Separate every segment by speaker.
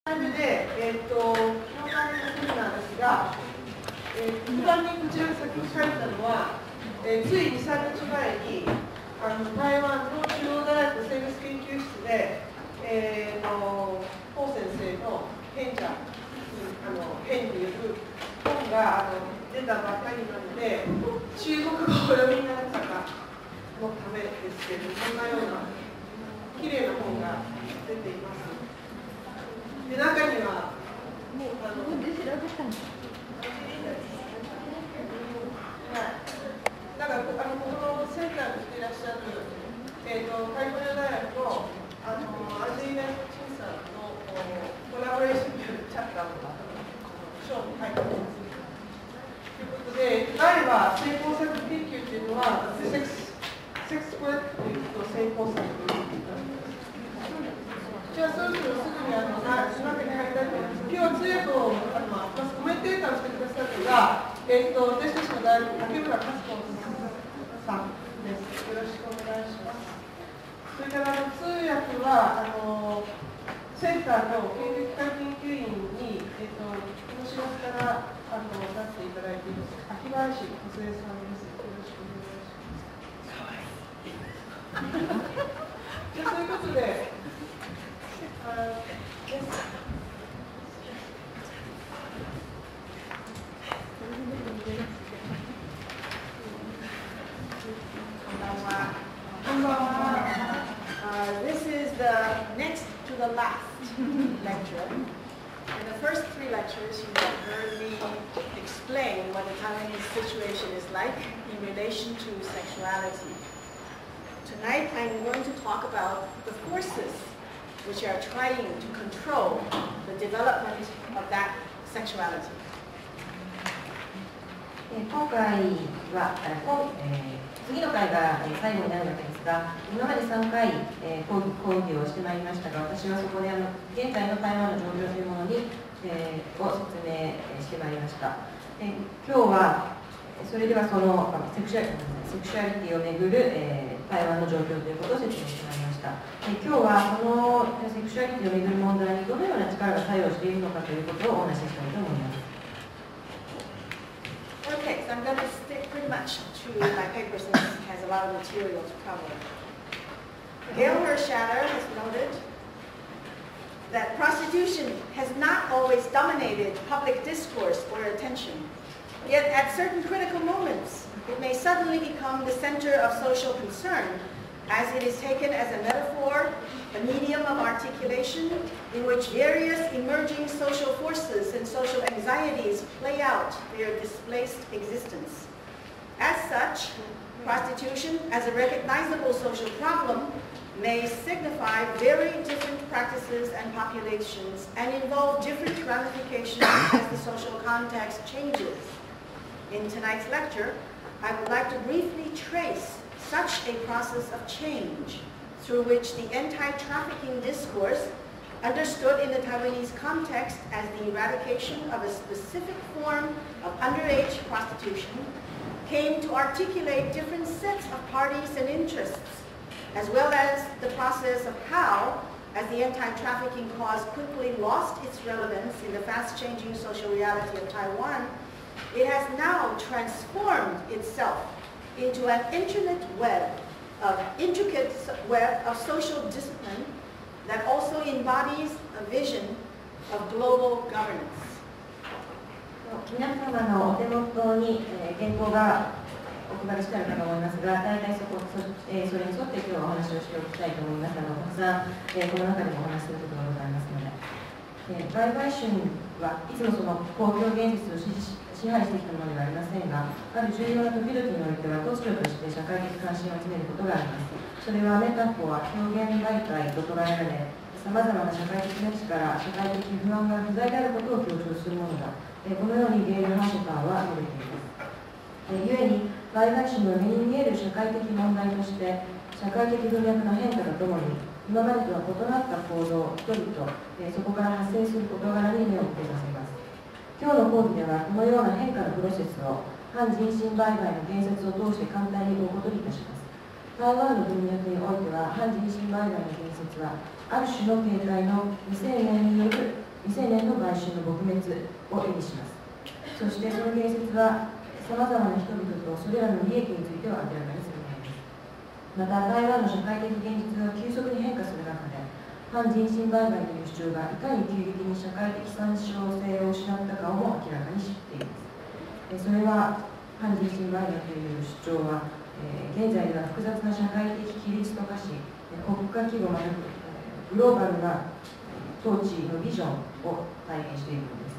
Speaker 1: 1回目で、4回目のセミナーですが、一番にこちらに先に書いたのは、つい2、3日前に台湾の中央大学生物研究室で、彭先生の変者変による本が出たばっかりなので、中国語をお読みになる方のためですけれども、こんなようなきれいな本が出ています。で、中にはもうなんかこのセンターに来ていらっしゃる、カリフォルニア大学のアジーナ・チンさんのコラボレーションによるチャプターの章に入っています。ということで、前は成功作研究というのは、セックスワークというと成功作ということになります。じゃあ、そろそろすぐに中に入りたいと思います。今日は通訳をコメンテーターをしてくださるのが、私たちの大学、竹村和子さんです。よろしくお願いします。それから通訳はセンターの研究機関研究員に、この4月からなっていただいています秋林梢さんです。よろしくお願いします。かわいい。じゃあ、そういうことで。
Speaker 2: This is the next to the last lecture. In the first three lectures, you have heard me explain what the Taiwanese situation is like in relation to sexuality. Tonight, I'm going to talk about the forces which are trying to control the development of that sexuality.
Speaker 3: 今回は次の回が最後になるわけですが、今まで3回講義をしてまいりましたが、私はそこで現在の台湾の状況というものにを説明してまいりました。今日はそれではそのセクシュアリティをめぐる台湾の状況ということを説明してまいりました。今日はこのセクシュアリティをめぐる問題にどのような力が作用しているのかということをお話ししたいと思います。
Speaker 2: Okay, so I'm going to stick pretty much to my paper since it has a lot of material to cover. Gail Hershatter has noted that prostitution has not always dominated public discourse or attention. Yet at certain critical moments, it may suddenly become the center of social concern as it is taken as a metaphor, a medium of articulation in which various emerging social forces and social anxieties play out their displaced existence. As such, prostitution as a recognizable social problem may signify very different practices and populations and involve different ramifications as the social context changes. In tonight's lecture, I would like to briefly trace such a process of change through which the anti-trafficking discourse, understood in the Taiwanese context as the eradication of a specific form of underage prostitution, came to articulate different sets of parties and interests, as well as the process of how, as the anti-trafficking cause quickly lost its relevance in the fast-changing social reality of Taiwan, it has now transformed itself into an intricate web of social discipline that also embodies a vision of global governance.
Speaker 3: 皆様のお手元に原稿がお配りしてあるかと思いますが、大体それに沿って今日はお話をしておきたいと思います。たくさんこの中でもお話しすることがございますので、売買春はいつもその公共現実を支配してきたものではありませんが、ある重要な時々においては突如として社会的関心を集めることがあります。それはメタフォー、表現媒体と捉えられ、さまざまな社会的な力、社会的不安が不在であることを強調するものだ。このようにゲイル・ハーシュターは述べています。故に、売買春の目に見える社会的問題として、社会的文脈の変化とともに、今までとは異なった行動、人々、そこから発生する事柄に目を向けさせます。今日の講義では、このような変化のプロセスを、反人身売買の言説を通して簡単に追うことにいたします。台湾の文脈においては、反人身売買の言説は、ある種の形態の未成年による意味します。そしてその建設はさまざまな人々とそれらの利益についてを明らかにするものです。また台湾の社会的現実が急速に変化する中で、反人身売買という主張がいかに急激に社会的参照性を失ったかをも明らかにしています。それは反人身売買という主張は、現在では複雑な社会的規律と化し、国家規模までグローバルな統治のビジョンを体現しているのです。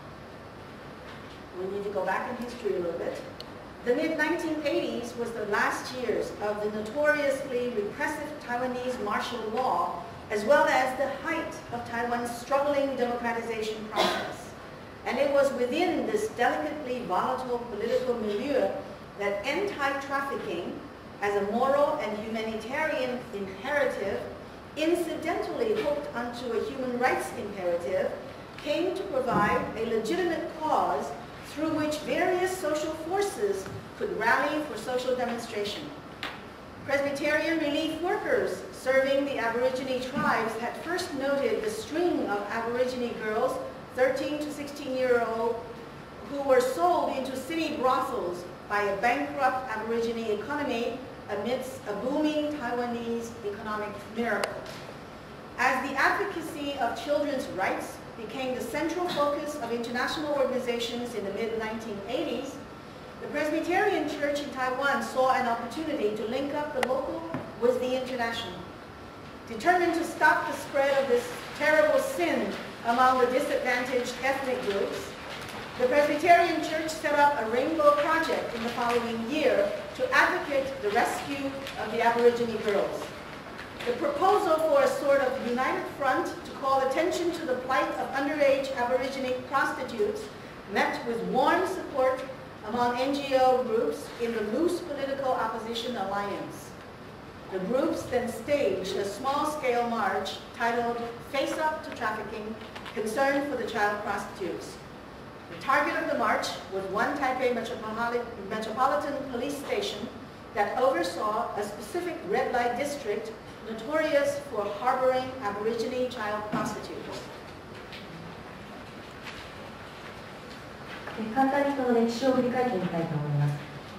Speaker 2: We need to go back in history a little bit. The mid-1980s was the last years of the notoriously repressive Taiwanese martial law, as well as the height of Taiwan's struggling democratization process. And it was within this delicately volatile political milieu that anti-trafficking, as a moral and humanitarian imperative, incidentally hooked onto a human rights imperative, came to provide a legitimate cause through which various social forces could rally for social demonstration. Presbyterian relief workers serving the Aborigine tribes had first noted the string of Aborigine girls, 13 to 16-year-old, who were sold into city brothels by a bankrupt Aborigine economy amidst a booming Taiwanese economic miracle. As the advocacy of children's rights became the central focus of international organizations in the mid-1980s, the Presbyterian Church in Taiwan saw an opportunity to link up the local with the international. Determined to stop the spread of this terrible sin among the disadvantaged ethnic groups, the Presbyterian Church set up a Rainbow Project in the following year to advocate the rescue of the Aborigine girls. The proposal for a sort of united front to call attention to the plight of underage Aborigine prostitutes met with warm support among NGO groups in the Loose Political Opposition Alliance. The groups then staged a small-scale march titled Face Up to Trafficking, Concern for the Child Prostitutes. The target of the march was one Taipei Metropolitan Police Station that oversaw a specific red light district notorious for harboring Aborigine child prostitutes.
Speaker 3: 簡単にその歴史を振り返ってみたいと思います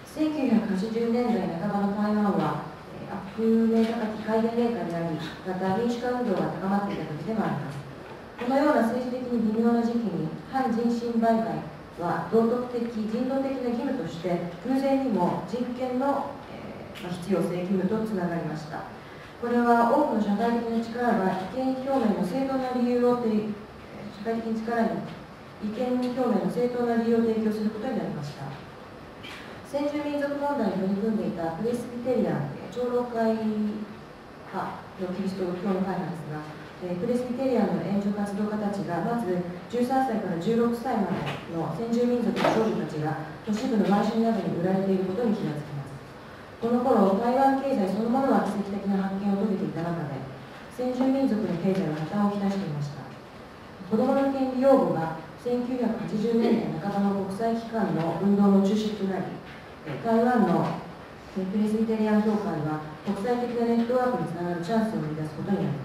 Speaker 3: 。1980年代半ばの台湾は悪名高き戒厳令下であり、また民主化運動が高まっていた時でもあります。このような政治的に微妙な時期に反人身売買は道徳的、人道的な義務として偶然にも人権の必要性、義務とつながりました。これは多くの社会的な力が意見表明の正当な理由を社会的な力に意見表明の正当な理由を提供することになりました。先住民族問題に取り組んでいたプレスビテリアン長老会派のキリスト教の会なんですが、プレスビテリアンの援助活動家たちがまず13歳から16歳までの先住民族の少女たちが都市部の売春などに売られていることに気がつきます。この頃、台湾経済そのものは奇跡的な発見を遂げていた中で、先住民族の経済は破綻をきたしていました。子どもの権利擁護が1980年代半ばの国際機関の運動の中心となり、台湾のプレスビテリアン協会は国際的なネットワークにつながるチャンスを生み出すことになります。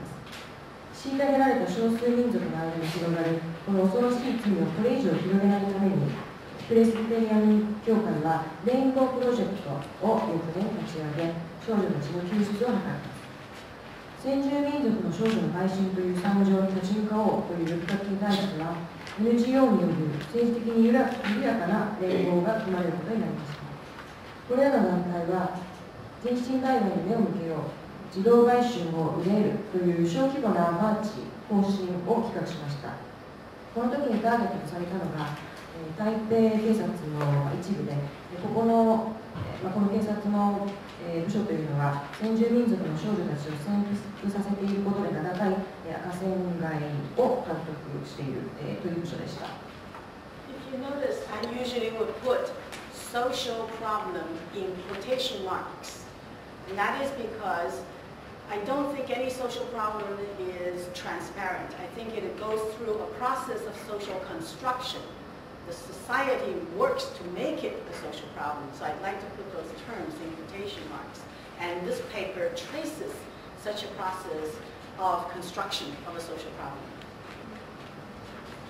Speaker 3: 虐げられた少数民族の間に広がるこの恐ろしい罪をこれ以上広げないために、プレスビテリアン協会はレインボープロジェクトを翌年立ち上げ、少女たちの救出を図ります。先住民族の少女の売春という惨状に立ち向かおうという呼びかけに対しては、NGO による政治的に緩やかな連合が組まれることになりました。これらの団体は、人身売買に目を向けよう、児童売春を売れるという小規模なマーチ方針を企画しました。この時にターゲットとされたのが、台北警察の一部で、この警察の部署というのは、先住民族の少女たちを潜伏させていることで名高い赤線街を監督しているという部署でした。
Speaker 2: If you notice, I usually would put social problem in quotation marks. And that is because I don't think any social problem is transparent. I think it goes through a process of social construction. The society works to make it a social problem. So I'd like to put those terms in quotation marks. And this paper traces such a process of construction of a social problem.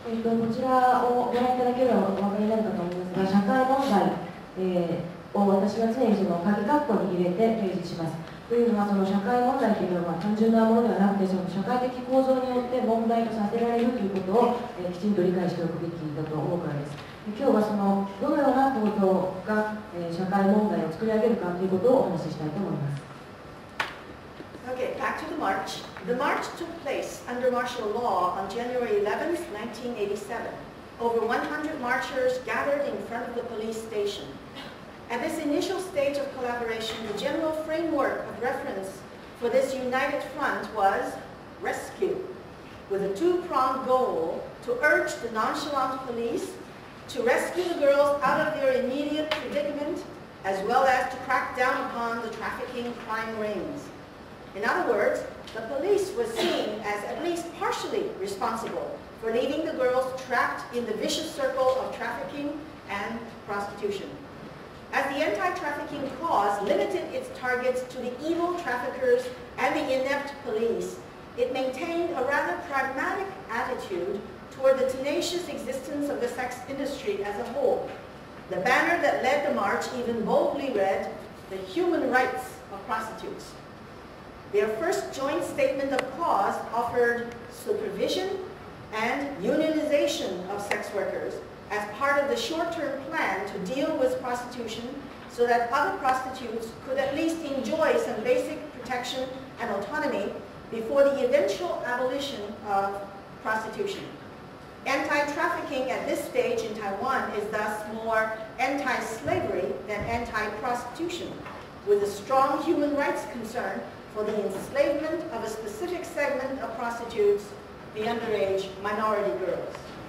Speaker 3: こちらをご覧いただければお分かりになるかと思いますが、社会問題、を私は常にその鍵括弧に入れて提示します。というのは、その社会問題というのは単純なものではなくて、その社会的構造によって問題とさせられるということを、きちんと理解しておくべきだと思うからです。今日はそのどのような行動が、社会問題を作り上げるかということをお話ししたいと思います。
Speaker 2: Okay, back to the march. The march took place under martial law on January 11th, 1987. Over 100 marchers gathered in front of the police station. At this initial stage of collaboration, the general framework of reference for this united front was rescue, with a two-pronged goal to urge the nonchalant police to rescue the girls out of their immediate predicament, as well as to crack down upon the trafficking crime rings. In other words, the police was seen as at least partially responsible for leaving the girls trapped in the vicious circle of trafficking and prostitution. As the anti-trafficking cause limited its targets to the evil traffickers and the inept police, it maintained a rather pragmatic attitude toward the tenacious existence of the sex industry as a whole. The banner that led the march even boldly read, "The human rights of prostitutes." Their first joint statement of cause offered supervision and unionization of sex workers as part of the short-term plan to deal with prostitution so that other prostitutes could at least enjoy some basic protection and autonomy before the eventual abolition of prostitution. Anti-trafficking at this stage in Taiwan is thus more anti-slavery than anti-prostitution, with a strong human rights concern for the enslavement of a specific segment of prostitutes, the underage minority girls.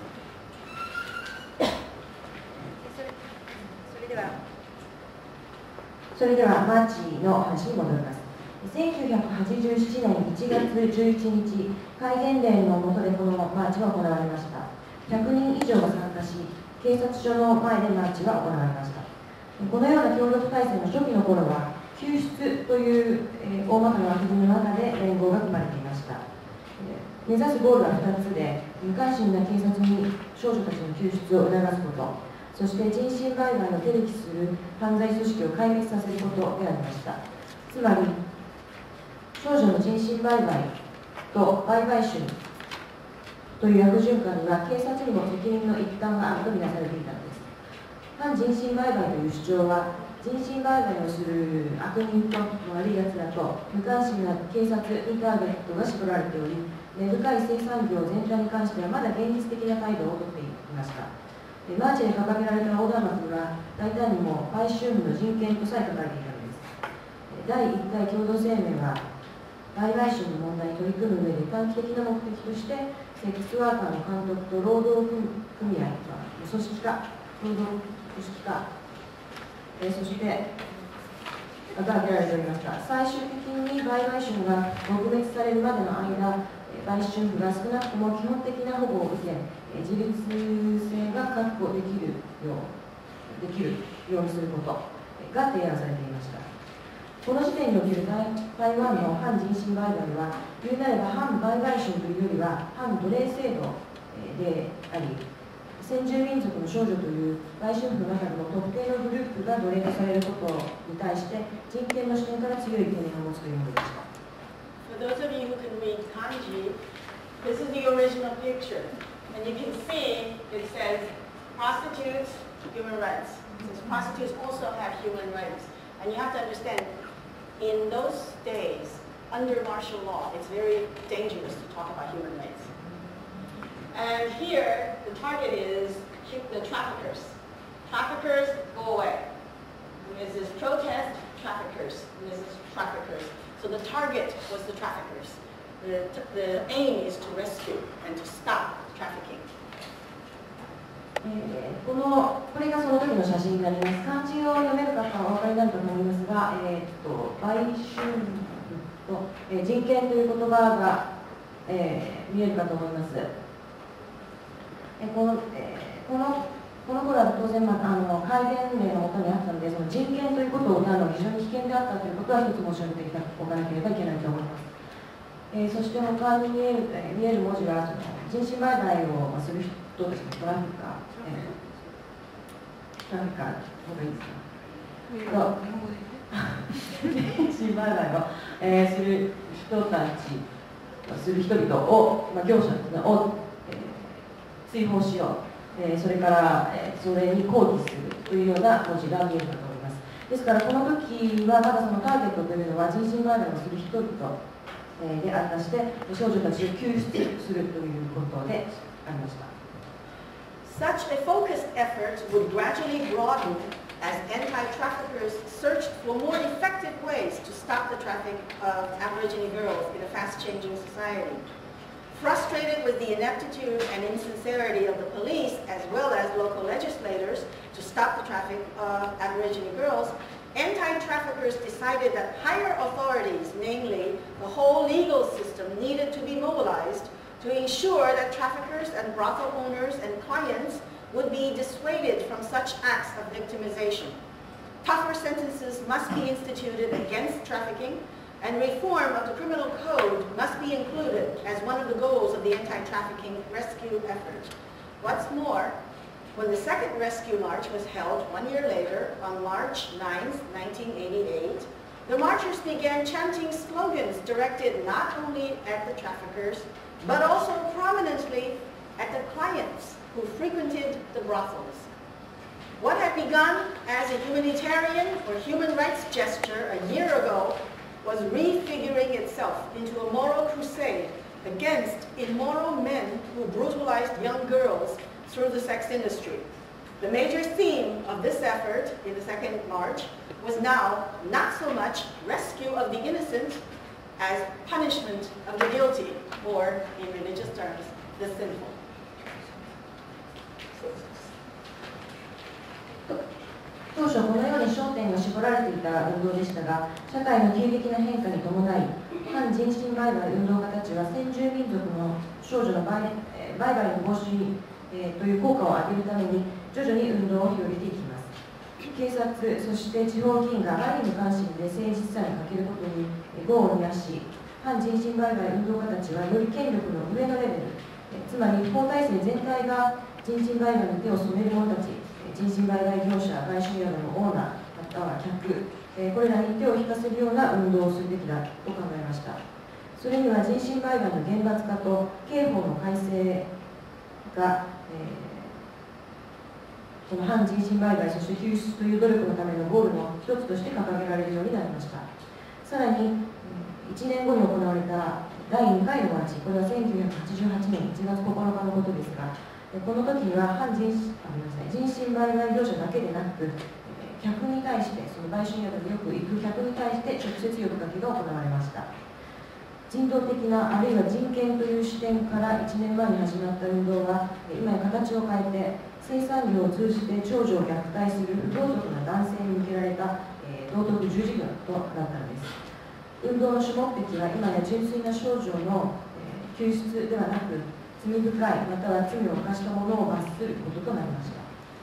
Speaker 3: それではマーチの話に戻ります。1987年1月11日、戒厳令の下でこのマーチは行われました。100人以上が参加し、警察署の前でマーチは行われました。このような協力体制の初期の頃は、救出という大まかな枠組みの中で連合が組まれていました。目指すゴールは2つで、無関心な警察に少女たちの救出を促すこと、そして人身売買を手引きする犯罪組織を壊滅させることでありました。つまり、少女の人身売買と売買春という悪循環には警察にも責任の一端があるとみなされていたのです。反人身売買という主張は、人身売買をする悪人と悪い奴らと無関心な警察にターゲットが絞られており、根深い生産業全体に関してはまだ現実的な態度をとっていました。マーチで掲げられた横断幕が大胆にも売春婦の人権とさえ書かれていたのです。第1回共同声明は、売買春の問題に取り組む上で短期的な目的として、セックスワーカーの監督と労働組合、組織化、労働組織化、そしてが挙げられておりました。最終的に売買春が撲滅されるまでの間、売春婦が少なくとも基本的な保護を受け、自立性が確保できるようにすることが提案されていました。この時点における台湾の反人身売買は、言うなれば反売買春というよりは反奴隷制度であり、先住民族の少女という売春婦の中でも特定のグループが奴隷とされることに対して人権の視点から強い懸念を持つというものでした。
Speaker 2: For those of you who can read kanji, this is the original picture. And you can see it says prostitutes, human rights. It says prostitutes also have human rights. And you have to understand, in those days, under martial law, it's very dangerous to talk about human rights. And here, the target is the traffickers. Traffickers, go away. And there's this protest, traffickers. And there's this traffickers. So the target was the traffickers. The aim is to rescue and to stop trafficking.
Speaker 3: これがその時の写真になります。漢字を読める方はお分かりになると思いますが、売春と、人権という言葉が、見えるかと思います。この頃は当然、戒厳令の下にあったので、その人権ということを歌うのは非常に危険であったということは一つ申し上げておかなければいけないと思います。そして他に見える文字は人人身売買をする人たちのトラフィッカー、トラフィッカーの方がいいですか、人身売買を、する人たち、する人々を、業者を、追放しよう、それから、それに抗議するというような文字が見えるかと思います。ですから、この時はまだそのターゲットというのは人身売買をする人々でありまして、少女たちを救出するということでありました。
Speaker 2: Such a focused effort would gradually broaden as anti-traffickers searched for more effective ways to stop the traffic of Aborigine girls in a fast-changing society. Frustrated with the ineptitude and insincerity of the police as well as local legislators to stop the traffic of Aborigine girls, anti-traffickers decided that higher authorities, namely the whole legal system, needed to be mobilized to ensure that traffickers and brothel owners and clients would be dissuaded from such acts of victimization. Tougher sentences must be instituted against trafficking, and reform of the criminal code must be included as one of the goals of the anti-trafficking rescue effort. What's more, when the second rescue march was held 1 year later, on March 9, 1988, the marchers began chanting slogans directed not only at the traffickers, but also prominently at the clients who frequented the brothels. What had begun as a humanitarian or human rights gesture a year ago was refiguring itself into a moral crusade against immoral men who brutalized young girls through the sex industry. The major theme of this effort in the second march was now not so much rescue of the innocent as punishment of the guilty, or in religious terms, the sinful.
Speaker 3: 当初このように焦点が絞られていた運動でしたが、社会の急激な変化に伴い、反人身売買運動家たちは先住民族の少女の売買の防止、という効果を上げるために徐々に運動を広げていきます。警察、そして地方議員があまりに無関心で誠実さに欠けることに業を煮やし、反人身売買運動家たちはより権力の上のレベル、つまり法体制全体が人身売買に手を染める者たち、人身売買業者、売春宿のオーナー、または客、これらに手を引かせるような運動をするべきだと考えました。それには人身売買の厳罰化と刑法の改正が、この反人身売買、そして救出という努力のためのゴールの一つとして掲げられるようになりました。さらに、1年後に行われた第2回のマーチ、これは1988年1月9日のことですが、この時には人身売買業者だけでなく、客に対して、その売春宿によく行く客に対して直接呼びかけが行われました。人道的なあるいは人権という視点から1年前に始まった運動は、今や形を変えて、生産業を通じて長女を虐待する不道徳な男性に向けられた、道徳十字軍となったのです。運動の主目的は今や純粋な少女の、救出ではなく、罪深いまたは罪を犯した者を罰することとなりました。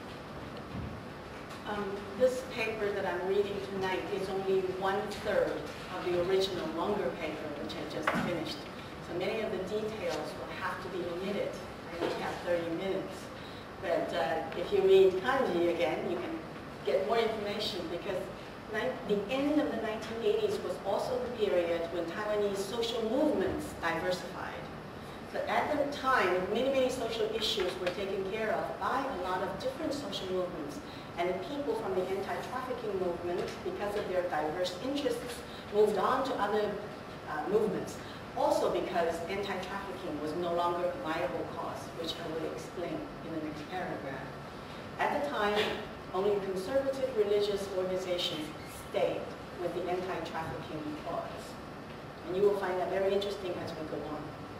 Speaker 2: This paper that I'm reading tonight is only 1/3 of the original longer paper which I just finished. So many of the details will have to be omitted. I only have 30 minutes. But if you read kanji again, you can get more information because the end of the 1980s was also the period when Taiwanese social movements diversified. But at the time, many social issues were taken care of by a lot of different social movements. And the people from the anti-trafficking movement, because of their diverse interests, moved on to other movements. Also because anti-trafficking was no longer a viable cause, which I will explain in the next paragraph. At the time, only conservative religious organizations stayed with the anti-trafficking cause. And you will find that very interesting as we go on.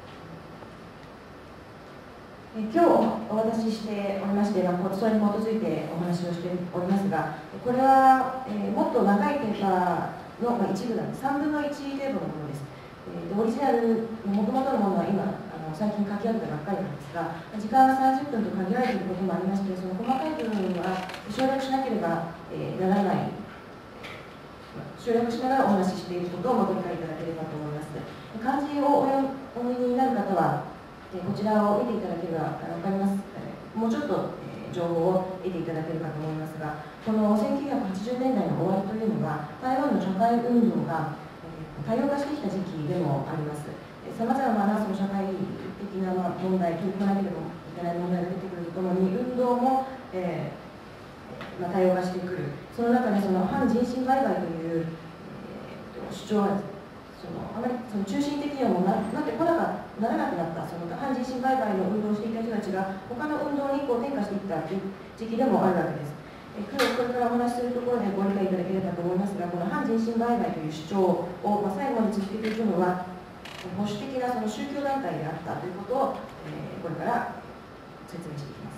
Speaker 3: 今日お渡ししておりまして、それに基づいてお話をしておりますが、これは、もっと長いペーパーの、一部なんです。3分の1程度のものです。オリジナルの元々のものは今最近書き上げたばっかりなんですが、時間が30分と限られていることもありまして、その細かい部分は省略しなければならない、省略しながらお話ししていることをご理解いただければと思います。漢字をお読みになる方は、 こちらを見ていただければ分かります。もうちょっと情報を得ていただけるかと思いますが、この1980年代の終わりというのは、台湾の社会運動が多様化してきた時期でもあります。さまざまなその社会的な問題、取り組まなければいけない問題が出てくるとともに、運動も、多様化してくる。その中でその反人身売買という、主張はあまり中心的にはもうなってこならなくなったその反人身売買の運動をしていた人たちが他の運動に転化していったという時期でもあるわけです。これからお話しするところでご理解いただければと思いますが、この反人身売買という主張を最後まで続けていくのは保守的なその宗教団体であったということを、これから説明していきます。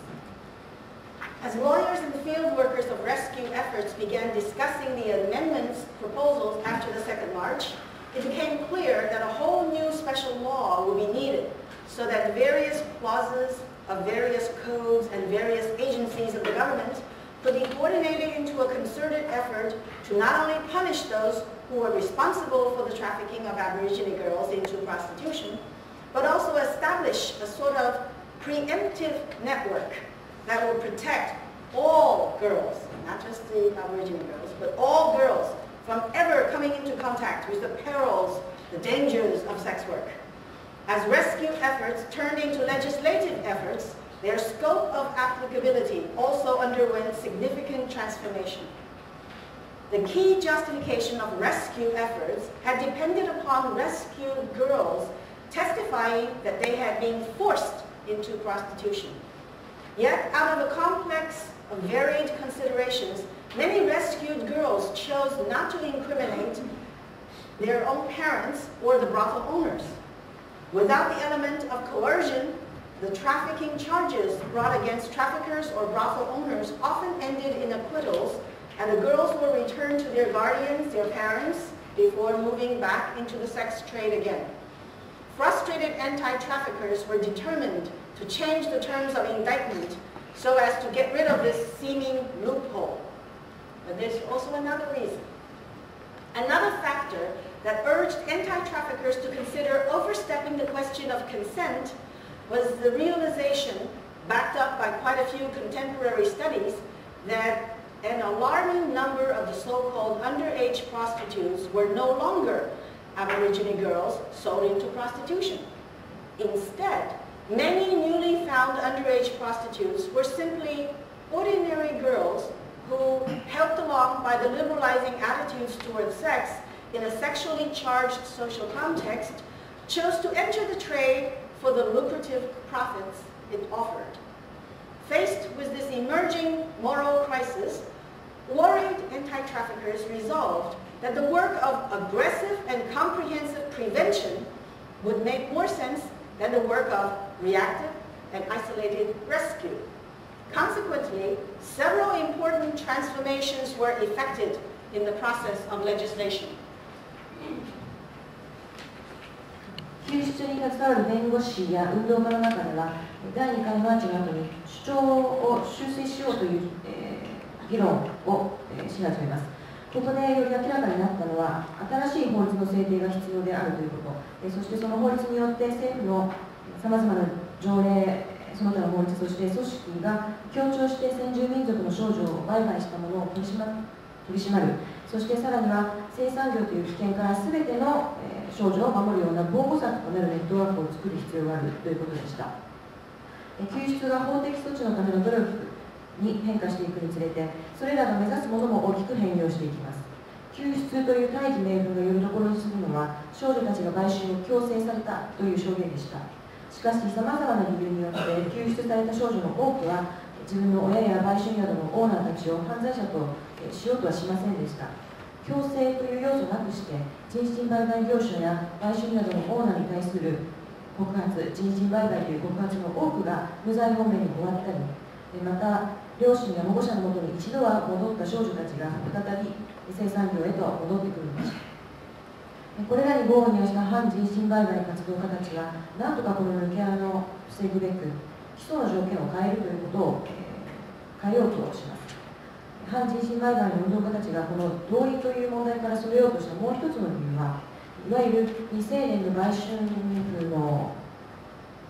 Speaker 2: As lawyers and field workers of rescue efforts began discussing the amendments proposals after the Second March, it became clear that a whole new special law would be needed so that various clauses of various codes and various agencies of the government could be coordinated into a concerted effort to not only punish those who were responsible for the trafficking of Aborigine girls into prostitution, but also establish a sort of preemptive network that will protect all girls, not just the Aborigine girls, but all girls from ever coming into contact with the perils, the dangers of sex work. As rescue efforts turned into legislative efforts, their scope of applicability also underwent significant transformation. The key justification of rescue efforts had depended upon rescued girls testifying that they had been forced into prostitution. Yet, out of a complex of varied considerations, many rescued girls chose not to incriminate their own parents or the brothel owners. Without the element of coercion, the trafficking charges brought against traffickers or brothel owners often ended in acquittals, and the girls were returned to their guardians, their parents, before moving back into the sex trade again. Frustrated anti-traffickers were determined to change the terms of indictment so as to get rid of this seeming loophole. But there's also another reason. Another factor that urged anti-traffickers to consider overstepping the question of consent was the realization, backed up by quite a few contemporary studies, that an alarming number of the so-called underage prostitutes were no longer Aborigine girls sold into prostitution. Instead, many newly found underage prostitutes were simply ordinary girls who, helped along by the liberalizing attitudes towards sex in a sexually charged social context, chose to enter the trade for the lucrative profits it offered. Faced with this emerging moral crisis, worried anti-traffickers resolved that the work of aggressive and comprehensive prevention would make more sense than the work of reactive and isolated rescue. Consequently, several important transformations were effected in the process of legislation.
Speaker 3: 救出に携わる弁護士や運動家の中では、第2回マーチの後に主張を修正しようという、議論を、し始めます。ここでより明らかになったのは、新しい法律の制定が必要であるということ、そしてその法律によって政府のさまざまな条例、その他の法律、そして組織が強調して先住民族の少女を売買したものを取り締まる、そしてさらには性産業という危険から全ての少女を守るような防護策となるネットワークを作る必要があるということでした。救出が法的措置のための努力に変化していくにつれて、それらが目指すものも大きく変容していきます。救出という大義名分がよりどころにするのは、少女たちが売春を強制されたという証言でした。しかし、さまざまな理由によって救出された少女の多くは、自分の親や売春宿のオーナーたちを犯罪者としようとはしませんでした。強制という要素なくして、人身売買業者や売春宿のオーナーに対する告発、人身売買という告発の多くが無罪方面に終わったり、また、両親や保護者のもとに一度は戻った少女たちが再び性産業へと戻ってくるのです。これらに豪雨に応じた反人身売買活動家たちは、なんとかこの抜け穴を防ぐべく、基礎の条件を変えるということを、変えようとします。反人身売買の運動家たちがこの同意という問題からそれようとしたもう一つの理由は、いわゆる未成年の売春婦の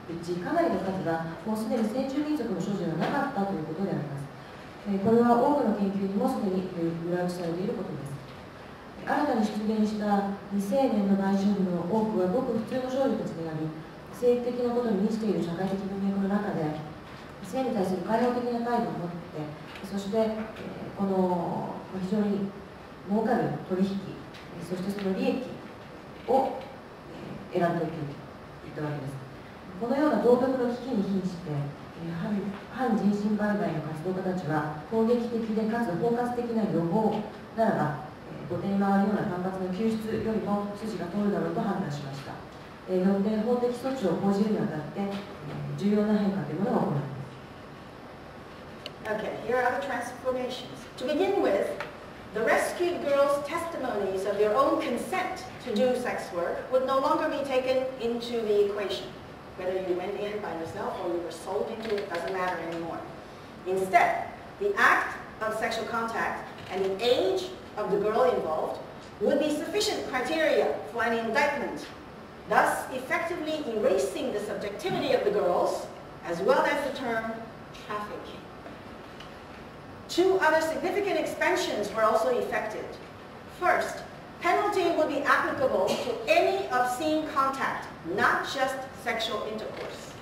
Speaker 3: うちかなりの数がもうすでに先住民族の少女ではなかったということであります。これは多くの研究にもすでに裏打ちされていることです。新たに出現した未成年の売春婦の多くはごく普通の少女たちであり、性的なことに満ちている社会的文脈の中で性に対する開放的な態度を持って、そしてこの非常に儲かる取引、そしてその利益を選んでいったわけです。このような道徳の危機に瀕して反人身売買の活動家たちは攻撃的でかつ包括的な予防ならば後手に回るような単発の救出よりも筋が通るだろうと判断しました。よって法的措置を講じるにあたって重要な変化というものが行われます。
Speaker 2: Okay, here are the transformations. To begin with, the rescued girls' testimonies of their own consent to do sex work would no longer be taken into the equation. Whether you went in by yourself or you were sold into it doesn't matter anymore. Instead, the act of sexual contact and the age of the girl involved would be sufficient criteria for an indictment, thus effectively erasing the subjectivity of the girls as well as the term trafficking. Two other significant expansions were also effected. First, penalty would be applicable to any obscene contact, not just sexual intercourse.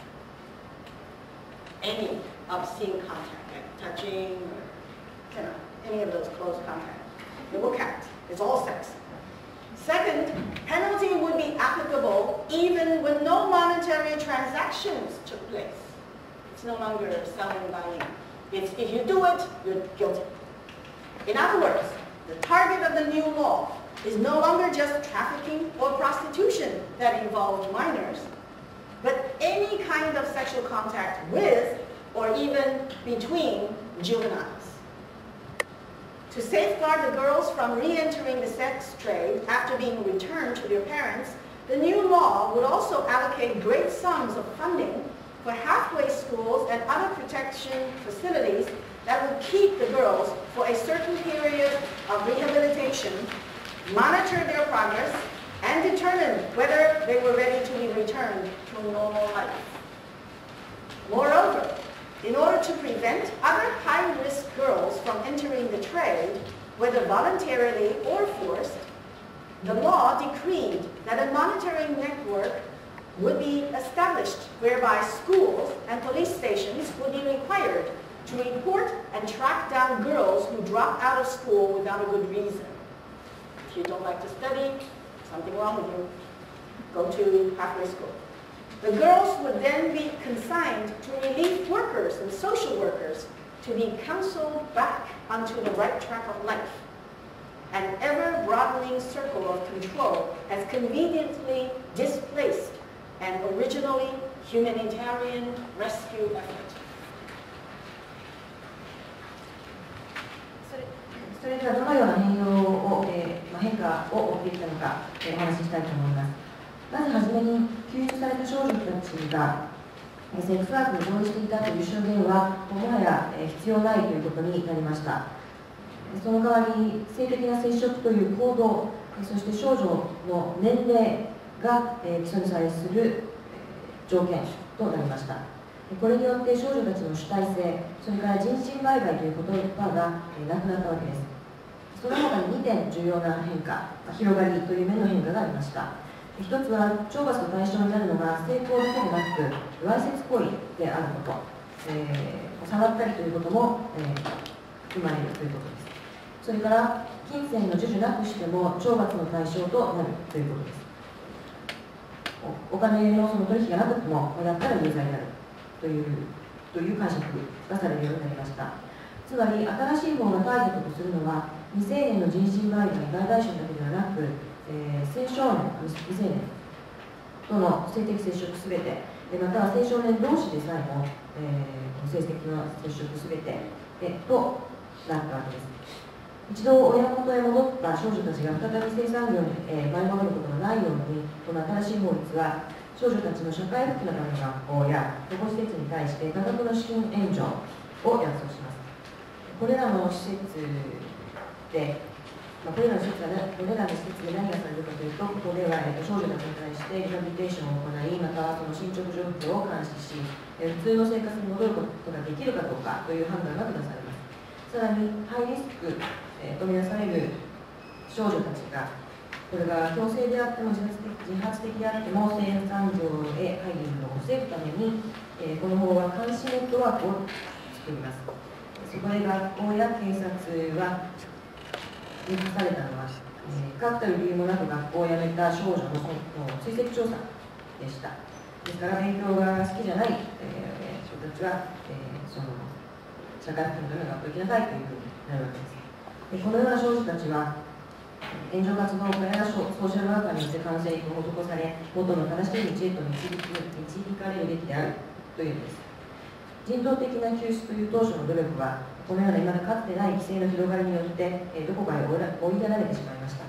Speaker 2: Any obscene contact, like touching, or any of those close contacts. It will count. It's all sex. Second, penalty would be applicable even when no monetary transactions took place. It's no longer selling, buying. If you do it, you're guilty. In other words, the target of the new law is no longer just trafficking or prostitution that involved minors, but any kind of sexual contact with or even between juveniles. To safeguard the girls from re-entering the sex trade after being returned to their parents, the new law would also allocate great sums of funding for halfway schools and other protection facilities that would keep the girls for a certain period of rehabilitation, monitor their progress, and determine whether they were ready to be returned to a normal life. Moreover, in order to prevent other high-risk girls from entering the trade, whether voluntarily or forced, the law decreed that a monitoring network would be established whereby schools and police stations would be required to report and track down girls who drop out of school without a good reason. If you don't like to study, something wrong with you, go to halfway school. The girls would then be consigned to relief workers and social workers to be counseled back onto the right track of life. An ever-broadening circle of control has conveniently displaced an originally humanitarian rescue effort.
Speaker 3: それではどのような変化を起きてきたのか、お話ししたいと思います。まずはじめに救出された少女たちがセックスワークに同意していたという証言はもはや必要ないということになりました。その代わり性的な接触という行動、そして少女の年齢が基礎にされする条件となりました。これによって少女たちの主体性、それから人身売買という言葉がなくなったわけです。その他に2点重要な変化、広がりという面の変化がありました。一つは懲罰の対象になるのが性交だけでなくわいせつ行為であること、触ったりということも、含まれるということです。それから金銭の授受なくしても懲罰の対象となるということです。お金のその取引がなくてもだったら有罪になるという解釈がされるようになりました。つまり新しい法がターゲットとするのは未成年の人身売買外来種だけではなく青少年、未成年との性的接触すべて、または青少年同士でさえも、性的な接触すべてとなったわけです。一度親元へ戻った少女たちが再び性産業に舞い戻ることがないように、この新しい法律は少女たちの社会復帰のための学校や保護施設に対して多額の資金援助を約束します。これらの施設でこれらの施設で何がされるかというと、ここでは少女たちに対してリハビリテーションを行い、またその進捗状況を監視し、普通の生活に戻ることができるかどうかという判断が下されます。さらに、ハイリスクとみなされる少女たちが、これが強制であっても自発的であっても性産業へ入るのを防ぐために、この法は監視ネットワークを作ります。そこで学校や警察はに課されたのは、確たる理由もなく学校を辞めた少女の追跡調査でした。ですから勉強が好きじゃない、人たちは、その社会保険の学校行きなさいというふうになるわけです。このような少女たちは援助活動家やソーシャルワーカーによってカウンセリングを施され、元の正しい道へと導かれるべきであるというのです。人道的な救出という当初の努力は、このような今までかつてない規制の広がりによって、どこかへ追いやられてしまいました。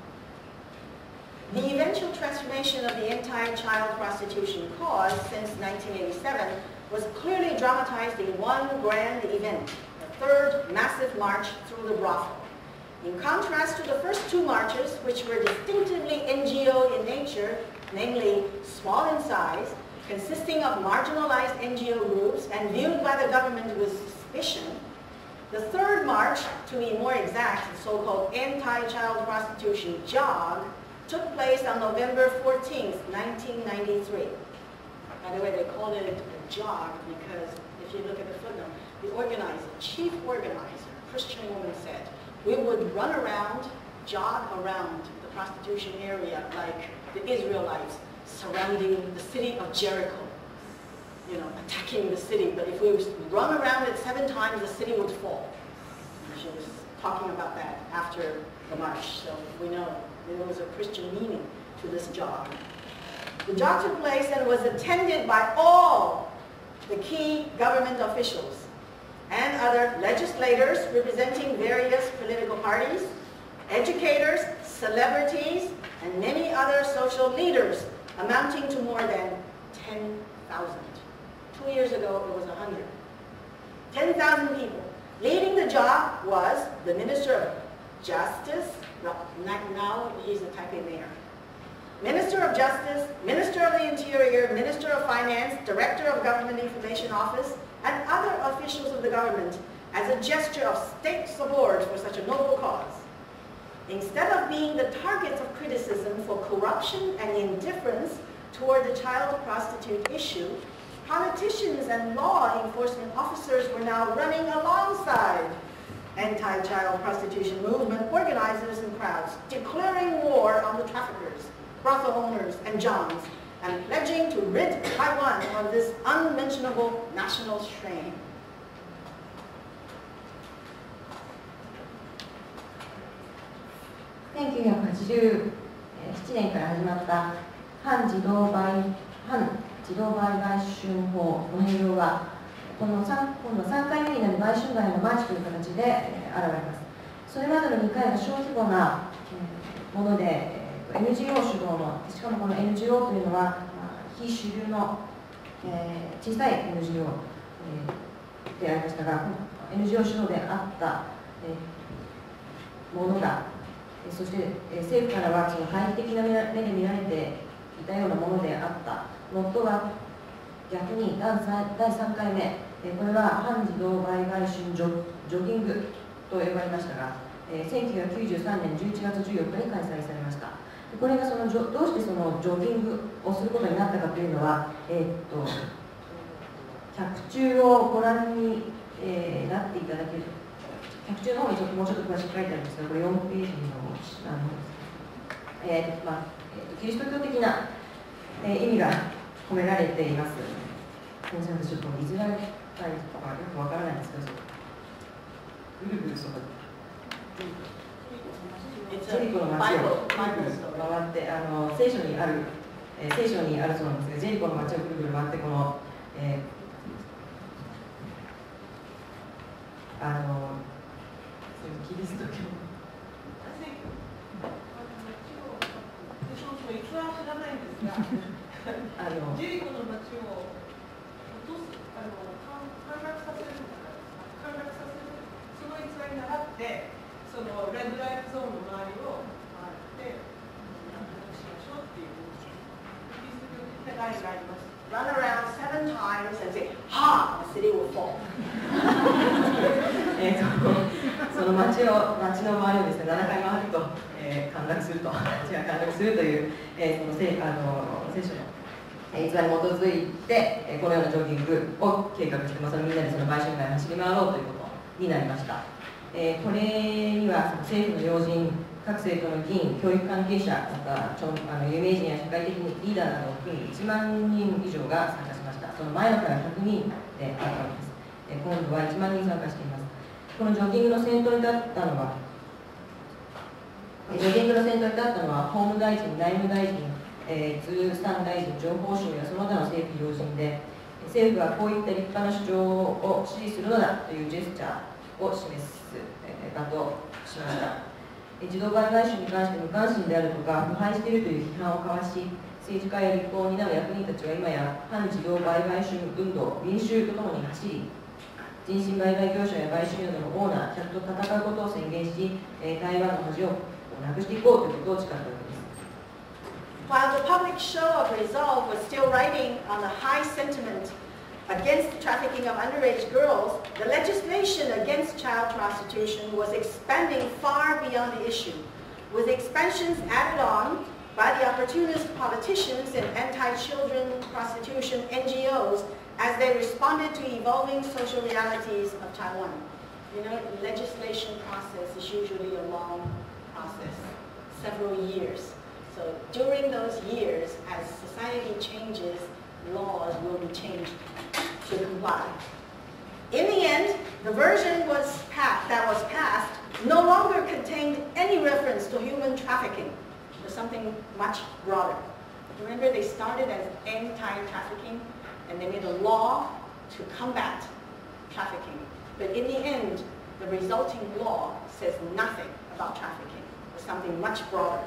Speaker 2: The eventual transformation of the entire child prostitution cause since 1987 was clearly dramatized in one grand event, the third massive march through the brothel. In contrast to the first two marches, which were distinctively NGO in nature, namely small in size, consisting of marginalized NGO groups and viewed by the government with suspicion, the third march, to be more exact, the so-called anti-child prostitution jog, took place on November 14th, 1993. By the way, they called it a jog because if you look at the footnote, the organizer, chief organizer, Christian woman said, we would run around, jog around the prostitution area like the Israelites surrounding the city of Jericho, you know, attacking the city. But if we run around it 7 times, the city would fall. She was talking about that after the march, so we know there was a Christian meaning to this jog. The jog took place and was attended by all the key government officials and other legislators representing various political parties, educators, celebrities, and many other social leaders, amounting to more than 10,000. 2 years ago, it was 100. 10,000 people. Leading the jog was the Minister of Justice, now he's a Taipei mayor. Minister of Justice, Minister of the Interior, Minister of Finance, Director of Government Information Office, and other officials of the government as a gesture of state support for such a noble cause. Instead of being the targets of criticism for corruption and indifference toward the child prostitute issue, politicians and law enforcement officers were now running alongside anti-child prostitution movement organizers and crowds, declaring war on the traffickers, brothel owners, and johns, and pledging to rid Taiwan of this unmentionable national strain.
Speaker 3: 1987年から始まった反児童売買春法の変容は、今度3回目になる売春罪のマーチという形で現れます。それまでの2回は小規模なもので、NGO 主導の、しかもこの NGO というのは、非主流の、小さい NGO、でありましたが、NGO 主導であった、ものが、そして政府からはその懐疑的な目で見られていたようなものであったのとは逆に第3回目、これは反児童売買春ジョギングと呼ばれましたが、1993年11月14日に開催されました。これがどうしてそのジョギングをすることになったかというのは、脚注をご覧に、なっていただける。脚注の方にもうちょっと詳しく書いてあるんですが、これ4ページのキリスト教的な、意味が込められています。すみません、私ちょっとイスラエルとかよくわからないんですけど、ぐるぐるそばジェリコの街を回って、聖書にあるそうなんですが、ジェリコの街をぐるぐる回って、この、キリスト教
Speaker 1: 実は知らないんですが、ジェリコの街を陥落させる、その逸話に倣って、そそのレッドライトゾーンの周りを回ってしましょうっていう手があります。
Speaker 2: Run around 7 times and say, ha! The city will fall.
Speaker 3: その町の周りをですね、7回回ると、陥落すると、町が陥落するという、その聖書の逸話に基づいて、このようなジョギングを計画して、そのみんなでその売春街を走り回ろうということになりました。これにはその政府の要人、各政党の議員、教育関係者、また有名人や社会的リーダーなどを含み1万人以上が参加しました。その前の回は100人であったわけです。今度は1万人参加しています。このジョギングの先頭に立ったのは、法務大臣、内務大臣、通産大臣、情報省やその他の政府要人で、政府はこういった立派な主張を支持するのだというジェスチャーを示す場としました。児童売買主に関して無関心であるとか、腐敗しているという批判を交わし、政治家や立法を担う役人たちは今や反児童売買主運動、民衆とともに走り、人身売買業者や買収などのオーナー、客と戦うことを宣言し、台湾の恥をなくしていこうということを誓ったわけです。
Speaker 2: While the public show of resolve was still riding on a high sentiment against the trafficking of underage girls, the legislation against child prostitution was expanding far beyond the issue, with expansions added on by the opportunist politicians and anti-children prostitution NGOs as they responded to evolving social realities of Taiwan. You know, the legislation process is usually a long process, several years. So during those years, as society changes, laws will be changed to comply. In the end, the version that was passed no longer contained any reference to human trafficking. It was something much broader. Remember, they started as anti-trafficking, and they made a law to combat trafficking. But in the end, the resulting law says nothing about trafficking. It was something much broader.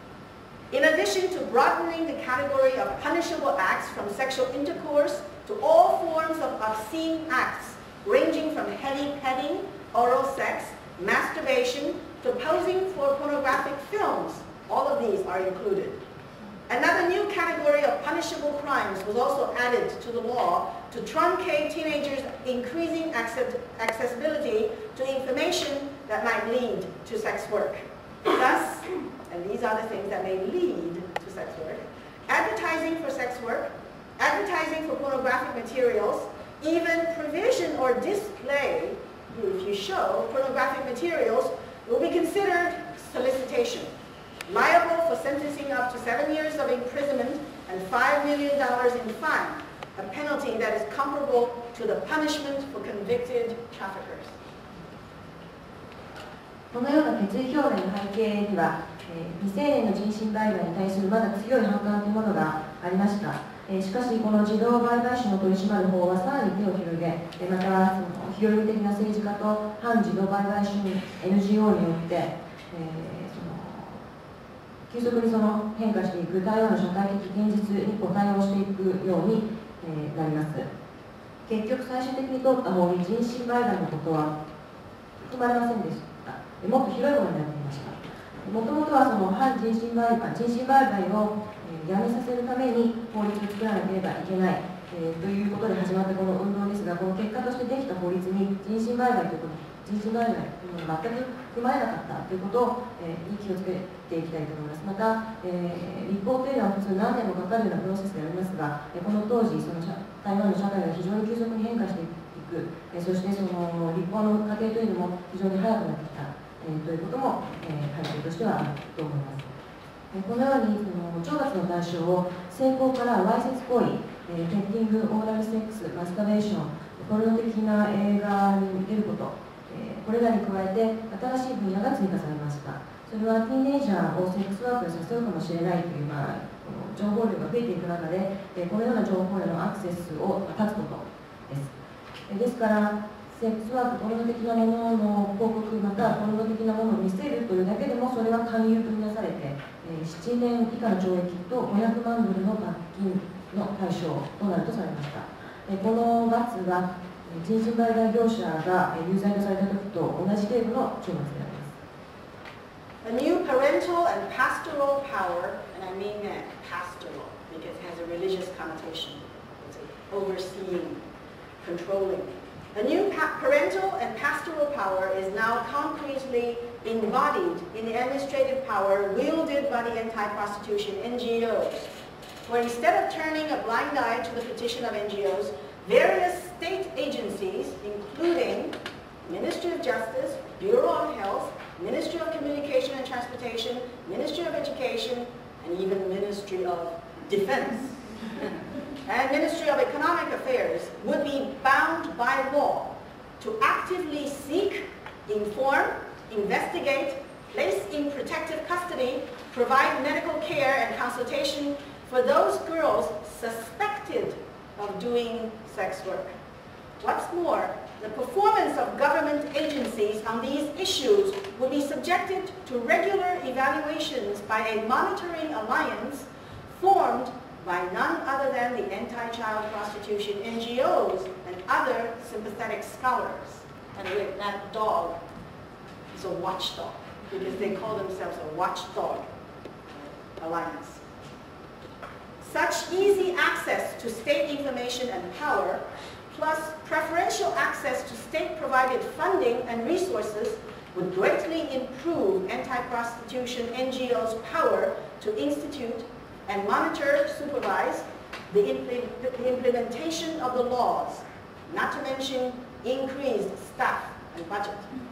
Speaker 2: In addition to broadening the category of punishable acts from sexual intercourse to all forms of obscene acts, ranging from heavy petting, oral sex, masturbation, to posing for pornographic films, all of these are included. Another new category of punishable crimes was also added to the law to truncate teenagers' increasing accessibility to information that might lead to sex work. Thus, and these are the things that may lead to sex work, advertising for sex work, advertising for pornographic materials, even provision or display, if you show pornographic materials, will be considered solicitation, liable for sentencing up to 7 years of imprisonment and $5 million in fine, a penalty that is comparable to the punishment for convicted traffickers.
Speaker 3: このような決意表明の背景には、未成年の人身売買に対するまだ強い反感というものがありました。しかし、この児童売買主の取り締まる法はさらに手を広げ、また、その非合理的な政治家と反児童売買主 NGO によって、急速にその変化していく台湾の社会的現実に対応していくように、なります。結局、最終的に通った法に人身売買のことは含まれませんでした。もっと広いものになっていました。もともとはその反人身売買をやめさせるために法律を作らなければいけない、ということで始まったこの運動ですが、この結果としてできた法律に人身売買という人身売買というのを全く含まれなかったということを、に気をつけていきたいと思います。また、立法というのは普通何年もかかるようなプロセスでありますが、この当時その台湾の社会が非常に急速に変化していく、そしてその立法の過程というのも非常に早くなってきた、ということも、背景としてはあると思います。このように懲罰の対象を性交からわいせつ行為、ペッティング、オーラルセックス、マスタベーション、ポルノ的な映画に出ること、これらに加えて新しい分野が追加されました。それはティーンエイジャーをセックスワークに誘うかもしれないという、この情報量が増えていく中で、このような情報へのアクセスを断つことです。ですから、セックスワーク、ポルノ的なものの広告、またポルノ的なものを見せるというだけでも、それは勧誘とみなされて、7年以下の懲役と500万ドルの罰金の対象となるとされました。この罰は人身売買業者が有罪とされた時と同じ程度の懲罰であります。
Speaker 2: a new parental and pastoral power, and I mean that pastoral because it has a religious connotation. It's overseeing, controlling. A new parental and pastoral power is now concretely embodied in the administrative power wielded by the anti-prostitution NGOs, where instead of turning a blind eye to the petition of NGOs, various state agencies, including Ministry of Justice, Bureau of Health, Ministry of Communication and Transportation, Ministry of Education, and even Ministry of Defense, and Ministry of Economic Affairs would be bound by law to actively seek, inform, investigate, place in protective custody, provide medical care and consultation for those girls suspected of doing sex work. What's more, the performance of government agencies on these issues will be subjected to regular evaluations by a monitoring alliance formed by none other than the anti-child prostitution NGOs and other sympathetic scholars. And that dog is a watchdog because they call themselves a watchdog alliance. Such easy access to state information and power, plus preferential access to state-provided funding and resources would greatly improve anti-prostitution NGOs' power to institute and monitor, supervise the implementation of the laws, not to mention increased staff and budget.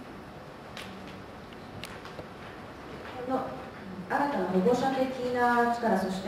Speaker 3: 新たな保護者的な力、そして、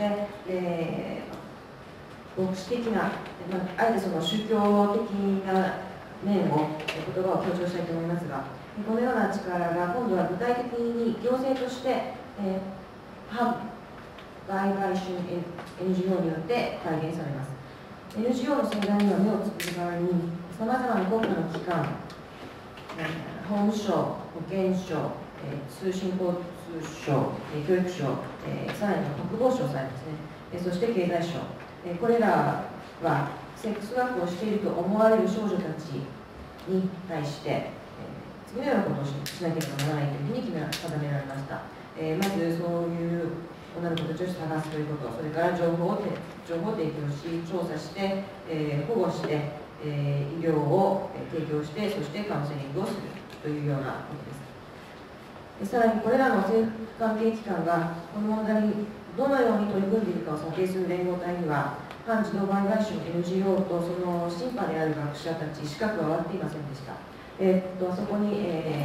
Speaker 3: 牧師的な、あえてその宗教的な面を、言葉を強調したいと思いますが、このような力が今度は具体的に行政として、反売買春 NGO によって体現されます。NGO の存在には目をつぶる代わりに、さまざまな国家の機関、法務省、保健省、通信交通省、教育省、さらには国防省さえですね、そして経済省、これらはセックスワークをしていると思われる少女たちに対して、次のようなことをしなければならないというふうに定められました。まずそういう女の子たちを探すということ、それから情報を提供し、調査して、保護して、医療を提供して、そしてカウンセリングをするというようなことです。さらにこれらの政府関係機関がこの問題にどのように取り組んでいるかを査定する連合体には、反児童売買春 NGO とその審判である学者たちしか加わっていませんでした。そこに、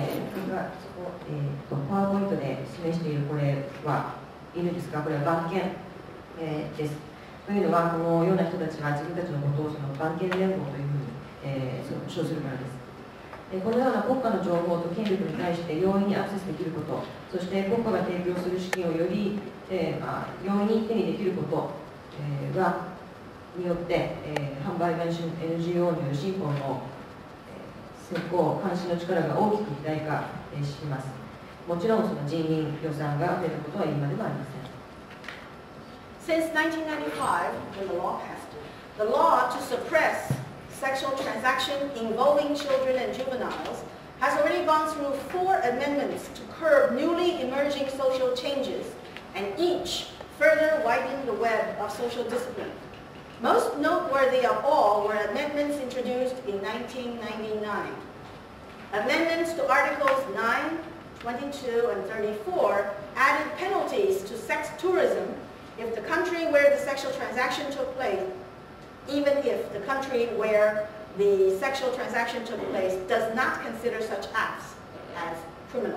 Speaker 3: パワーポイントで示しているこれはいいのですが、これは番犬、です。というのは、このような人たちは自分たちのことをその番犬連合というふうに、称するからです。このような国家の情報と権力に対して容易にアクセスできること、そして国家が提供する資金をより、容易に手にできること、によって、販売買春 NGO による新法の施行、監視の力が大きく肥大化します。もちろんその人員予算が増えたことは言うまでもありません。
Speaker 2: Since 1995, when the law passed, the law to suppress sexual transaction involving children and juveniles has already gone through 4 amendments to curb newly emerging social changes, and each further widened the web of social discipline. Most noteworthy of all were amendments introduced in 1999. Amendments to Articles 9, 22, and 34 added penalties to sex tourism if the country where the sexual transaction took place, even if the country where the sexual transaction took place does not consider such acts as criminal.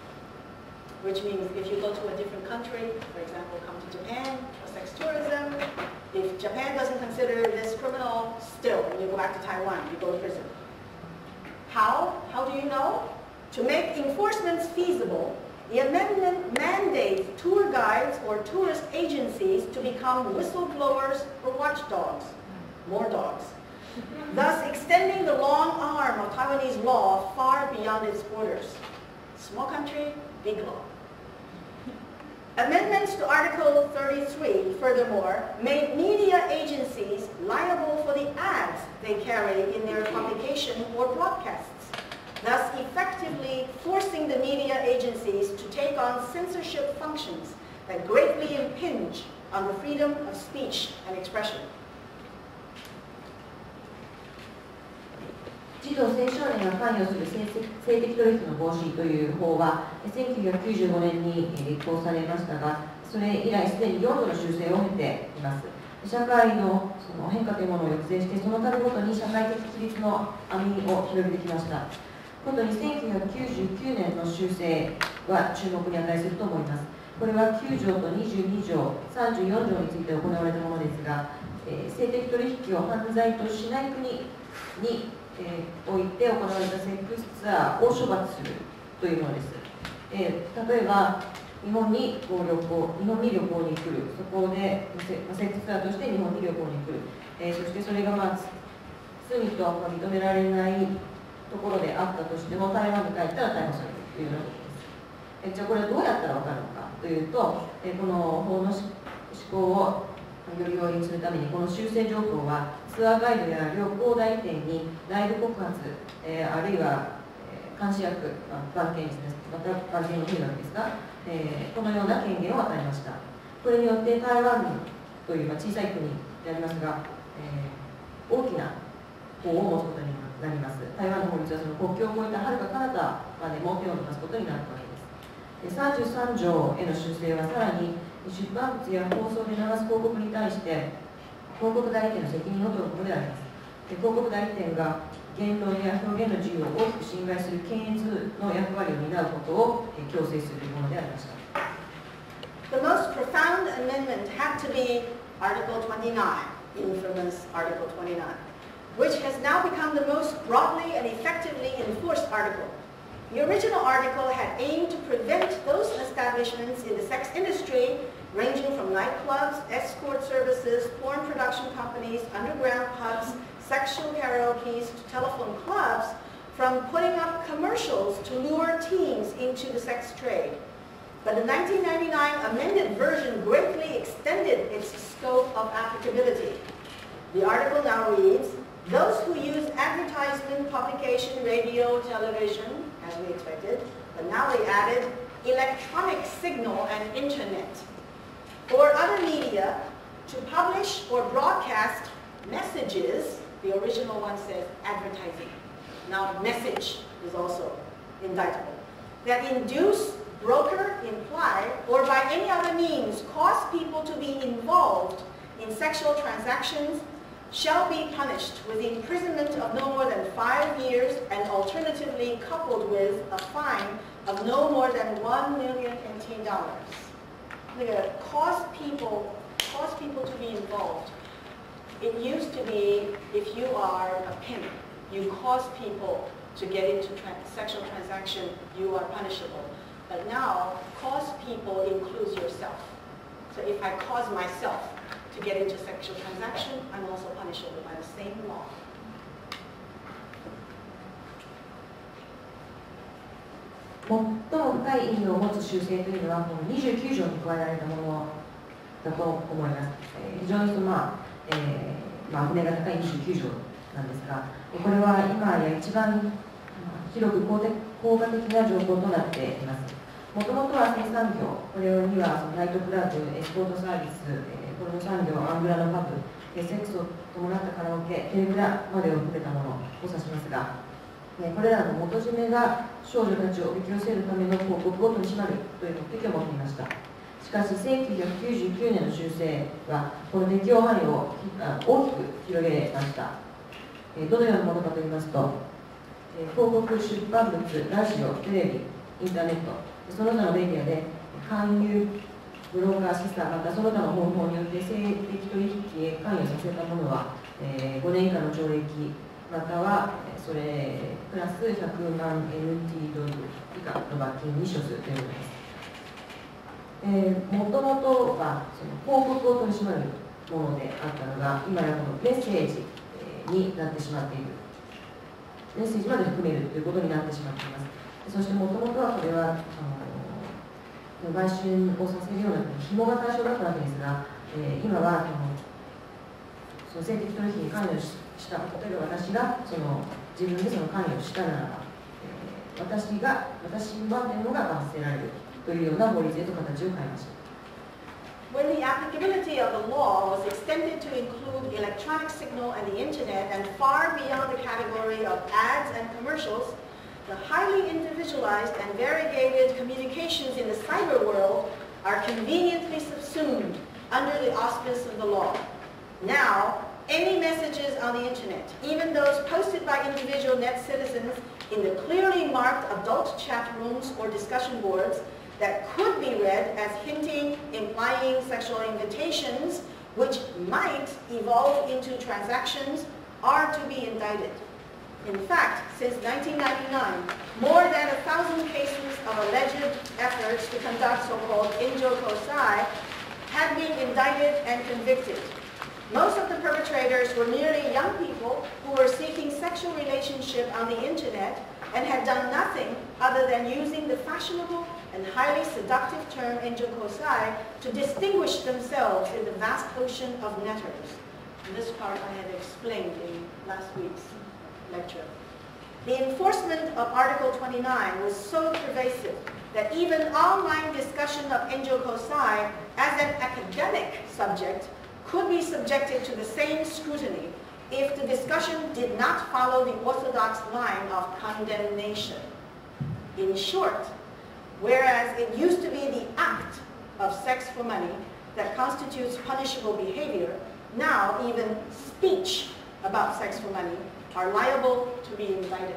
Speaker 2: Which means if you go to a different country, for example, come to Japan for sex tourism, if Japan doesn't consider this criminal, still, when you go back to Taiwan, you go to prison. How? How do you know? To make enforcements feasible, the amendment mandates tour guides or tourist agencies to become whistleblowers or watchdogs, more dogs, thus extending the long arm of Taiwanese law far beyond its borders. Small country, big law. Amendments to Article 33, furthermore, made media agencies liable for the ads they carry in their publication or broadcasts, thus effectively forcing the media agencies to take on censorship functions that greatly impinge on the freedom of speech and expression.
Speaker 3: 児童・青少年が関与する性的取引の防止という法は1995年に立法されましたが、それ以来すでに4度の修正を経ています。社会のその変化というものを抑制して、その度ごとに社会的規律の網を広げてきました。今度に1999年の修正は注目に値すると思います。これは9条と22条、34条について行われたものですが、性的取引を犯罪としない国において行われたセックスツアーを処罰するというものです。例えば日本に旅行に来る、そこでセックスツアーとして日本に旅行に来る、そしてそれが罪とは認められないところであったとしても、台湾に帰ったら逮捕されるというようなことです。じゃあこれはどうやったら分かるのかというと、この法の施行をより容易にするために、この修正条項はツアーガイドや旅行代理店に内部告発、あるいは監視役、番犬ですね、また番犬の国なのですが、このような権限を与えました。これによって台湾という小さい国でありますが、大きな法を持つことになります。台湾の法律はその国境を越えたはるか彼方までも手を伸ばすことになるわけです。33条への修正はさらに出版物や放送で流す広告に対して広告代理店の責任を取ることであります。広告代理店が言論や表現の自由を大きく侵害する検閲の役割を担うことを強制するものでありました。
Speaker 2: The most profound amendment had to be Article 29, infamous Article 29, which has now become the most broadly and effectively enforced article. The original article had aimed to prevent those establishments in the sex industry, ranging from nightclubs, escort services, porn production companies, underground pubs, sexual karaoke's to telephone clubs, from putting up commercials to lure teens into the sex trade. But the 1999 amended version greatly extended its scope of applicability. The article now reads, those who use advertisement, publication, radio, television, as we expected, but now they added electronic signal and internet, or other media to publish or broadcast messages. The original one says advertising. Now message is also indictable. That induce, broker, imply, or by any other means cause people to be involved in sexual transactions shall be punished with imprisonment of no more than 5 years and alternatively coupled with a fine of no more than $1 million NT dollars. Cause people to be involved. It used to be if you are a pimp, you cause people to get into sexual transaction, you are punishable. But now, cause people includes yourself. So if I cause myself to get into sexual transaction, I'm also punishable by the same law.
Speaker 3: 最も深い意味を持つ修正というのはこの29条に加えられたものだと思います。非常に船が高い29条なんですが、これは今や一番広く効果的な条項となっています。もともとは生産業、これにはナイトクラブ、エスコートサービス、ポルノ産業、アングラのパブ、セックスを伴ったカラオケ、テレビラまでを含めたものを指しますが、これらの元締めが少女たちをおびき寄せるための広告を取り締まるという目的を持っていました。しかし1999年の修正はこの適用範囲を大きく広げました。どのようなものかといいますと、広告、出版物、ラジオ、テレビ、インターネット、その他のメディアで勧誘、ブロガー、シスター、またその他の方法によって性的取引へ関与させたものは、5年以下の懲役、またはそれプラス100万 NT ドル以下の罰金に処するということです。もともとはその広告を取り締まるものであったのが、今やこのメッセージになってしまっている。メッセージまで含めるということになってしまっています。そしてもともとはこれは売春をさせるような紐が対象だったわけですが、今はその性的取引に関与した、例えば私が自分でその関与したならば、 私はというのが罰せられるというような法律へと形を変えました。
Speaker 2: When the applicability of the law was extended to include electronic signal and the internet and far beyond the category of ads and commercials, the highly individualized and variegated communications in the cyber world are conveniently subsumed under the auspice of the law. Now, any messages on the internet, even those posted by individual net citizens in the clearly marked adult chat rooms or discussion boards that could be read as hinting, implying sexual invitations, which might evolve into transactions, are to be indicted. In fact, since 1999, more than 1,000 cases of alleged efforts to conduct so-called Injo Kosai had been indicted and convicted. Most of the perpetrators were merely young people who were seeking sexual relationship on the internet and had done nothing other than using the fashionable and highly seductive term Injo Kosai to distinguish themselves in the vast ocean of netters. And this part I had explained in last week's lecture. The enforcement of Article 29 was so pervasive that even online discussion of Injo Kosai as an academic subject could be subjected to the same scrutiny if the discussion did not follow the orthodox line of condemnation. In short, whereas it used to be the act of sex for money that constitutes punishable behavior, now even speech about sex for money are liable to be indicted.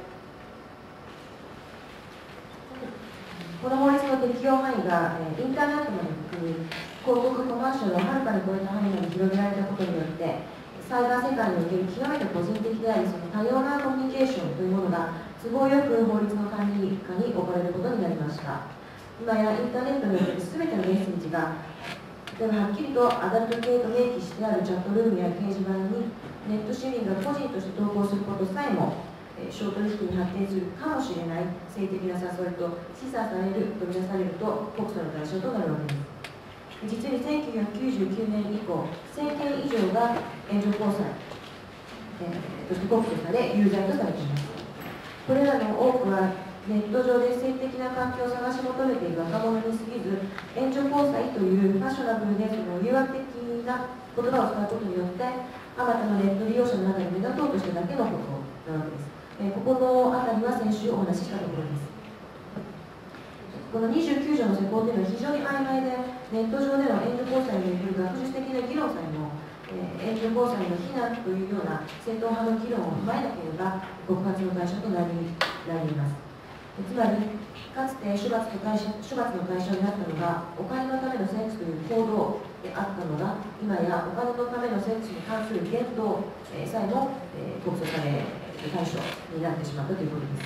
Speaker 3: この法律の適用範囲がインターネットまで含み、広告コマーシャルをはるかに超えた範囲まで広げられたことによって、サイバー世界における極めて個人的であり、その多様なコミュニケーションというものが都合よく法律の管理下に置かれることになりました。今やインターネットにおける全てのメッセージが、例えばはっきりとアダルト系と明記してあるチャットルームや掲示板にネット市民が個人として投稿することさえも小取引に発展するかもしれない性的な誘いと示唆されるとみなされると告訴の対象となるわけです。実に1999年以降、1000件以上が援助交際、として告訴され有罪とされています。これらの多くはネット上で性的な環境を探し求めている若者に過ぎず、援助交際というファッショナブルでその誘惑的な言葉を使うことによって、あまたのネット利用者の中に目立とうとしただけのことなわけです。ここのあたりは先週お話ししたところです。この29条の施行というのは非常に曖昧で、ネット上での援助交際による学術的な議論さえも、援助交際の非難というような正統派の議論を踏まえなければ告発の対象となります。つまり、かつて処罰の対象になったのが、お金のためのセックスという行動であったのが、今やお金のためのセックスに関する言動さえも告訴される対象になってしまったということです。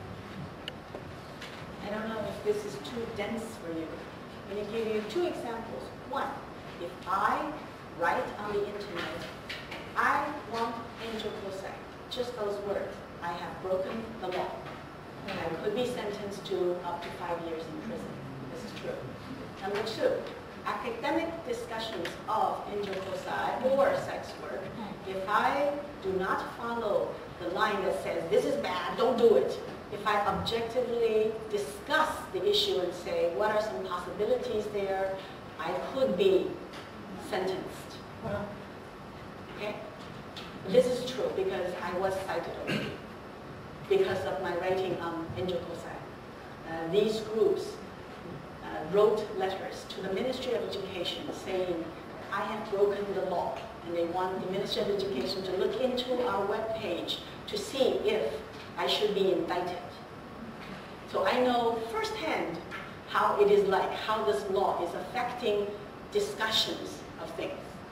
Speaker 2: I don't know if this is too dense for you. I'm going to give you two examples. One, if I write on the internet, I want Injo Kosai, just those words, I have broken the law. I could be sentenced to up to 5 years in prison. This is true. Number two, academic discussions of Injo Kosai or sex work, if I do not follow the line that says, this is bad, don't do it, if I objectively discuss the issue and say, what are some possibilities there, I could be sentenced. Okay? This is true because I was cited already because of my writing on Injo Kosai. These groups wrote letters to the Ministry of Education saying, I have broken the law, and they want the Ministry of Education to look into our webpage to see if I should be indicted. So I know firsthand how it is like, how this law is affecting discussions of things.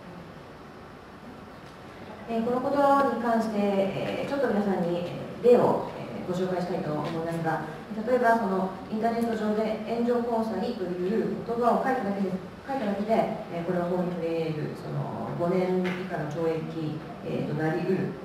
Speaker 3: このことに関して、ちょっと皆さんに例をご紹介したいと思いますが、例えばそのインターネット上で援助交際という言葉を書いただけで、これは法に触れるその5年以下の懲役、となりうる、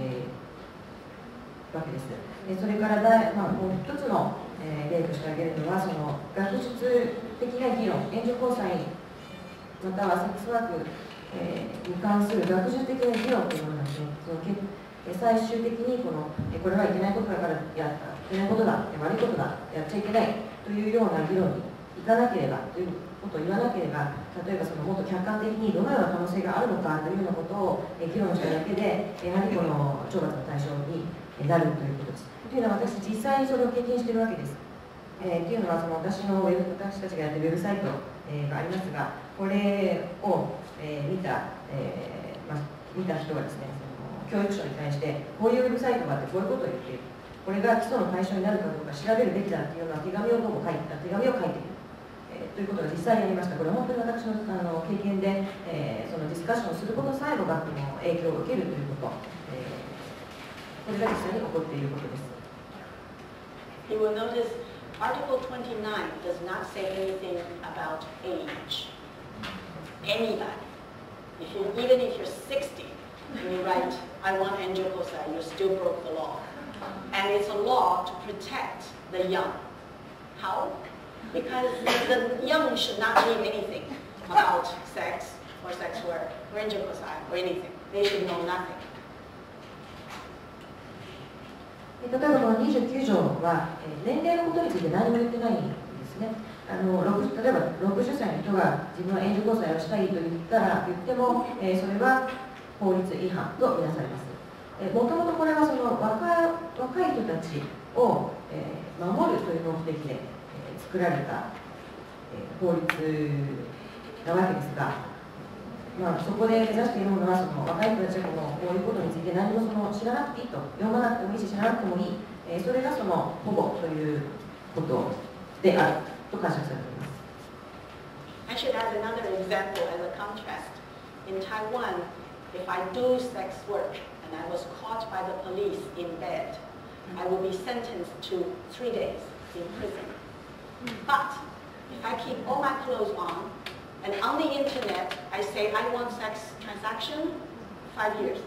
Speaker 3: わけです。それからもう一つの、例として挙げるのはその学術的な議論、援助交際またはセックスワーク、に関する学術的な議論というものなんですね。最終的にこれはいけないことだからやったいけないことだ、悪いことだ、やっちゃいけないというような議論にいかなければということを言わなければ、例えばそのもっと客観的にどのような可能性があるのかというようなことを議論しただけで、やはりこの懲罰の対象になるということです。というのは私実際にそれを経験しているわけです。というのはその私たちがやっているウェブサイト、がありますが、これを、見た人がですね、その教育省に対してこういうウェブサイトがあってこういうことを言っている、これが起訴の対象になるかどうか調べるべきだというような手紙を書いている、ということが実際にありました。これは本当に私の、経験で、そのディスカッションをすることさえも学校の影響を受けるということ、これが実際に起こっていることです。
Speaker 2: You will notice Article 29 does not say anything about age. Anybody. Even if you're 60 and you write, I want Enjo Kosai, you still broke the law. And it's a law to protect the young. How? Because the young should not read anything about sex or sex work or Enjo Kosai or anything. They should know nothing.
Speaker 3: 例えばこの29条は年齢のことについて何も言ってないんですね。例えば60歳の人が自分は援助交際をしたいと言っても、それは法律違反とみなされます。もともとこれはその若い人たちを守るという目的で作られた法律なわけですが、そこで目指しているものはその若い人たちがこういうことについて何も知らなくていいと、読まなくてもいいし知らなくてもいい、それがその保護ということであると解釈されています。
Speaker 2: I should add another example as a contrast. In Taiwan, if I do sex work and I was caught by the police in bed, I will be sentenced to 3 days in prison. But if I keep all my clothes on, and on the internet, I say I want sex transaction, 5 years.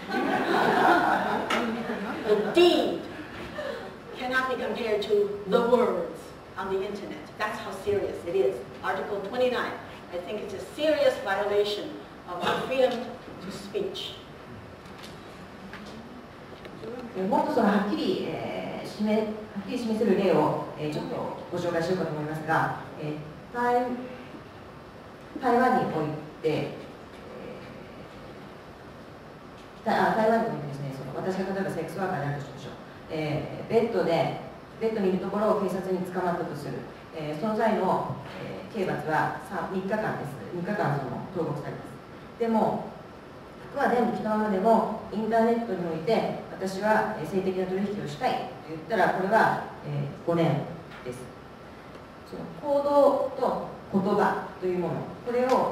Speaker 2: The deed cannot be compared to the words on the internet. That's how serious it is. Article 29, I think it's a serious violation of the freedom to speech.
Speaker 3: もっとそのはっきり示せる例をちょっとご紹介しようかと思いますが、台湾において、ですね、私が例えばセックスワーカーであるとしましょう。ベッドにいるところを警察に捕まったとする。その際の、刑罰は3日間です。3日間投獄されます。でも、服は全部着たままでも、インターネットにおいて、私は性的な取引をしたいと言ったら、これは、5年です。その行動と言葉というもの、これを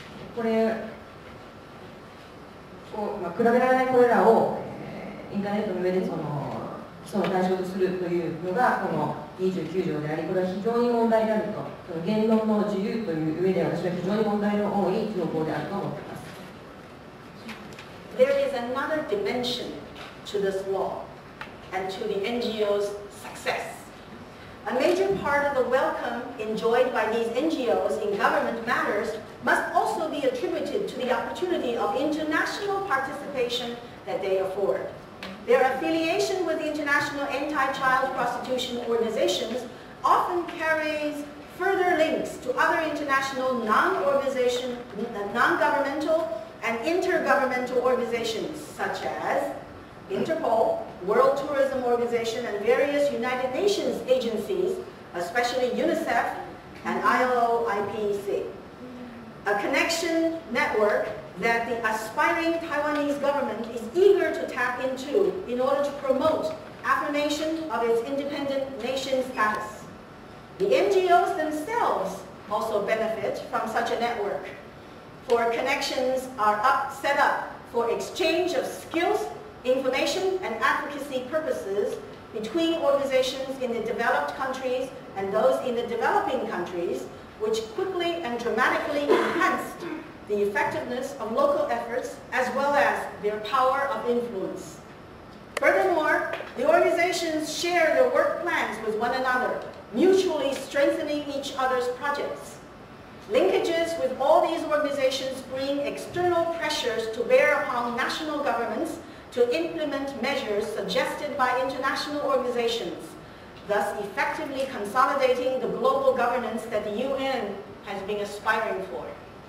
Speaker 3: 比べられないこれらを、インターネットの上で起訴の対象とするというのがこの29条であり、これは非常に問題であると、その言論の自由という上で私は非常に問題の多い条項であると思っています。
Speaker 2: There is another dimension to this law and to the NGO's success. A major part of the welcome enjoyed by these NGOs in government matters must also be attributed to the opportunity of international participation that they afford. Their affiliation with the international anti-child prostitution organizations often carries further links to other international non-governmental and intergovernmental organizations such as Interpol, World Tourism Organization, and various United Nations agencies, especially UNICEF and ILO IPEC. A connection network that the aspiring Taiwanese government is eager to tap into in order to promote affirmation of its independent nation status. The NGOs themselves also benefit from such a network, for connections are set up for exchange of skills, information, and advocacy purposes between organizations in the developed countries and those in the developing countries, which quickly and dramatically enhanced the effectiveness of local efforts as well as their power of influence. Furthermore, the organizations share their work plans with one another, mutually strengthening each other's projects. Linkages with all these organizations bring external pressures to bear upon national governments to implement measures suggested by international organizations, thus effectively consolidating the global governance that the UN has been aspiring for.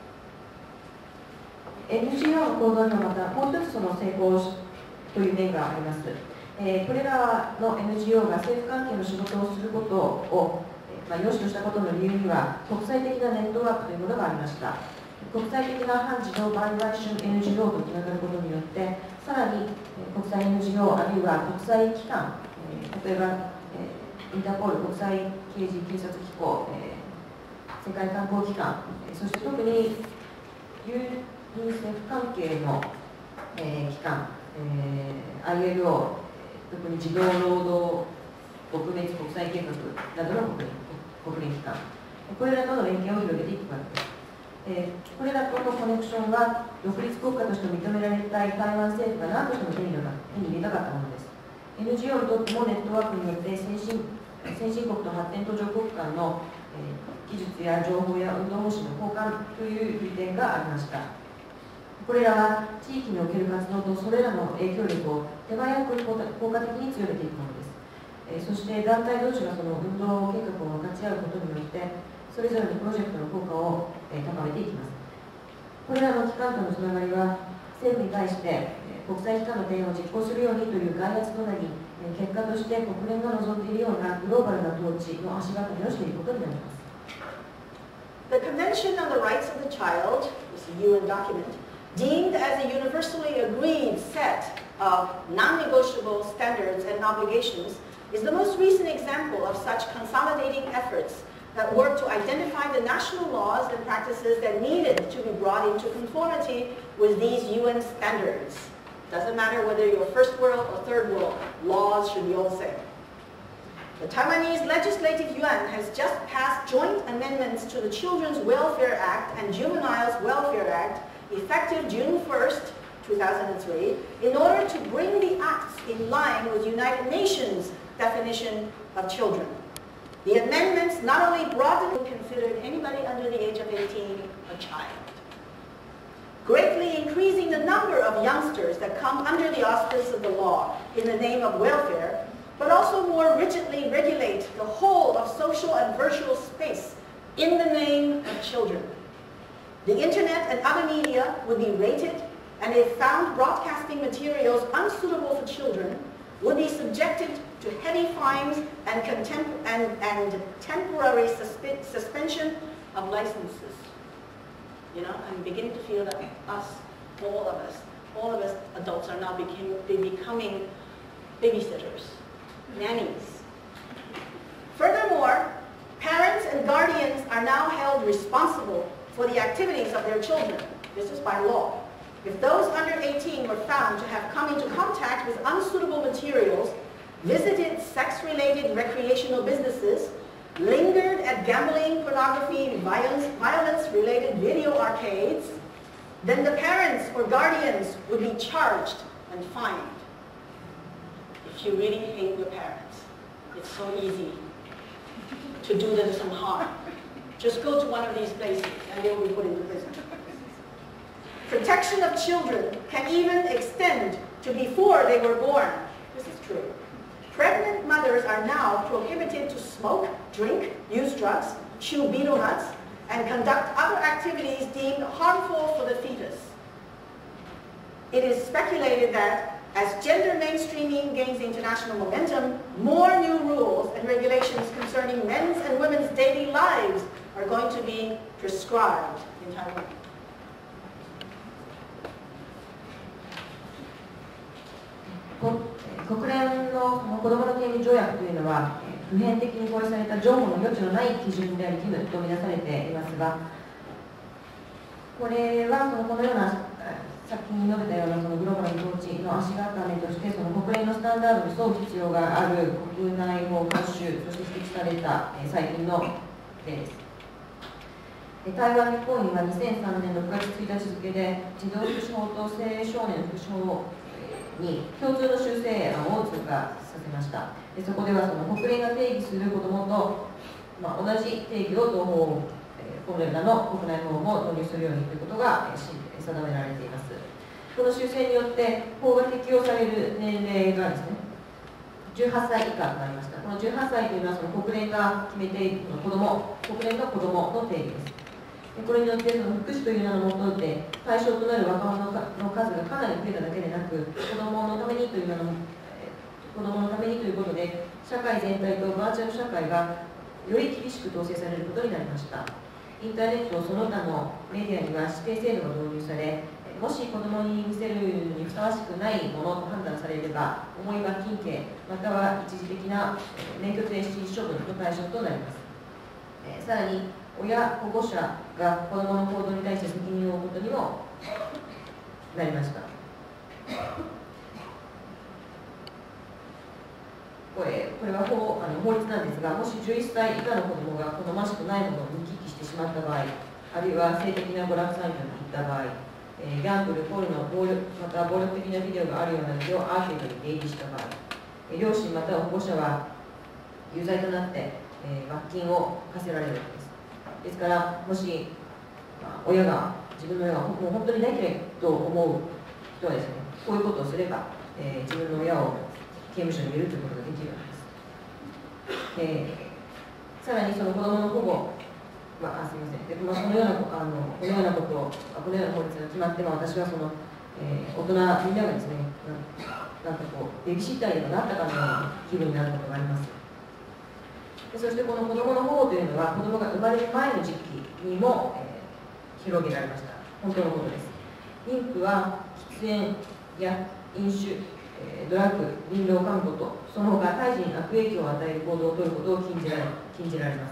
Speaker 3: NGO の行動にはまたもう一つその成功という点があります。これらの NGO が政府関係の仕事をすることを良しとしたことの理由には国際的なネットワークというものがありました。国際的な反自動売買春 NGO とつながることによってさらに国際 NGO あるいは国際機関、例えばインターポール国際刑事警察機構、世界観光機関、そして特にユニセフ関係の、機関、ILO、特に児童労働撲滅国際計画などの国連機関、これらとの連携を広げていくわけです。これらとのコネクションは独立国家として認められたい台湾政府が何としても手に入れたかったものです。NGO にとってもネットワークによって先進国と発展途上国間の、技術や情報や運動方針の交換という利点がありました。これらは地域における活動とそれらの影響力を手早く効果的に強めていくものです。そして団体同士がその運動計画を分かち合うことによってそれぞれのプロジェクトの効果を高めていきます。これらの機関とのつながりは政府に対して国際機関の提案を実行するようにという外圧となり、結果として国連が望んでいるようなグローバルな統治の足がかりをしていることになります。
Speaker 2: The Convention on the Rights of the Child, this is a UN document, deemed as a universally agreed set of non-negotiable standards and obligations, is the most recent example of such consolidating efforts that work to identify the national laws and practices that needed to be brought into conformity with these UN standards. Doesn't matter whether you're first world or third world, laws should be all the same. The Taiwanese Legislative Yuan has just passed joint amendments to the Children's Welfare Act and Juveniles Welfare Act, effective June 1st, 2003, in order to bring the acts in line with United Nations definition of children. The amendments not only broaden and considered anybody under the age of 18 a child, greatly increasing the number of youngsters that come under the auspice of the law in the name of welfare, but also more rigidly regulate the whole of social and virtual space in the name of children. The internet and other media would be rated, and if found broadcasting materials unsuitable for children, would be subjected to heavy fines and temporary suspension of licenses. You know, I'm beginning to feel that all of us adults are now becoming babysitters, nannies. Furthermore, parents and guardians are now held responsible for the activities of their children. This is by law. If those under 18 were found to have come into contact with unsuitable materials, visited sex-related recreational businesses, lingered at gambling, pornography, violence-related video arcades, then the parents or guardians would be charged and fined. If you really hate your parents, it's so easy to do them some harm. Just go to one of these places and they will be put into prison. Protection of children can even extend to before they were born. This is true. Pregnant mothers are now prohibited to smoke, drink, use drugs, chew betel nuts, and conduct other activities deemed harmful for the fetus. It is speculated that as gender mainstreaming gains international momentum, more new rules and regulations concerning men's and women's daily lives are going to be prescribed in Taiwan.
Speaker 3: 国連の子どもの権利条約というのは普遍的に合意された譲歩の余地のない基準であり義務とみなされていますが、これはこのような先に述べたようなそのグローバルな統治の足固めとしてその国連のスタンダードに沿う必要がある国内法慣習として指摘された最近の例です。台湾日本には2003年6月1日付で児童福祉法と青少年福祉法に共通の修正案を通過させました。そこではその国連が定義する子どもと、同じ定義を同法これらの国内法も導入するようにということが定められています。 この修正によって法が適用される年齢がですね、18歳以下となりました。この18歳というのはその国連が決めている子供、国連の子供の定義です。これによってその福祉という名のもとで対象となる若者の数がかなり増えただけでなく、子供のためにという名の子供のためにということで、社会全体とバーチャル社会がより厳しく統制されることになりました。インターネットその他のメディアには指定制度が導入され、もし子供に見せるにふさわしくないものと判断されれば、重い罰金刑、または一時的な免許停止処分の対象となります。さらに、親、保護者が子供の行動に対して責任を負うことにもなりました。これは法律なんですが、もし11歳以下の子供が好ましくないものを見聞きしてしまった場合、あるいは性的な娯楽産業に行った場合、ギャンブル、ポルノ、また暴力的なビデオがあるようなビデオアーケードに出入りした場合、両親または保護者は有罪となって、罰金を課せられるわけです。ですから、もし、親が、自分の親がもう本当に大嫌いと思う人はですね、こういうことをすれば、自分の親を刑務所に入れるということができるわけです。さらにその子どもの保護、すみません。でこのようなことを、このような法律が決まって、私はその、大人みんながですね、なんかこう、ベビーシッターにもなったかのような気分になることがあります。でそしてこの子どもの保護というのは、子どもが生まれる前の時期にも、広げられました。本当のことです。妊婦は喫煙や飲酒、ドラッグ、飲料を噛むこと、その他胎児に悪影響を与える行動を取ることを禁じられています。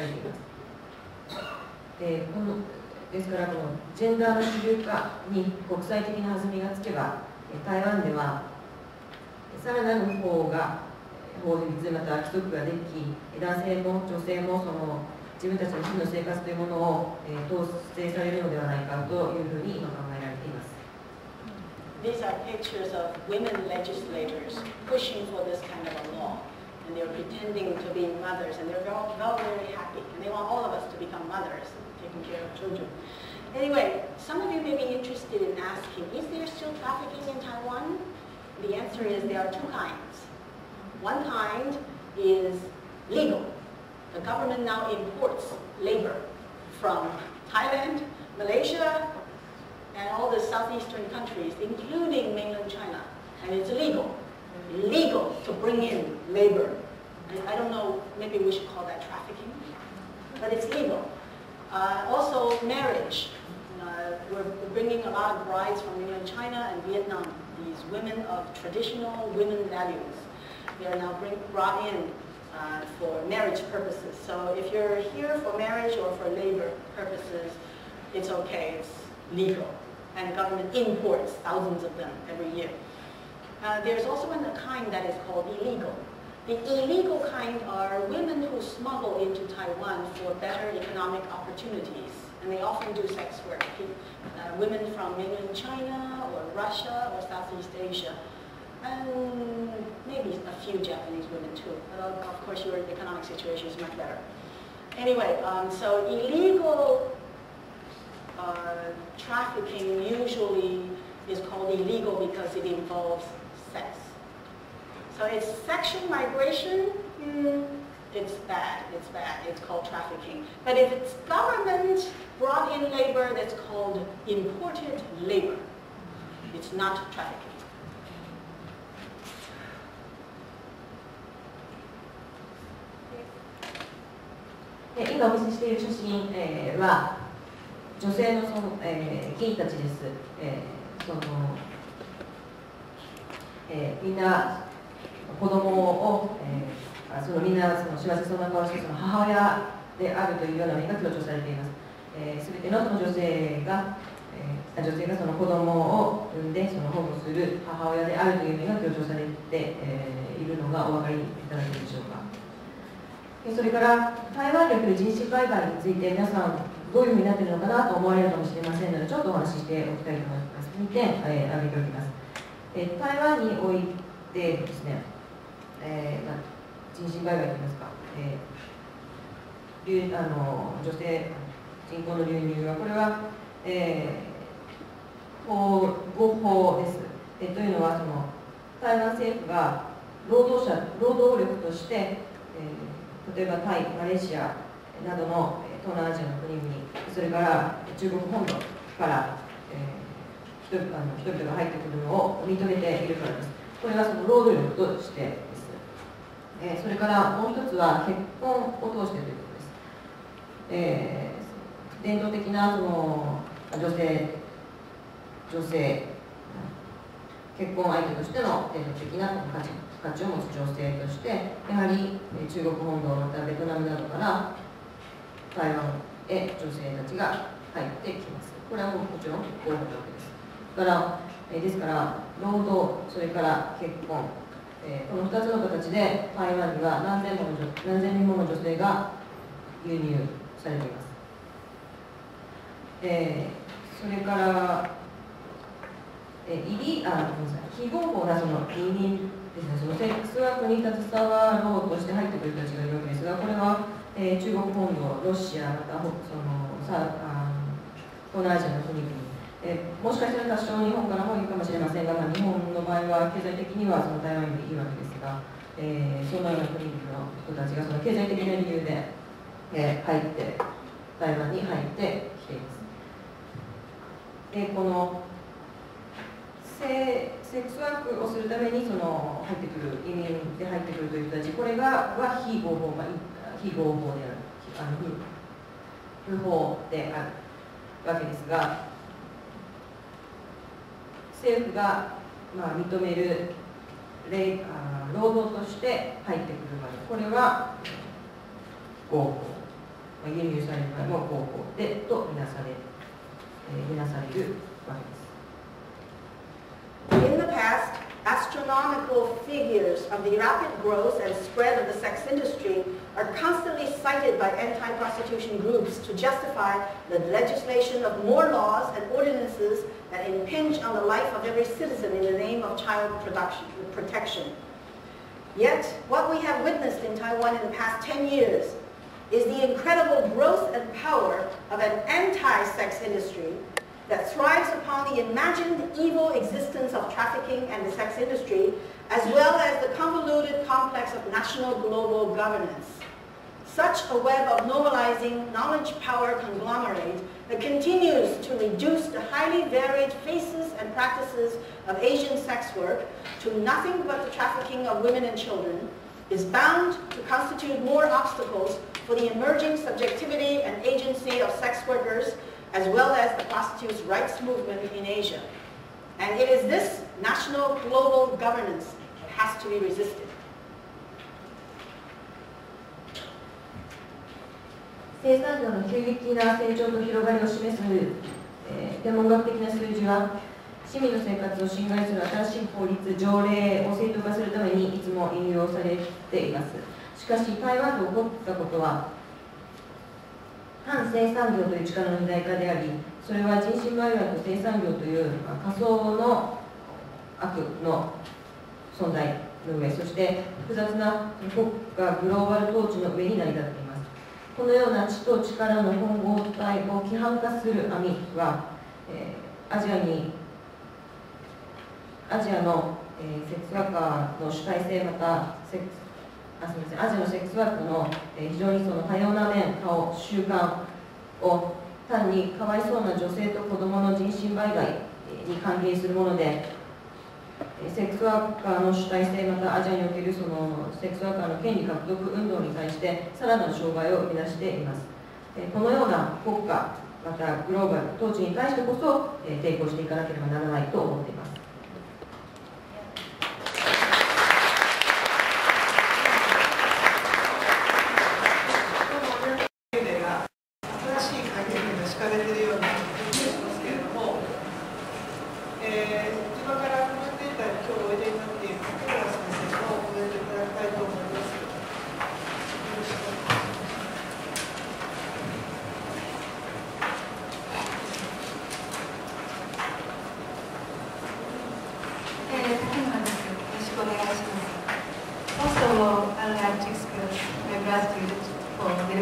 Speaker 3: ですから、このジェンダーの主流化に国際的な弾みがつけば、台湾ではさらなる法律、また規則ができ、男性も女性も自分たちの日々の生活というものを統制されるのではないかというふうに今考えられています。
Speaker 2: These are pictures of women legislators pushing for this kind of a law. And they're pretending to be mothers, and they're all very happy. And they want all of us to become mothers, taking care of children. Anyway, some of you may be interested in asking, is there still trafficking in Taiwan? The answer is there are two kinds. One kind is legal. The government now imports labor from Thailand, Malaysia, and all the southeastern countries, including mainland China. And it's illegal to bring in labor. I don't know, maybe we should call that trafficking, but it's legal. Also marriage. We're bringing a lot of brides from mainland China and Vietnam, these women of traditional women values. They are now brought in for marriage purposes. So if you're here for marriage or for labor purposes, it's okay, it's legal. And the government imports thousands of them every year. There's also a kind that is called illegal. The illegal kind are women who smuggle into Taiwan for better economic opportunities. And they often do sex work. Women from mainland China or Russia or Southeast Asia. And maybe a few Japanese women too. But of course your economic situation is much better. Anyway, so illegal trafficking usually is called illegal because it involves sex. So it's sexual migration, it's bad, it's called trafficking. But if it's government brought in labor, that's called imported labor. It's not trafficking.
Speaker 3: 今お見せしている写真、は女性の議員たちです。みんな子供を、みんな幸せそうな顔して母親であるというような面が強調されています。すべての女性がその子供を産んで保護する母親であるという面が強調されているのがお分かりいただけるでしょうか。それから台湾における人身売買について皆さんどういうふうになっているのかなと思われるかもしれませんのでちょっとお話ししておきたいと思います。2点挙げておきます。台湾においてですね、人身売買といいますか、女性人口の流入はこれは、 合法です。というのは台湾政府が労働力として、例えばタイ、マレーシアなどの東南アジアの国々、それから中国本土から、人々が入ってくるのを認めているからです。これはその労働力としてです。それからもう一つは結婚を通してということです。伝統的な女性結婚相手としての伝統的な価値を持つ女性として、やはり中国本土またベトナムなどから台湾へ女性たちが入ってきます。これはもちろん合法なわけです。ですから労働、それから結婚、この2つの形で台湾には何千人もの女性が輸入されています。それから非合法な移民ですね、セックスワークに携わろうとして入ってくる人たちがいるわけですが、これは、中国本土、ロシア、また東南アジアの国々、もしかしたら多少日本からもいるかもしれませんが、日本の場合は経済的には台湾にいるわけですが、そのような国々の人たちが経済的な理由で、台湾に入ってきています。このセックスワークをするために入ってくる移民で入ってくるという人たち、これは非合法である、不法であるわけですが、政府が認める労働として入ってくる場合、これは合法、輸入される場合も合法でとみなされるわけです。
Speaker 2: In the past, astronomical figures of the rapid growth and spread of the sex industry are constantly cited by anti-prostitution groups to justify the legislation of more laws and ordinances that impinge on the life of every citizen in the name of child protection. Yet, what we have witnessed in Taiwan in the past 10 years is the incredible growth and power of an anti-sex industry that thrives upon the imagined evil existence of trafficking and the sex industry, as well as the convoluted complex of national global governance. Such a web of normalizing knowledge-power conglomerate that continues to reduce the highly varied faces and practices of Asian sex work to nothing but the trafficking of women and children is bound to constitute more obstacles for the emerging subjectivity and agency of sex workers, as well as the prostitutes' rights movement in Asia. And it is this national global governance that has to be resisted.
Speaker 3: 生産業の急激な成長と広がりを示す、天文学的な数字は、市民の生活を侵害する新しい法律、条例を正当化するためにいつも引用されています。しかし、台湾で起こったことは、反生産業という力の肥大化であり、それは人身売買と生産業という仮想の悪の存在の上、そして複雑な国家グローバル統治の上に成り立っています。このような知と力の混合体を規範化する網は、アジアの、セックスワーカーの主体性、またアジアのセックスワークの非常に多様な面、顔、習慣を単にかわいそうな女性と子どもの人身売買に関係するもので、セックスワーカーの主体性、またアジアにおけるセックスワーカーの権利獲得運動に対してさらなる障害を生み出しています。このような国家、またグローバル統治に対してこそ抵抗していかなければならないと思っています。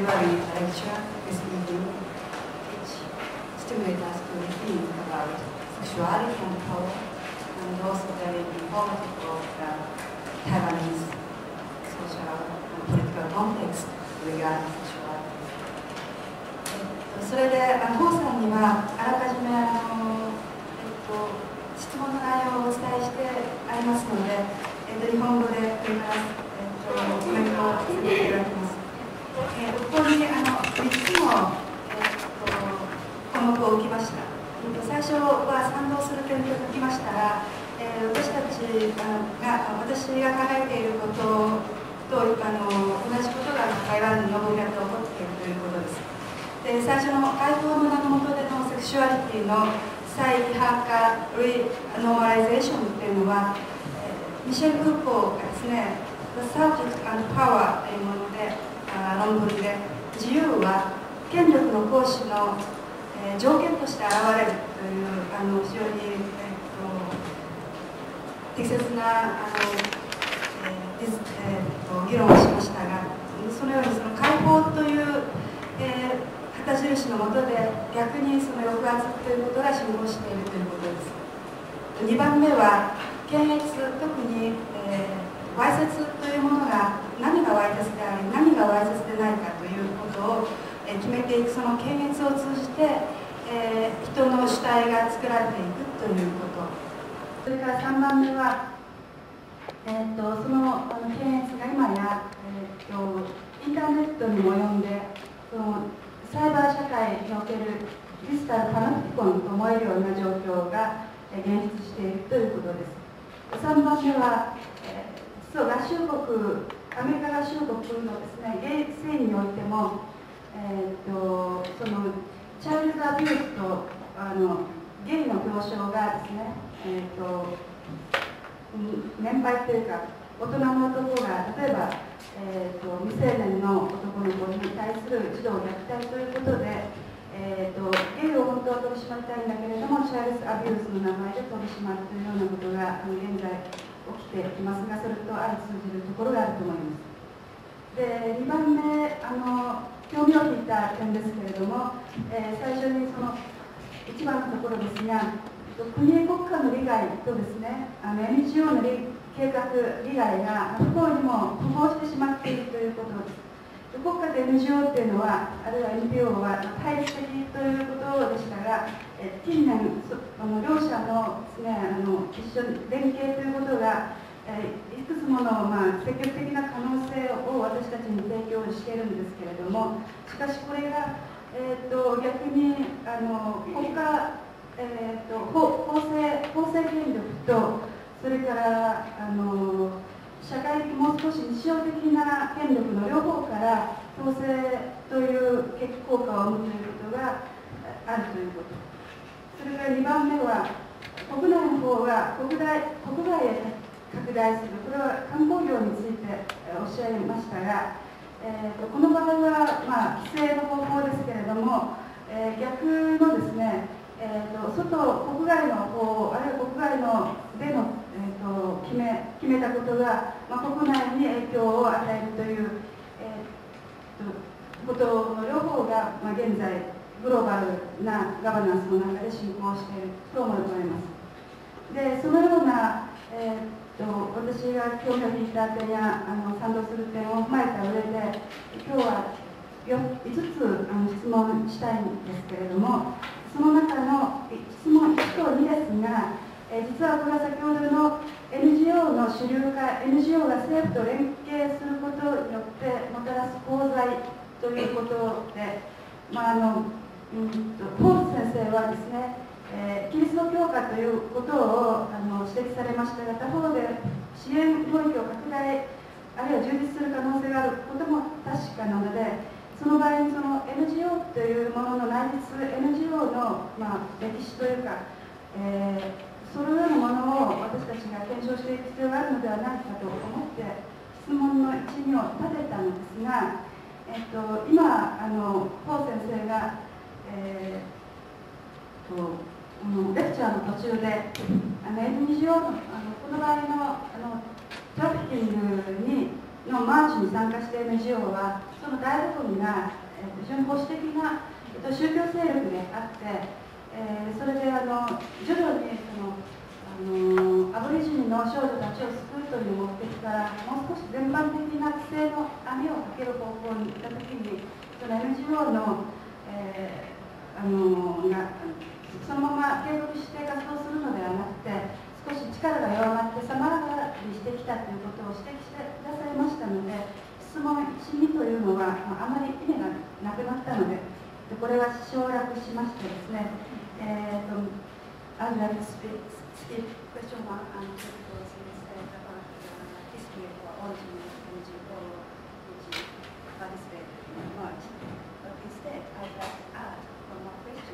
Speaker 4: Stimulate us to think about sexuality and power, and also very informative of the Taiwanese social and political context regarding sexuality. それで、ホウさんにはあらかじめ質問の内容をお伝えしてありますので、日本語でこれからコメントをさせていただきます。ここに3つの項目を置きました。最初は賛同する点と書きましたら、私が考えていることと同じことが台湾の分野で起こっているということです。で、最初の外交の名の下でのセクシュアリティの再規範化、リノーマライゼーションというのは、ミシェル・フーコーがですね、The Subject and Power というもので、論文で、自由は権力の行使の、条件として現れるという非常に、適切な議論をしましたが、そのようにその解放という、旗印の下で逆にその抑圧ということが進行しているということです。2番目は検閲、特に、わいせつというものが何がわいせつであり何がわいせつでないかということを、決めていく、その検閲を通じて、人の主体が作られていくということ。それから3番目は、その検閲が今や、インターネットにも及んで、そのサイバー社会におけるデジタルパナプティコンと思えるような状況が現出しているということです。3番目は、実は合衆国、アメリカ合衆国のですね、ゲイ制においても、そのチャイルドアビュースとゲイの病床がですね、年配というか、大人の男が例えば、未成年の男の子に対する児童虐待ということで、ゲイを本当は取り締まりたいんだけれども、チャイルドアビュースの名前で取り締まるというようなことが現在起きていますが、それと相通じるところがあると思います。で、2番目、興味を引いた点ですけれども、最初にその1番のところですが、国家国家の利害とですね、NGO の計画利害が不幸にも符合してしまっているということです。国家と NGO というのは、あるいは NPO は対立的ということでしたが、近年、両者のですね、一緒に連携ということが、いくつもの、積極的な可能性を私たちに提供しているんですけれども、しかしこれが、逆に国家、法制権力と、それから社会的もう少し日常的な権力の両方から統制という結果効果を生むということがあるということ。それから2番目は、国内の方が国外へ拡大する、これは観光業についておっしゃいましたが、この場合は、規制の方法ですけれども、逆のですね、国外の方、あるいは国外での、決めたことが、国内に影響を与えるという、ことの両方が、現在、グローバルなガバナンスの中で進行していると思います。で、そのような、私が興味を引いた点や賛同する点を踏まえた上で、今日は5つ質問したいんですけれども、その中の質問1と2ですが、実はこれは先ほどの NGO の主流化、NGO が政府と連携することによってもたらす功罪ということで、ポール先生はですね、キリスト教化ということを指摘されましたが、他方で支援領域を拡大、あるいは充実する可能性があることも確かなので、その場合にその NGO というものの内実、NGO の、歴史というか、そのようなものを私たちが検証していく必要があるのではないかと思って質問の1、2を立てたのですが、今ポー先生が、レクチャーの途中でNGO のこの場合のトラフィキングのマーチに参加している NGO はその大部分が非常に保守的な宗教勢力であって、 それで徐々にアボリジニの少女たちを救うという目的からもう少し全般的な規制の網をかける方向に行ったときに、その NGO の、そのまま継続して活動するのではなくて、少し力が弱まって様変わりしてきたということを指摘してくださいましたので、質問1、2というのはあまり意味がなくなったので、これは省略しましてですね、I'd like to skip question 1 and 2 because instead about the history or origin of NGO which participate in March. But instead, I'd like to add one more question.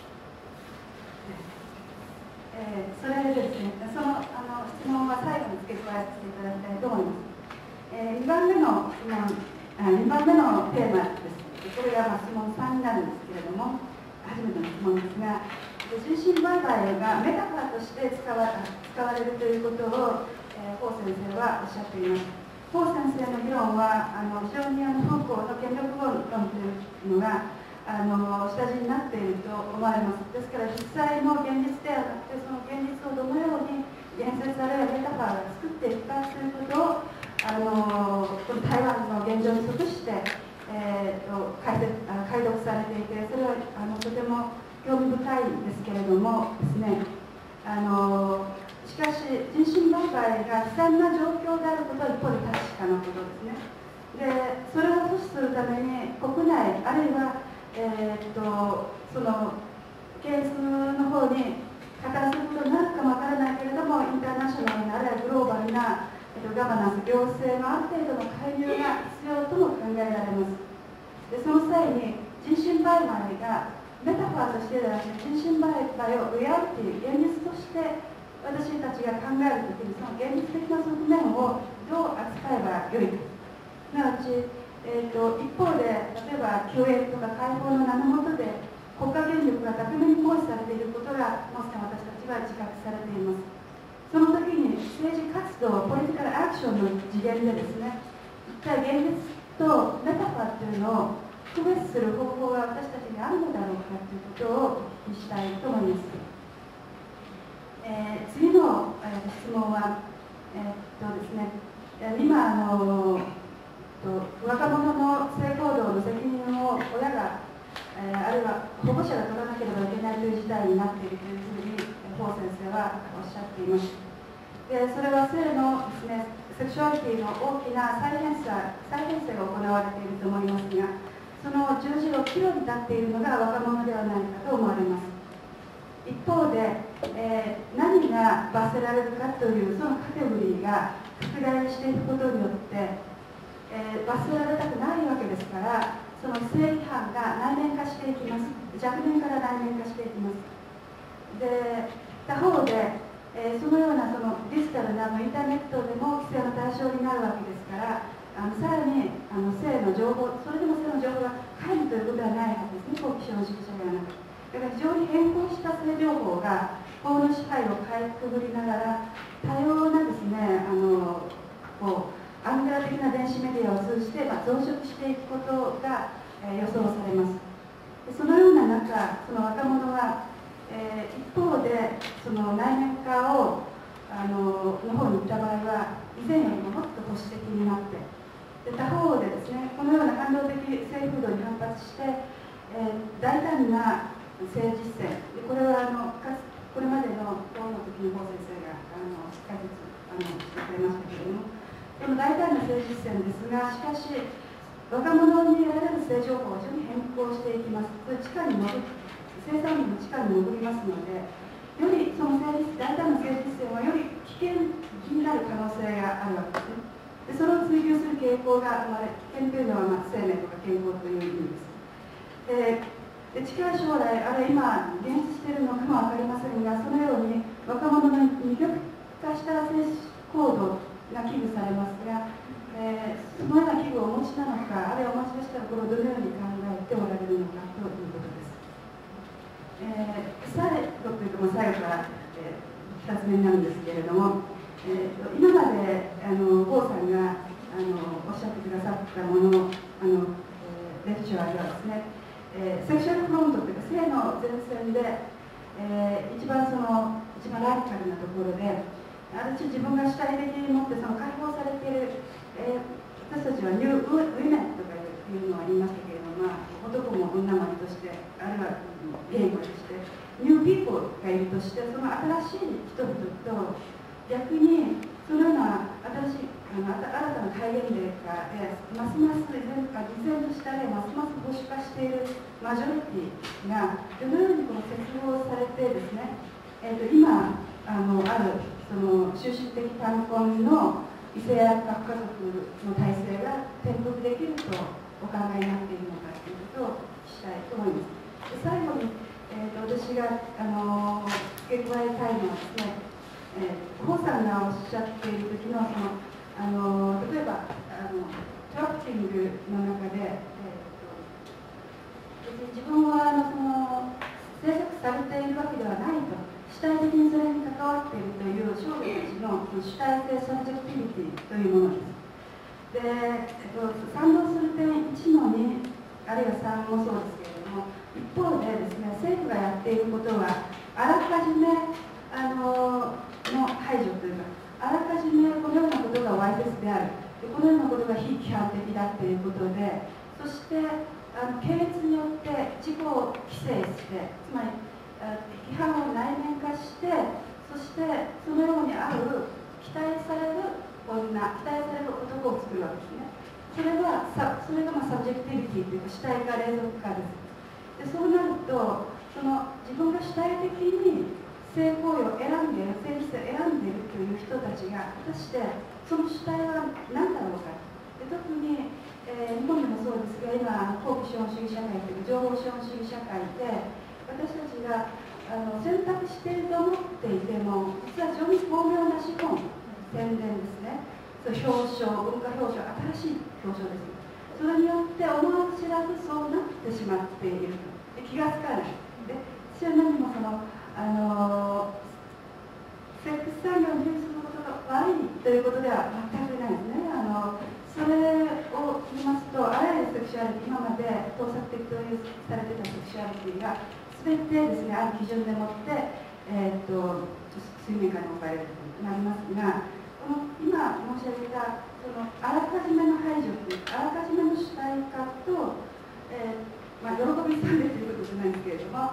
Speaker 4: それでですね、その質問は最後に付け加えさせていただきたいと思います。2番目の質問、2番目のテーマです。これが質問3になるんですけれども、初めての質問ですが、人身売買がメタファーとして使われるということを、彭先生はおっしゃっています。彭先生の議論は非常にフーコーの権力論というのが下地になっていると思われます。ですから実際の現実ではなくて、その現実をどのように言説あるいはメタファーが作っていくかということをこの台湾の現状に即して解読されていて、それはとても興味深いんですけれどもですね、しかし人身売買が悲惨な状況であることは一方で確かなことですね。でそれを阻止するために国内あるいは、そのケースの方に加担することになるかもわからないけれども、インターナショナルなあるいはグローバルなガバナンス、行政のある程度の介入が必要とも考えられます。でその際に人身売買がメタファーとしてではなくて、人身売買をリアリティ、現実として私たちが考えるときに、その現実的な側面をどう扱えばよいか。すなわち、一方で、例えば救援とか解放の名の下で国家権力が巧みに行使されていることが、もちろん私たちは自覚されています。その時に政治活動、ポリティカルアクションの次元でですね、一体現実とメタファーというのを区別する方法が私たちにあるのだろうかということをお聞きしたいと思います。次の、質問は、ですね、今若者の性行動の責任を親が、あるいは保護者が取らなければいけないという事態になっているというふうに彭先生はおっしゃっています。でそれは性のですね、セクシュアリティの大きな再編成が行われていると思いますが、その十字路岐路に立っているのが若者ではないかと思われます。一方で、何が罰せられるかというそのカテゴリーが拡大していくことによって、罰せられたくないわけですから、その性規範が内面化していきます。若年から内面化していきます。で他方で、そのようなそのデジタルなインターネットでも規制の対象になるわけですから、さらに性の情報、それでも性の情報が皆無ということはないはずですね、好奇心識者ではなく。だから非常に変更した性情報が法の支配をかいくぐりながら、多様なですね、アングラ的な電子メディアを通じて、増殖していくことが、予想されます。そのような中、その若者は、一方でその内面化をの方に行った場合は、以前よりももっと保守的になって、他方でですね、このような反動的性風土に反発して、大胆な政治実践、これはこれまでの党の時に彭先生が解説してくれましたけれども、この大胆な政治実践ですが、しかし若者に得られる性情報を非常に変更していきます。それ地下に生産物の地下に潜りますので、よりその大胆な政治実践はより危険になる可能性があるわけですね。でそれを追求する傾向が生まれ、危険というのは生命とか健康という意味です。で近い将来、あるいは今現実しているのかも分かりませんが、そのように若者の二極化した性行動が危惧されますが、そのような危惧をお持ちなのか、あるいはお持ちでしたらこれをどのように考えておられるのかということです。最後というか、最後から、2つ目になるんですけれども、今まで彭さんがおっしゃってくださったものレクチャーではですね、セクシュアルフロントというか性の前線で一番ラディカルなところで、ある種自分が主体的に持って解放されている、私たちはニューウィメンとかいうのは言いましたけれども、男も女もいるとして、あるいはゲイもいるとして、ニューピーポーがいるとして、その新しい人々と逆にそのような新しい新たな戒厳令下でますます依然としたりますます保守化しているマジョリティがどのように接合されてですね、今ある終身的単婚の異性愛家族の体制が転覆できるとお考えになっているのかということをしたいと思います。で最後に、私が付け加えたいのはですね、ホさんがおっしゃっている時の例えばトラッキングの中で、自分は制作されているわけではないと、主体的にそれに関わっているという少女たちの主体性サブジェクティビティというものです。で、賛同する点1の2、あるいは3もそうですけれども、一方でですね、政府がやっていることは、あらかじめの排除というか、あらかじめこのようなことがわいせつである、このようなことが非規範的だということで、そして系列によって自己を規制して、つまり批判を内面化して、そしてそのようにある期待される女、期待される男を作るわけですね。それがサブジェクティビティというか主体化連続化です。でそうなると自分が主体的に性行為を選んでいる、性質を選んでいるという人たちが果たしてその主体は何だろうか。で特に、日本でもそうですが、今法規資本主義社会という情報資本主義社会で私たちが選択していると思っていても、実は非常に巧妙な資本、宣伝ですね、表彰、文化表彰、新しい表彰です。それによって思わず知らずそうなってしまっていると。で気がつかない。で私は何もセックス産業を重視することが悪いということでは全くないですね。それを言いますと、あらゆるセクシュアリティ、今まで盗作的とされていたセクシュアリティが全てですね、ある基準でもって、水面下に置かれるとなりますが、今申し上げたあらかじめの排除というか、あらかじめの主体化と、喜びさんでということじゃないんですけれども、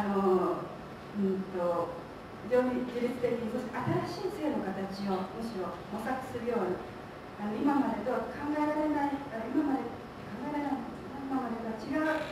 Speaker 4: 非常に自律的に、そして新しい性の形をむしろ模索するような、今までとは考えられない、今までとは違う、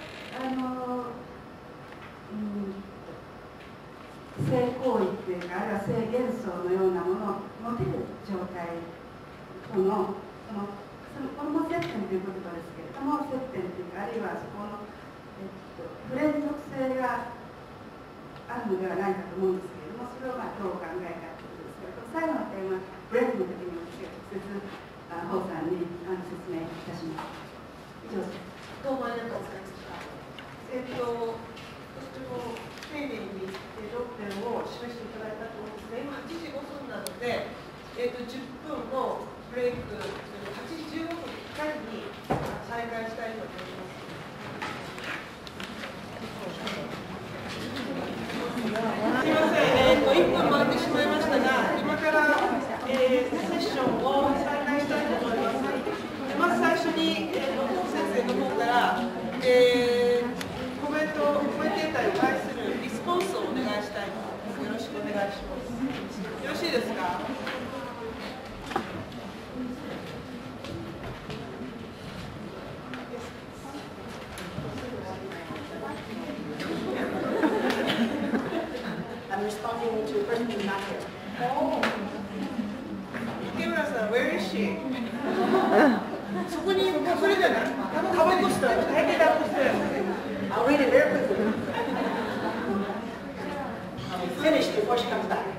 Speaker 4: 性行為っていうか、あるいは性幻想のようなものを持てる状態との、これも接点という言葉ですけれども、接点というか、あるいはそこの、不連続性があるのではないかと思うんですけれども、それをどうお考えかということですけれども、最後の点はブレイクの時に直接ホウさんに説明いたします。以上です。
Speaker 2: どうもありがとうございました。
Speaker 1: とても丁寧に論点を示していただいたと思うんですね。今8時5分なので、10分のブレイク、8時15分ぴったりに再開したいと思います。すみません、1分回ってしまいましたが、今からセッションを再開したいと思います。まず最初に、ホウ先生の方から、コメンテーターに対するリスポンスをお願いしたいと思います。よろしくお願いします。よろしいですか。
Speaker 2: I'm responding to a person who's not here.
Speaker 1: Kimura-san, where is she? そこに隠れてない？タバコ吸ってる。ヘタバコ吸ってる。
Speaker 2: I'll read it very quickly. Finish before she comes back.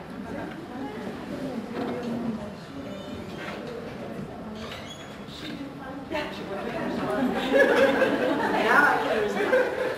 Speaker 2: Now I can respond.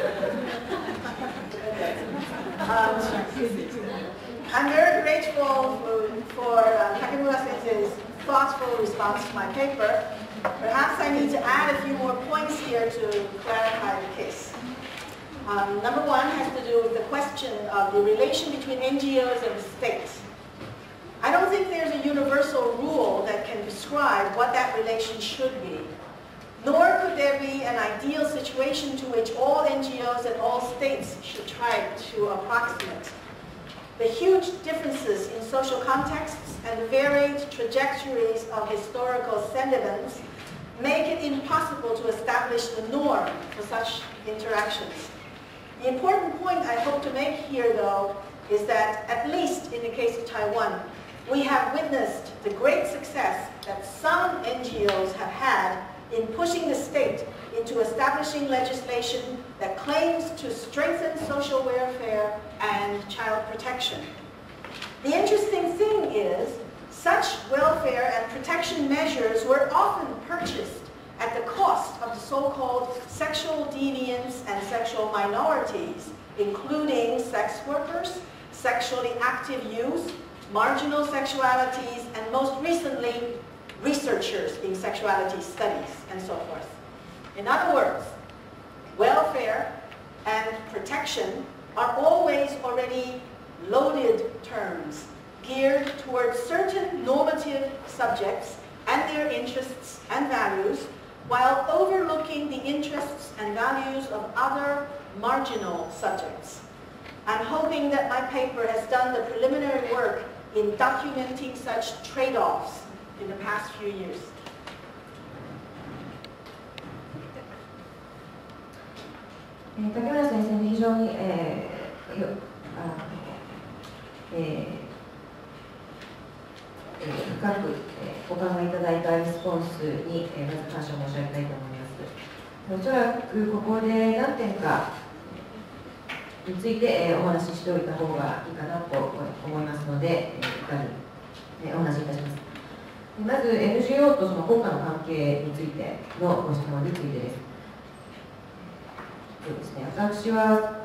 Speaker 2: I'm very grateful for Takemura-sensei's thoughtful response to my paper. Perhaps I need to add a few more points here to clarify the case. Number one has to do with the question of the relation between NGOs and states. I don't think there's a universal rule that can describe what that relation should be. Nor could there be an ideal situation to which all NGOs and all states should try to approximate. The huge differences in social contexts and the varied trajectories of historical sentiments make it impossible to establish the norm for such interactions. The important point I hope to make here, though, is that, at least in the case of Taiwan, we have witnessed the great success that some NGOs have had in pushing the state into establishing legislation that claims to strengthen social welfare and child protection. The interesting thing is, such welfare and protection measures were often purchased at the cost of the so-called sexual deviants and sexual minorities, including sex workers, sexually active youth, marginal sexualities, and most recently, researchers in sexuality studies, and so forth. In other words, welfare and protection are always already loaded terms geared towards certain normative subjects and their interests and values, while overlooking the interests and values of other marginal subjects. I'm hoping that my paper has done the preliminary work in documenting such trade-offs in the past few years.
Speaker 3: 竹村先生に非常に、深く、お考えいただいたリスポンスに、まず感謝申し上げたいと思います。おそらくここで何点かについて、お話ししておいた方がいいかなと思いますので、お話しいたします。まず NGO とその国家の関係についてのご質問についてです。そうですね、私は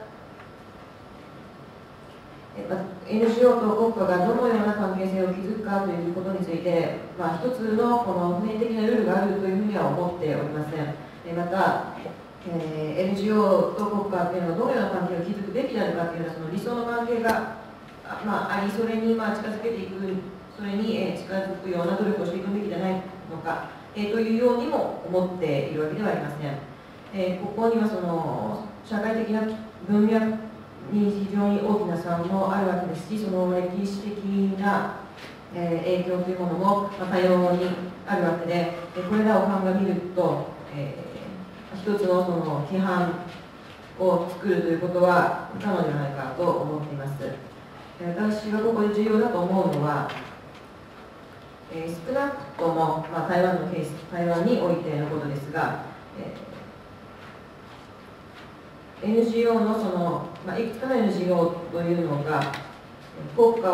Speaker 3: NGO と国家がどのような関係性を築くかということについて、一つのこの普遍的なルールがあるというふうには思っておりません。また、NGO と国家というのはどのような関係を築くべきなのかというのは、その理想の関係が、あり、それに近づけていく、それに近づくような努力をしていくべきじゃないのか、というようにも思っているわけではありません。ここにはその社会的な文脈に非常に大きな差もあるわけですし、その歴史的な影響というものも多様にあるわけで、これらを鑑みると、一つのその規範を作るということは不可能ではないかと思っています。私がここで重要だと思うのは、少なくとも、台湾のケース、台湾においてのことですが、NGO のその、いくつかの NGO というのが国家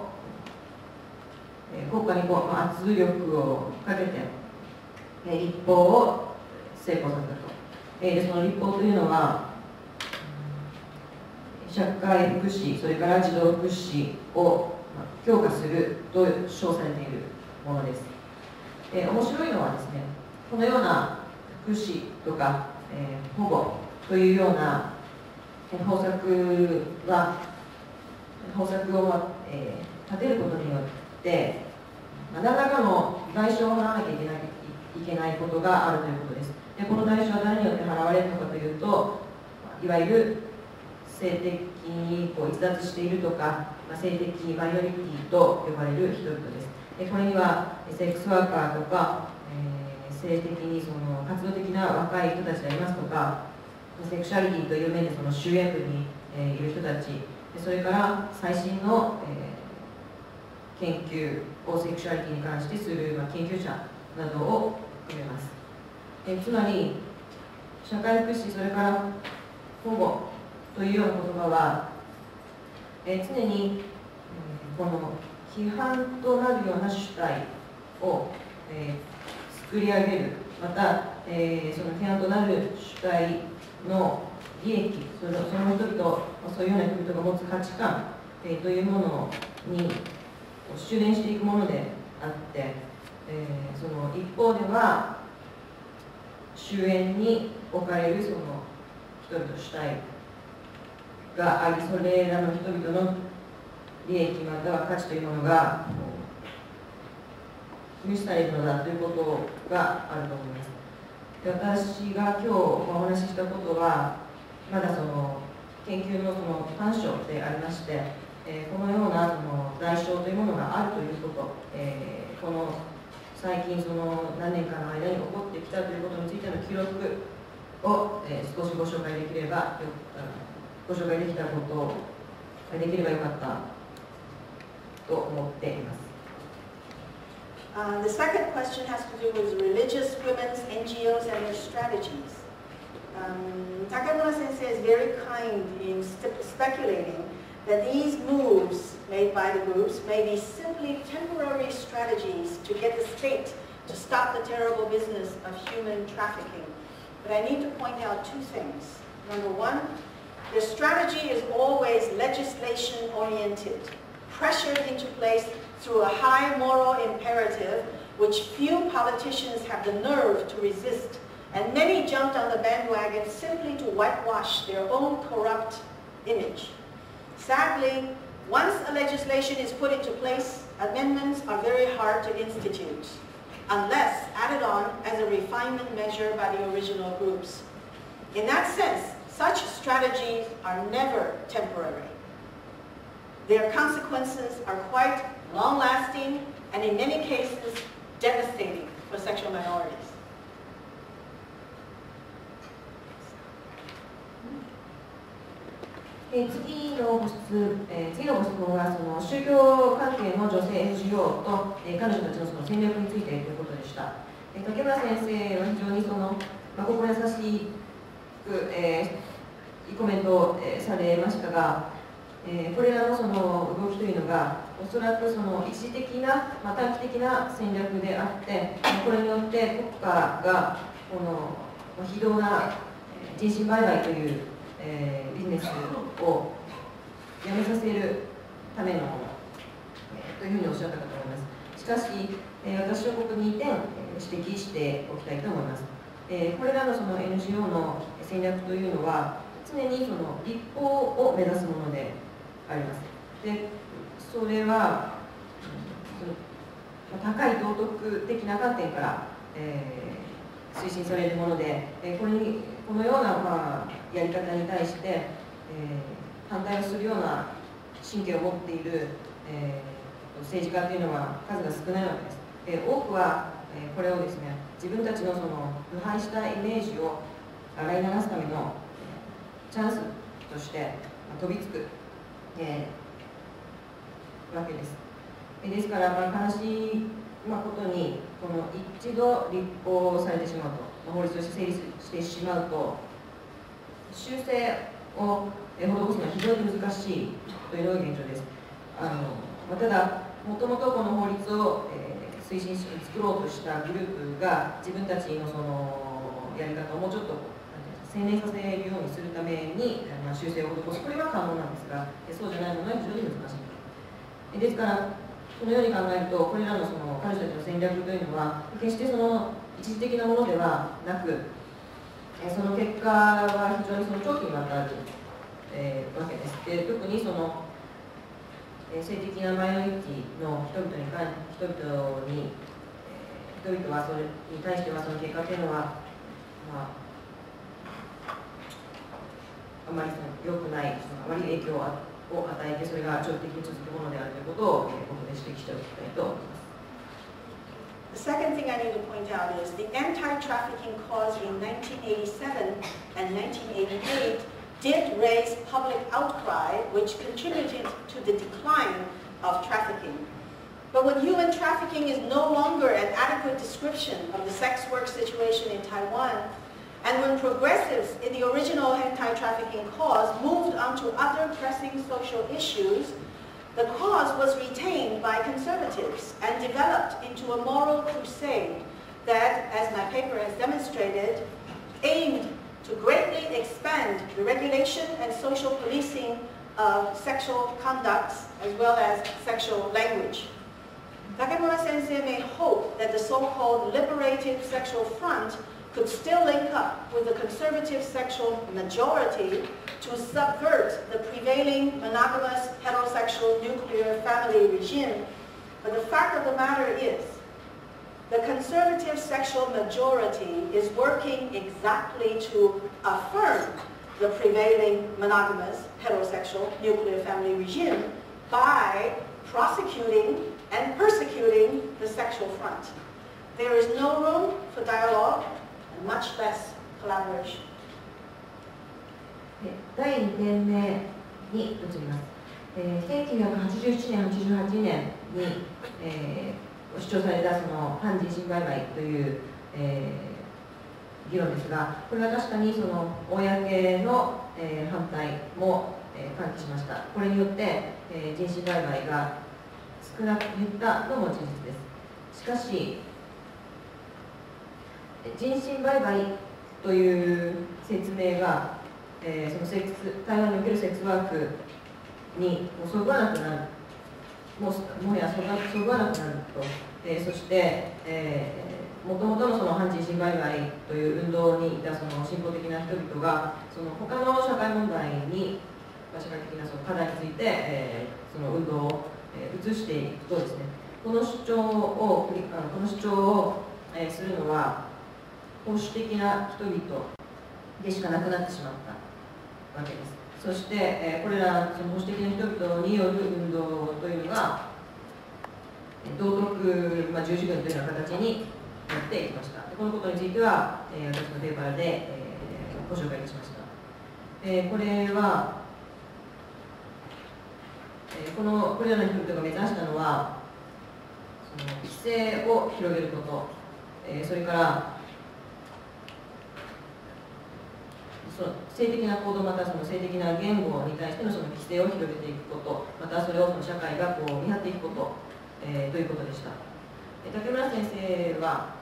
Speaker 3: にこう、圧力をかけて立法を成功させたと。でその立法というのは社会福祉、それから児童福祉を強化すると称されているものです。面白いのはですね、このような福祉とか、保護というような方策を、立てることによって何らかの代償を払わなきゃいけないことがあるということです。でこの代償は誰によって払われるのかというと、いわゆる性的に逸脱しているとか、性的マイノリティと呼ばれる人々です。でこれにはセックスワーカーとか、性的にその活動的な若い人たちでありますとか、セクシャリティという面でその集約にいる人たち、それから最新の、研究をセクシャリティに関してする、研究者などを含めます。つまり社会福祉、それから保護というような言葉は、常に、この規範となるような主体を、作り上げる、また、その規範となる主体の利益、その人々、そういうような人々が持つ価値観、というものに修練していくものであって、その一方では終焉に置かれるその一人の主体があり、それらの人々の利益または価値というものが無視されるのだということがあると思います。で、私が今日お話ししたことはまだその研究の短所でありまして、このような代償というものがあるということ、この最近何年かの間に起こってきたということについての記録を、少しご紹介できればご紹介できたことをできればよかったと思っています。
Speaker 2: The second question has to do with religious women's NGOs and their strategies. Takemura Sensei is very kind in speculating that these moves made by the groups may be simply temporary strategies to get the state to stop the terrible business of human trafficking. But I need to point out two things. Number one, their strategy is always legislation-oriented, pressured into place through a high moral imperative which few politicians have the nerve to resist, and many jumped on the bandwagon simply to whitewash their own corrupt image. Sadly, once a legislation is put into place, amendments are very hard to institute, unless added on as a refinement measure by the original groups. In that sense, such strategies are never temporary. Their consequences are quite long-lasting and in many cases devastating for sexual minorities.
Speaker 3: 次のご質問は宗教関係の女性 NGO と、彼女たちの戦略についてということでした。竹村先生は非常に心優しく、いいコメントを、されましたが、これらの動きというのがおそらく一時的な、短期的な戦略であって、これによって国家が非道な人身売買というビジネスをやめさせるためのものというふうにおっしゃったかと思います。しかし、私はここに2点指摘しておきたいと思います。これらのNGO の戦略というのは常に立法を目指すものであります。で、それは高い道徳的な観点から、推進されるもので、このような、やり方に対して、反対をするような神経を持っている、政治家というのは数が少ないわけです。多くは、これをですね、自分たちの腐敗したイメージを洗い流すためのチャンスとして飛びつく、わけです。ですから、悲しいことに一度立法されてしまうと、法律として成立してしまうと修正を施すのは非常に難しいというのが現状です。ただ、もともとこの法律を、推進し作ろうとしたグループが自分たちのやり方をもうちょっと洗練させるようにするために、修正を施す、これは可能なんですが、そうじゃないものは非常に難しい。ですから、このように考えると、これらの彼女たちの戦略というのは、決して一時的なものではなく、その結果は非常に長期にわたる、わけです。で、特に性的なマイノリティの人々はそれに対してはその結果というのは、あまり良くない、あまり影響を与えて、それが長期的に続くものであるということを、ここで指摘しておきたいと思います。
Speaker 2: The second thing I need to point out is the anti-trafficking cause in 1987 and 1988 did raise public outcry, which contributed to the decline of trafficking. But when human trafficking is no longer an adequate description of the sex work situation in Taiwan, and when progressives in the original anti-trafficking cause moved on to other pressing social issues, the cause was retained by conservatives and developed into a moral crusade that, as my paper has demonstrated, aimed to greatly expand the regulation and social policing of sexual conducts as well as sexual language. Takemura Sensei may hope that the so-called liberated sexual front could still link up with the conservative sexual majority to subvert the prevailing monogamous heterosexual nuclear family regime. But the fact of the matter is, the conservative sexual majority is working exactly to affirm the prevailing monogamous heterosexual nuclear family regime by prosecuting and persecuting the sexual front. There is no room for dialogue and much less collaboration.
Speaker 3: 第2点目に移ります。1987年、88年に、主張されたその反人身売買という、議論ですが、これは確かにその公の、反対も、喚起しました。これによって、人身売買が少なく減ったのも事実です。しかし、人身売買という説明が、その台湾におけるセックスワークにそぐわなくなる、もはやそぐわなくなると、そして、もともとのその反人身売買という運動にいたその進歩的な人々がその他の社会問題に社会的なその課題について、その運動を移していくとですね、この主張をするのは保守的な人々でしかなくなってしまったわけです。そして、これらその保守的な人々による運動というのが道徳、十字軍というような形になっていきました。このことについては、私のペーパーで、ご紹介いたしました。これは、これらの人々が目指したのはその規制を広げること、それからその性的な行動、またその性的な言語に対してのその規制を広げていくこと、またそれをその社会が見張っていくこと、ということでした。竹村先生が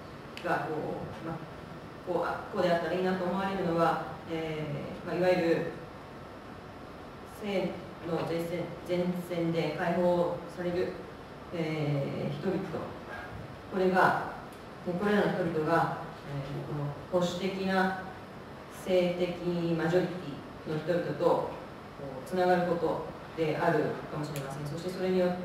Speaker 3: こうであったらいいなと思われるのは、いわゆる性の前線で解放される、人々、これらの人々が、この保守的な性的マジョリティの人々とつながることであるかもしれません。そしてそれによって、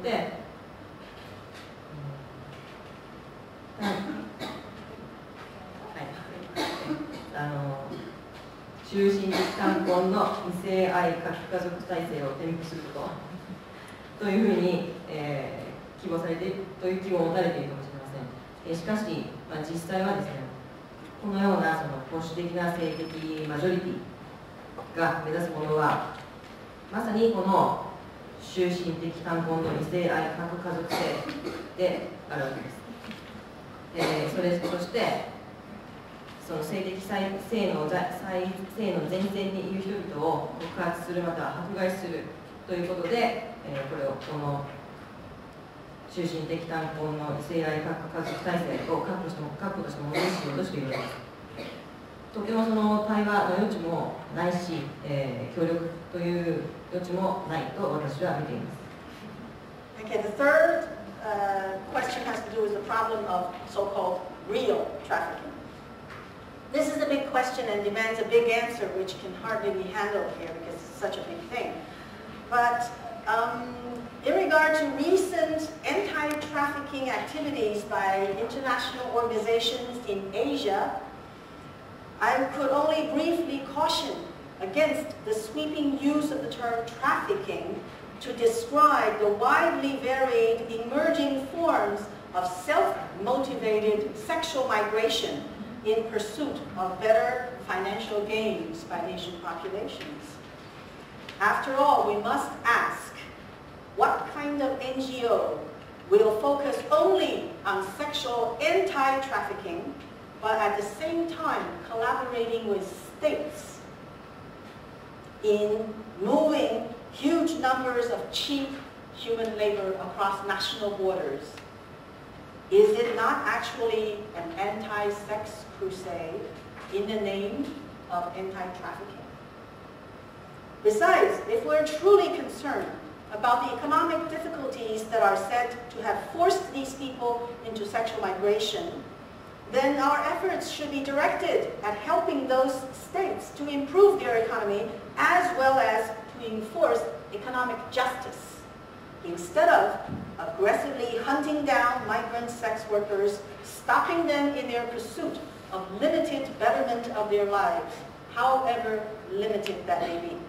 Speaker 3: 中心的観光の異性愛核家族体制を転覆することというふうに、希望されているという希望を持たれているかもしれません。しかし、実際はですね、このようなその保守的な性的マジョリティが目指すものはまさにこの終身的観光の異性愛核家族制であるわけです。そしてその性的性の前線にいる人々を告発する、または迫害するということで、この終身的炭鉱の異性愛核家族体制を確固としたものにしようとしているわけです。とてもその対話の余地もないし、協力という余地もないと私は見ています。
Speaker 2: Okay, the third question has to do with the problem of so-called real trafficking. This is a big question and demands a big answer, which can hardly be handled here because it's such a big thing. But in regard to recent anti-trafficking activities by international organizations in Asia, I could only briefly caution against the sweeping use of the term trafficking to describe the widely varied emerging forms of self-motivated sexual migration in pursuit of better financial gains by Asian populations. After all, we must ask, what kind of NGO will focus only on sexual anti-trafficking, but at the same time collaborating with states in moving huge numbers of cheap human labor across national borders? Is it not actually an anti-sex crusade in the name of anti-trafficking? Besides, if we're truly concerned about the economic difficulties that are said to have forced these people into sexual migration, then our efforts should be directed at helping those states to improve their economy as well as to enforce economic justice, instead of aggressively hunting down migrant sex workers, stopping them in their pursuit of limited betterment of their lives, however limited that may be.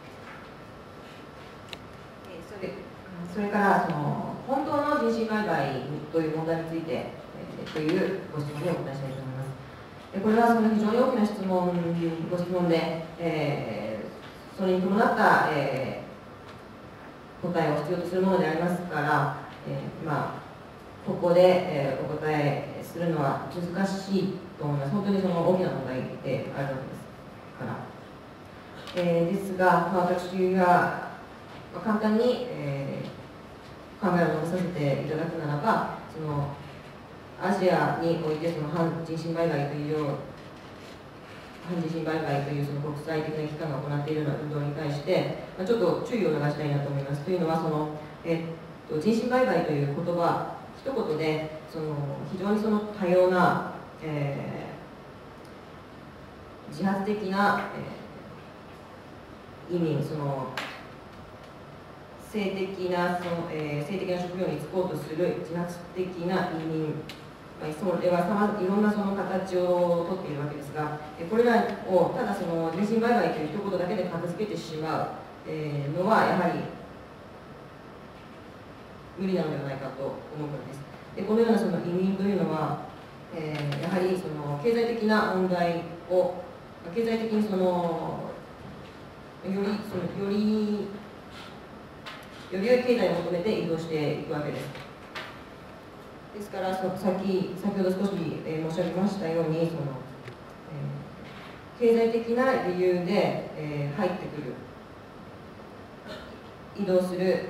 Speaker 3: それから本当の人身売買という問題について、というご質問にお答えしたいと思います。これは非常に大きなご質問で、それに伴った、答えを必要とするものでありますから、ここで、お答えするのは難しいと思います。本当に大きな問題であるわけですから。ですが、私が簡単に、考えを述べさせていただくならば、アジアにおいて反人身売買という国際的な機関が行っているような運動に対して、ちょっと注意を促したいなと思います。というのは人身売買という言葉一言で非常に多様な、自発的な、移民性的な職業に就こうとする自発的な移民、それはいろんな形をとっているわけですが、これらをただ人身売買という一言だけで片付けてしまうのはやはり無理なのではないかと思うからです。でこのような移民というのは、やはり経済的な問題を経済的により良い経済を求めて移動していくわけです。ですから先ほど少し、申し上げましたように経済的な理由で、入ってくる移動する、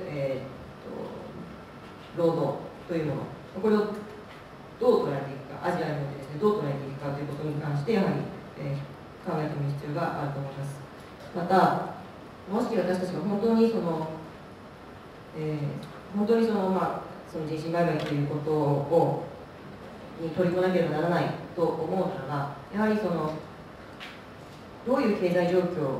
Speaker 3: 労働というもの、これをどう捉えていくか、アジアにおいてですね、どう捉えていくかということに関してやはり、考えてみる必要があると思います。またもし私たちが本当に人身売買ということに取り組まなければならないと思うならば、やはりどういう経済状況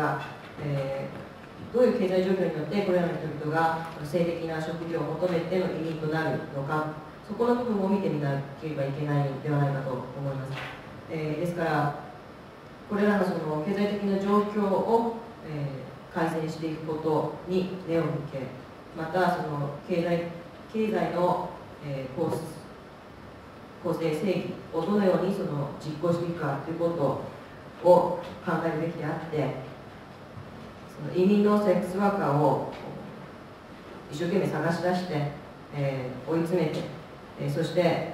Speaker 3: によってこれらの人々が性的な職業を求めての移民となるのか、そこの部分を見てみなければいけないのではないかと思います。ですからこれらの経済的な状況を、改善していくことに目を向け、また経済の、構成正義をどのように実行していくかということを考えるべきであって、移民のセックスワーカーを一生懸命探し出して、追い詰めて、そして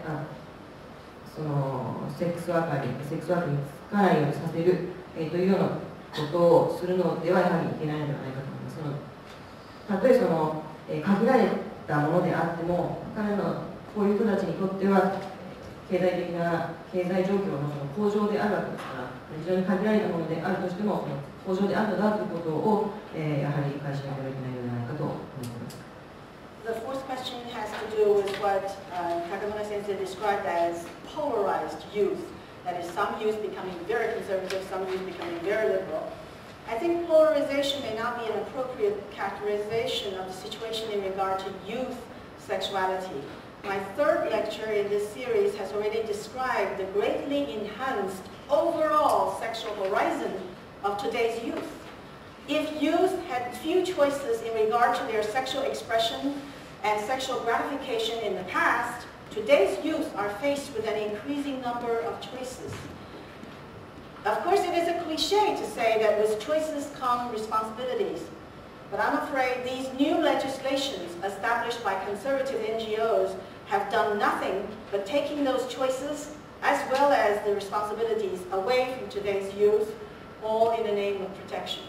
Speaker 3: セックスワークにつかないようにさせる、というようなことをするのではやはりいけないのではないかと思います。たとえ限られたものであっても、彼のこういう人たちにとっては経済状況の向上であるわけですから、非常に限られたものであるとしても向上であるのだということを、やはり理解しなければいけないのではないかと思います。
Speaker 2: The fourth question has to do with what Takamura Sensei described as polarized youth. That is, some youth becoming very conservative, some youth becoming very liberal. I think polarization may not be an appropriate characterization of the situation in regard to youth sexuality. My third lecture in this series has already described the greatly enhanced overall sexual horizon of today's youth. If youth had few choices in regard to their sexual expression and sexual gratification in the past, today's youth are faced with an increasing number of choices. Of course, it is a cliche to say that with choices come responsibilities. But I'm afraid these new legislations established by conservative NGOs have done nothing but taking those choices as well as the responsibilities away from today's youth, all in the name of protection.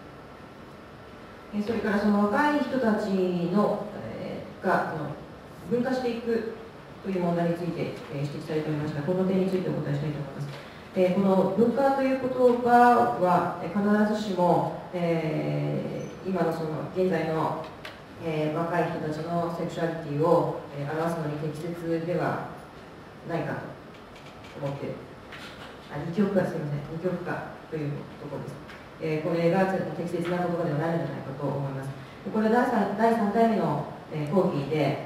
Speaker 3: それから若い人たちが分化していくという問題について指摘されておりました。この点についてお答えしたいと思います。この分化という言葉は必ずしも、今の現在の、若い人たちのセクシュアリティを表すのに適切ではないか思っている。二極化、すみません、二極化というところです。これが適切な言葉ではないのではないかと思います。これは第3回目の講義で、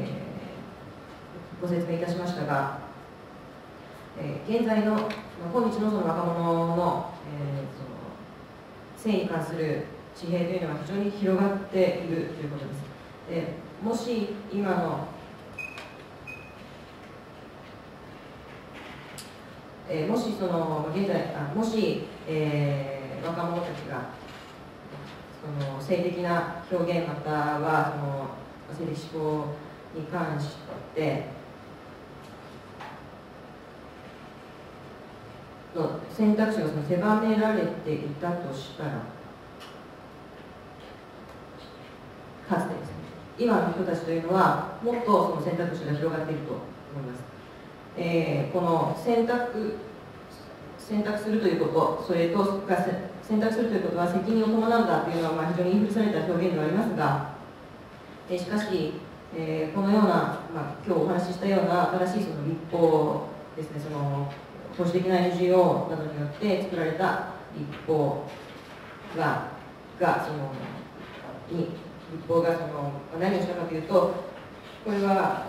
Speaker 3: ご説明いたしましたが、現在の今日のその若者の、性に関する地平というのは非常に広がっているということです。もし今のもしその現在もし、若者たちがその性的な表現またはその性的思考に関しての選択肢が狭められていたとしたら、かつてですね、今の人たちというのはもっとその選択肢が広がっていると思います。この選択するということ、それと選択するということは責任を伴うんだというのは非常に言い古された表現ではありますが、しかし、このような、今日お話ししたような新しいその立法ですね、その保守的な NGO などによって作られた立法が何をしたかというと、これは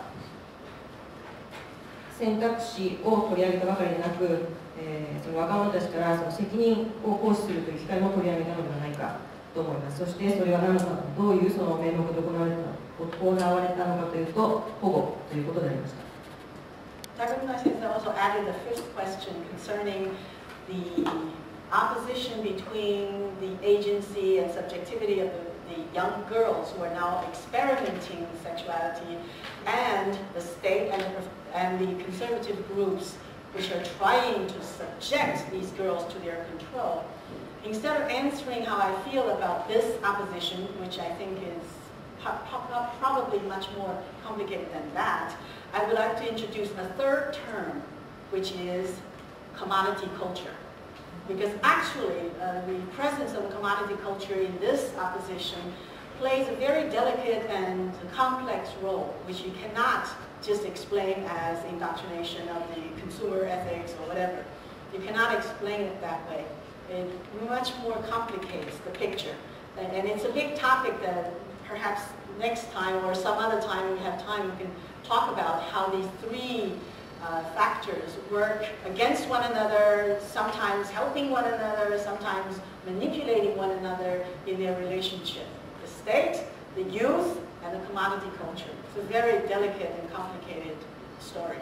Speaker 3: 選択肢を取り上げたばかりでなく、その若者たちからその責任を行使するという機会も取り上げたのではないかと思います。そしてそれは何か、どういうその名目で行われたのかというと、保護ということでありました。
Speaker 2: Takemura Sensei also added a fifth question concerning the opposition between the agency and subjectivity of the young girls who are now experimenting with sexuality and the state and the conservative groups which are trying to subject these girls to their control. Instead of answering how I feel about this opposition, which I think is probably much more complicated than that, I would like to introduce a third term, which is commodity culture. Because actually, the presence of commodity culture in this opposition plays a very delicate and complex role, which you cannot just explain as indoctrination of the consumer ethics or whatever. You cannot explain it that way. It much more complicates the picture. And it's a big topic that perhaps next time or some other time we have time we can talk about how these three factors work against one another, sometimes helping one another, sometimes manipulating one another in their relationship. The state, the youth, and the commodity culture. It's a very delicate and complicated story.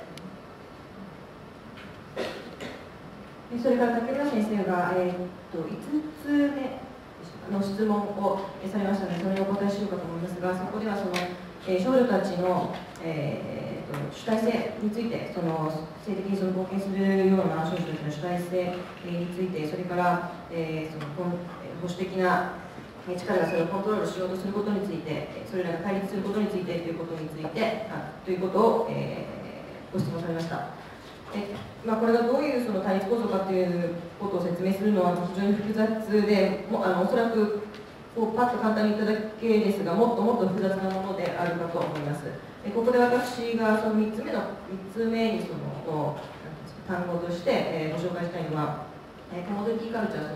Speaker 3: それから竹村先生が、5つ目の質問をされましたので、それにお答えしようかと思いますが、そこではその、少女たちの、主体性について、その性的にその貢献するような少女たちの主体性について、それから、その保守的な力がそれをコントロールしようとすることについて、それらが対立することについてということについて、ということを、ご質問されました。これがどういうその対立構造かということを説明するのは非常に複雑で、おそらくパッと簡単に言っただけですが、もっともっと複雑なものであるかと思います。ここで私がその3つ目にその単語として、ご紹介したいのは、コモディティカルチャー、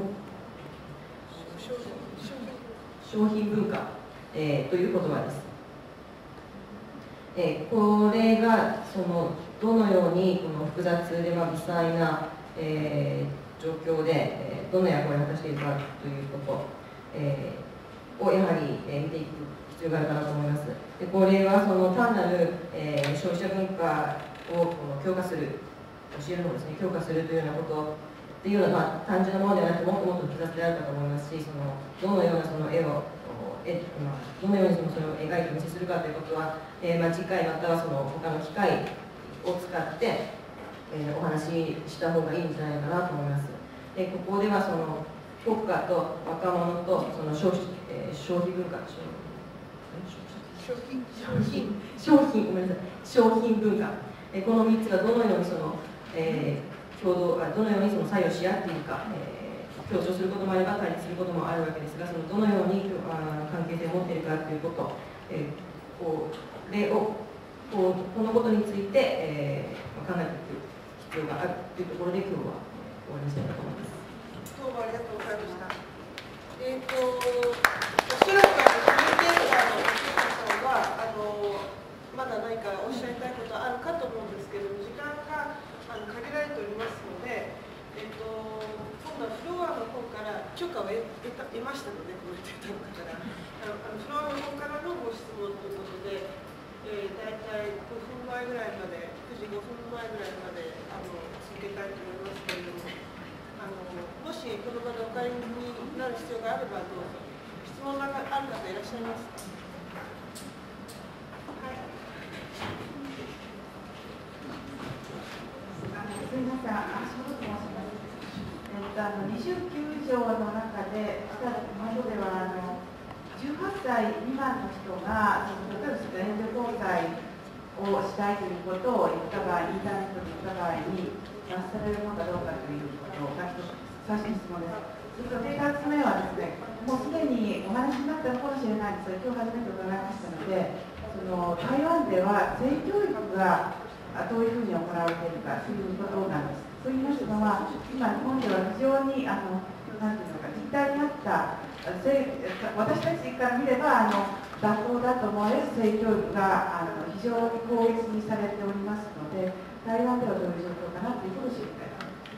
Speaker 3: 商品文化、という言葉です。これがそのどのようにこの複雑で微細な、状況で、どの役割を果たしているかということ、をやはり、見ていく必要があるかなと思います。でこれはその単なる、消費者文化をこの強化する、教えるのをですね、強化するというようなことっていうのは、単純なものではなくてもっともっと複雑であるかと思いますし、そのどのようなその絵をどのようにそれを描いてお見せするかということは、次回またはその他の機会を使って、お話しした方がいいんじゃないかなと思います。ここではその国家と若者とその消費文化、商品文化、この3つがどのようにその、どのようにその作用し合っているか、強調することもあれば対立することもあるわけですが、そのどのように関係性を持っているかということ、このことについて、考えていく必要があるというところで今日は終わりにしたいと思います。
Speaker 1: どうもありがとうございました。おそらくコメンテーターのお客さんはまだ何かおっしゃりたいことあるかと思うんですけれども、時間が限られておりますので、今度はフロアの方から許可を得ましたので、コメンテーターの方からフロアの方からのご質問ということで、大体5分前ぐらいまで、9時5分前ぐらいまで続けたいと思いますけれども、もしこの場でお帰りになる必要があればどうぞ。質問がある方いらっしゃいますか？はい。
Speaker 4: すみません、橋本と申します。29条の中で、窓では18歳未満の人が、例えば援助交際をしたいということを言った場合、インターネットで言った場合に、罰されるのかどうかということが最初の質問です。それと2つ目はですね、もうすでにお話になったのかもしれないんですが、今日初めて伺いましたので、台湾では性教育がどういうふうに行われているかということなんです。と言いますのは、今、日本では非常になんていうのか、実態に合った私たちから見れば妥当だと思われる性教育が非常に高越にされておりますので、台湾ではどういう状況かなということを知りたい。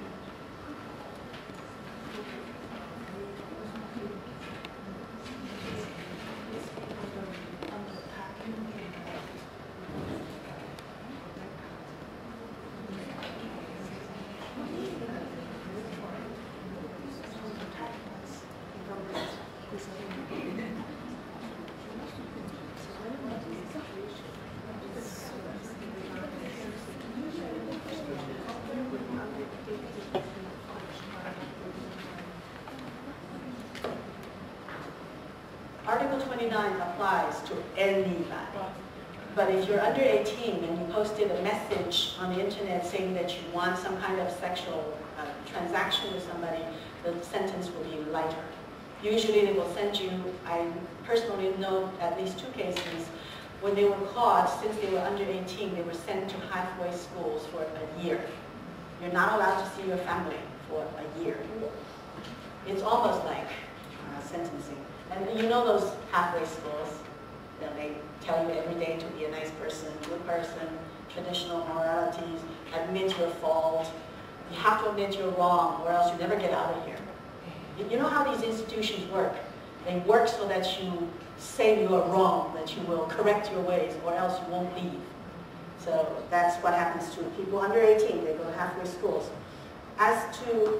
Speaker 5: Article 29 applies to anybody. But if you're under 18 and you posted a message on the internet saying that you want some kind of sexual transaction with somebody, the sentence will be lighter. Usually they will send you, I personally know at least 2 cases, when they were caught, since they were under 18, they were sent to halfway schools for a year. You're not allowed to see your family for a year. It's almost like sentencing. And you know those halfway schools, they tell you every day to be a nice person, good person, traditional moralities, admit your fault. You have to admit you're wrong or else you never get out of here. You know how these institutions work? They work so that you say you're wrong, that you will correct your ways or else you won't leave. So that's what happens to people under 18. They go to halfway schools. As to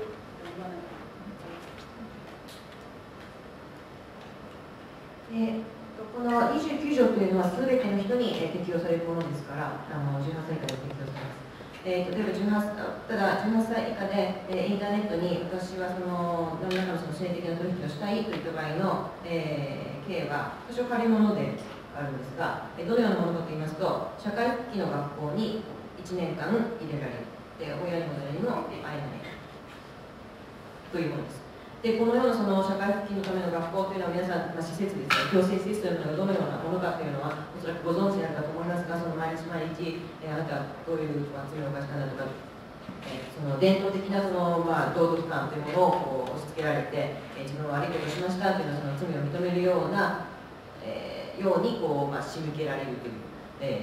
Speaker 3: この29条というのは全ての人に適用されるものですから、18歳以下で適用されます。例えばただ18歳以下でインターネットに私は何らかの性的な取引をしたいといった場合の刑は多少軽いものであるんですが、どのようなものかといいますと、社会復帰の学校に1年間入れられる、親にも誰にも会えないというものです。でこのような社会復帰のための学校というのは皆さん、施設ですね、強制施設というのがどのようなものかというのはおそらくご存知になるかと思いますが、毎日毎日、あなたはどういう罪を犯したんだとか、伝統的な道徳観というものを押し付けられて、自分は悪いことをしましたというのは罪を認めるような、ように仕向けられるという、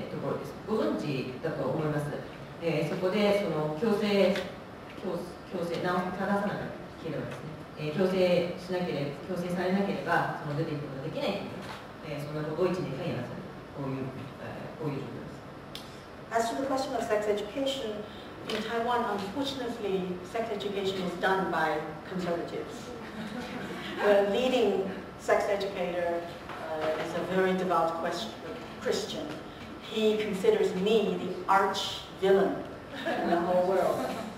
Speaker 3: ところです。ご存知だと思います。そこで強制なお正さなければですね、強制されなければ出ていくことができないという、そんなことを1年間やらされる、こういう状況です。
Speaker 5: As to the question of sex education, in Taiwan, unfortunately, sex education is done by conservatives. The leading sex educator is a very devout Christian. He considers me the arch villain in the whole world.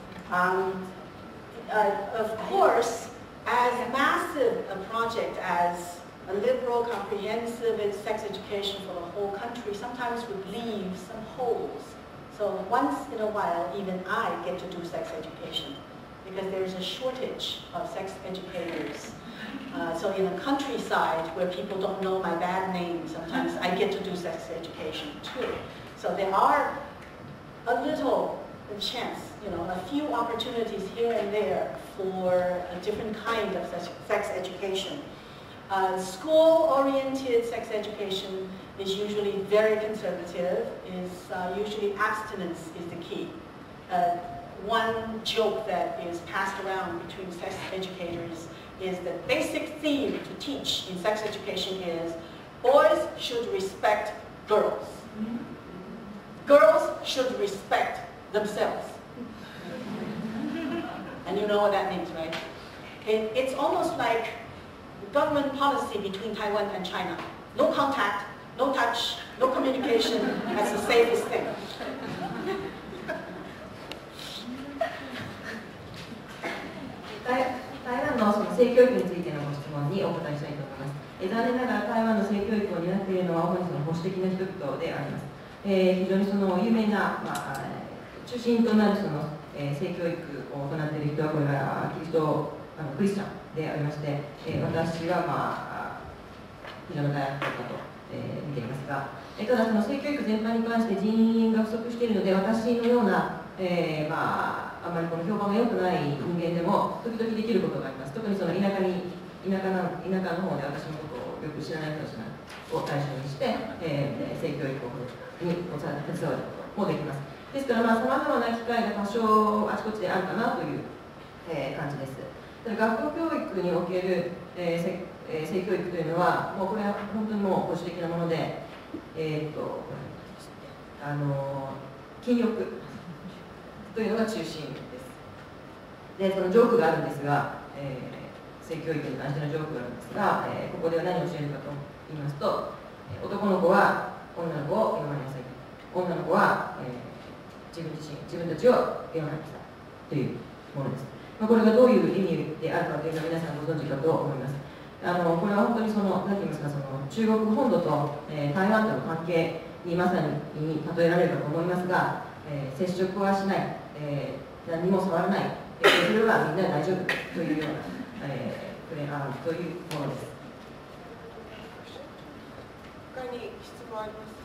Speaker 5: Of course, as massive a project as a liberal, comprehensive sex education for the whole country sometimes would leave some holes. So once in a while, even I get to do sex education because there is a shortage of sex educators. So in the countryside where people don't know my bad name, sometimes I get to do sex education too. So there are a little chance a few opportunities here and there for a different kind of sex education. School-oriented sex education is usually very conservative, usually abstinence is the key. One joke that is passed around between sex educators is the basic theme to teach in sex education is boys should respect girls. Girls should respect themselves. And you know what that means, right? It's almost like government policy between Taiwan and China. No contact, no touch, no communication, that's the safest thing.
Speaker 3: 台湾のその性教育についてのご質問にお答えしたいと思います。残念ながら台湾の性教育を担っているのは主にその保守的な人々であります。非常にその有名な、中心となるその、性教育を行っている人はこれがクリスチャンでありまして、私は、非常に大学だと、見ていますが、ただその性教育全般に関して人員が不足しているので、私のような、あまりこの評判が良くない人間でも時々できることがあります。特にその田舎の方で私のことをよく知らない人たちを対象にして、性教育に携わることもできます。ですからさまざまな機会が多少あちこちであるかなという、感じです。学校教育における、性教育というのはもうこれは本当にもう保守的なもので、禁欲というのが中心です。で、そのジョークがあるんですが、性教育に関してのジョークがあるんですが、ここでは何を教えるかと言いますと、男の子は女の子を敬いなさい。女の子は、自分たちを敬いなさいというものです。これがどういう意味であるかというのは皆さんご存知かと思います。これは本当に何て言いますか、その中国本土と、台湾との関係にまさに例えられるかと思いますが、接触はしない、何も触らない、それはみんな大丈夫というような、というものです。
Speaker 1: 他に質問ありますか？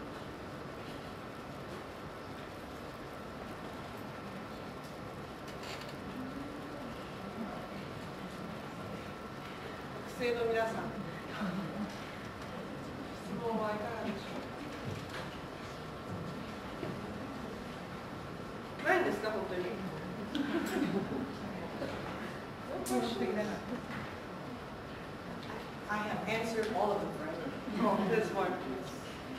Speaker 1: 学生の皆さん、質問はいかがでしょう？ないんですか、本当に。I have answered all of them, right? This one, please.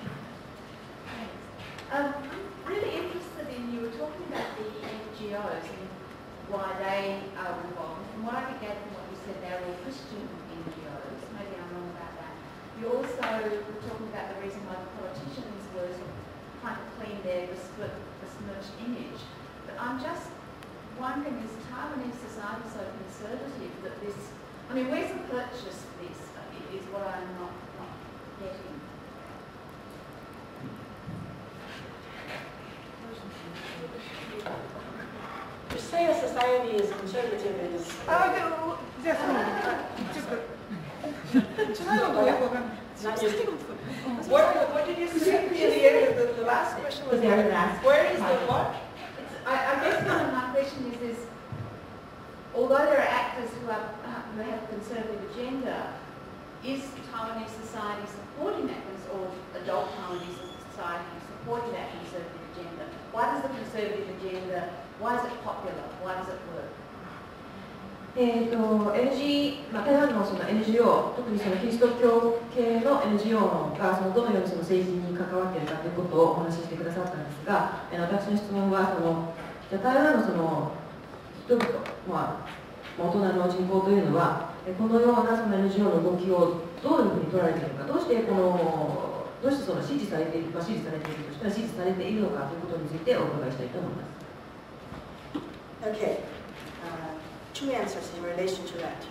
Speaker 6: I'm really interested in, you were talking about the NGOs and why they are involved. From what I could gather from what you said, they're all Christian NGOs. Maybe I'm wrong about that. You also were talking about the reason why the politicians were sort of trying to clean their besmirched image. But I'm just wondering, is Taiwanese society so conservative that this, I mean, where's the purchase for this, is what I'm not getting.
Speaker 5: To say a society is conservative is...
Speaker 1: じゃあちょっと最後のよくわかんない。What did you say in the end? The last question was where is the what?
Speaker 6: I guess my question is although there are actors who have a conservative agenda, is Taiwanese society supporting that, or adult Taiwanese society supporting that conservative agenda? Why does the conservative agenda, why is it popular? Why does it work?
Speaker 3: 台湾のその NGO、特にそのキリスト教系の NGO がどのようにその政治に関わっているかということをお話ししてくださったんですが、私の質問はじゃあ台湾のその人々、大人の人口というのはこのようなその NGO の動きをどういうふうに取られているのか、どうしてその支持されているとしたら支持されているのかということについてお伺いしたいと思います。
Speaker 5: Okay. Two answers in relation to that.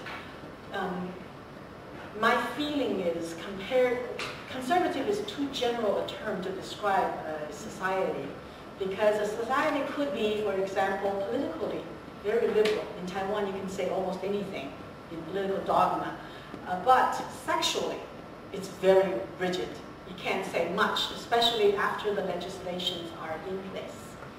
Speaker 5: My feeling is conservative is too general a term to describe a society, because a society could be, for example, politically very liberal. In Taiwan, you can say almost anything in political dogma, but sexually, it's very rigid. You can't say much, especially after the legislations are in place.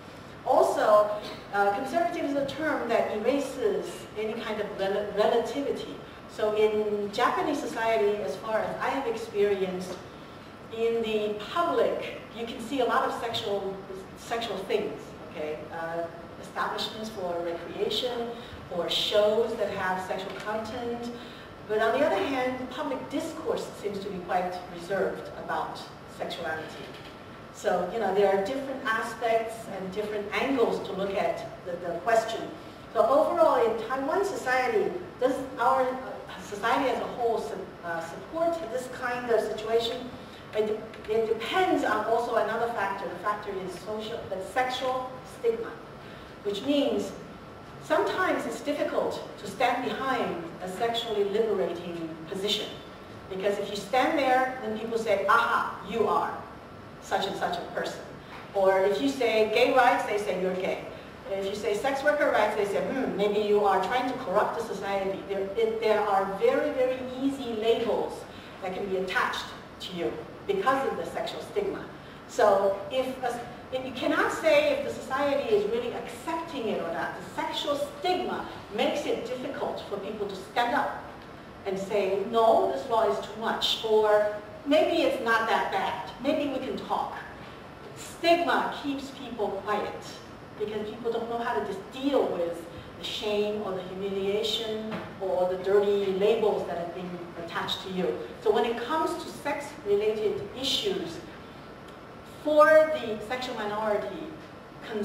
Speaker 5: Also, conservative is a term that erases any kind of relativity. So in Japanese society, as far as I have experienced, in the public, you can see a lot of sexual things, okay? Establishments for recreation, or shows that have sexual content. But on the other hand, public discourse seems to be quite reserved about sexuality. So, you know, there are different aspects and different angles to look at the question. So overall, in Taiwan society, does our society as a whole support this kind of situation? It depends on also another factor. The factor is sexual stigma, which means sometimes it's difficult to stand behind a sexually liberating position. Because if you stand there, then people say, aha, you are such and such a person. Or if you say gay rights, they say you're gay. If you say sex worker rights, they say, maybe you are trying to corrupt the society. There are very, very easy labels that can be attached to you because of the sexual stigma. So if you cannot say if the society is really accepting it or not. The sexual stigma makes it difficult for people to stand up and say, no, this law is too much, or maybe it's not that bad. Maybe we can talk. Stigma keeps people quiet because people don't know how to just deal with the shame or the humiliation or the dirty labels that have been attached to you. So when it comes to sex-related issues, for the sexual minority, a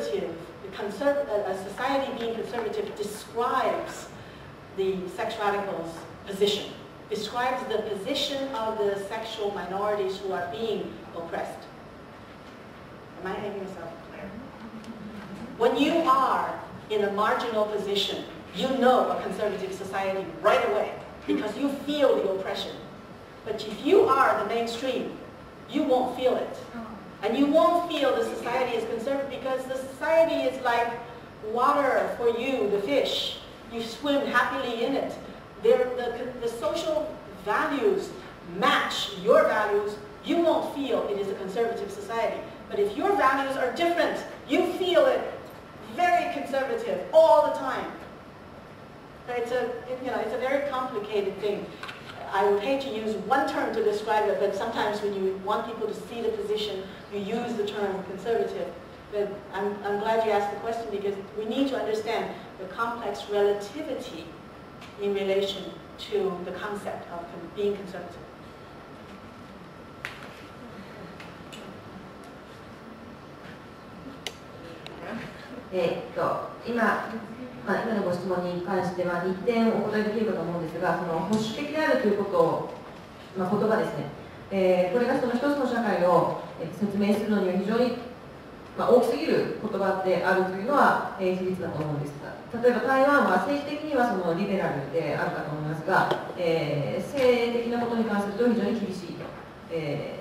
Speaker 5: society being conservative describes the sex radicals' position, describes the position of the sexual minorities who are being oppressed. Am I making myself clear? When you are in a marginal position, you know a conservative society right away because you feel the oppression. But if you are the mainstream, you won't feel it. And you won't feel the society is conservative because the society is like water for you, the fish. You swim happily in it. The social values match your values. You won't feel it is a conservative society. But if your values are different, you feel it very conservative all the time. It's a very complicated thing. I would hate to use one term to describe it, but sometimes when you want people to see the position, you use the term conservative. But I'm glad you asked the question because we need to understand the complex relativity in relation to the concept of being conservative.
Speaker 3: 今のご質問に関しては2点お答えできるかと思うんですが、その保守的であるということを、言葉ですね、これがその一つの社会を説明するのには非常に、大きすぎる言葉であるというのは事実だと思うんですが、例えば台湾は政治的にはそのリベラルであるかと思いますが、性的なことに関すると非常に厳しいと、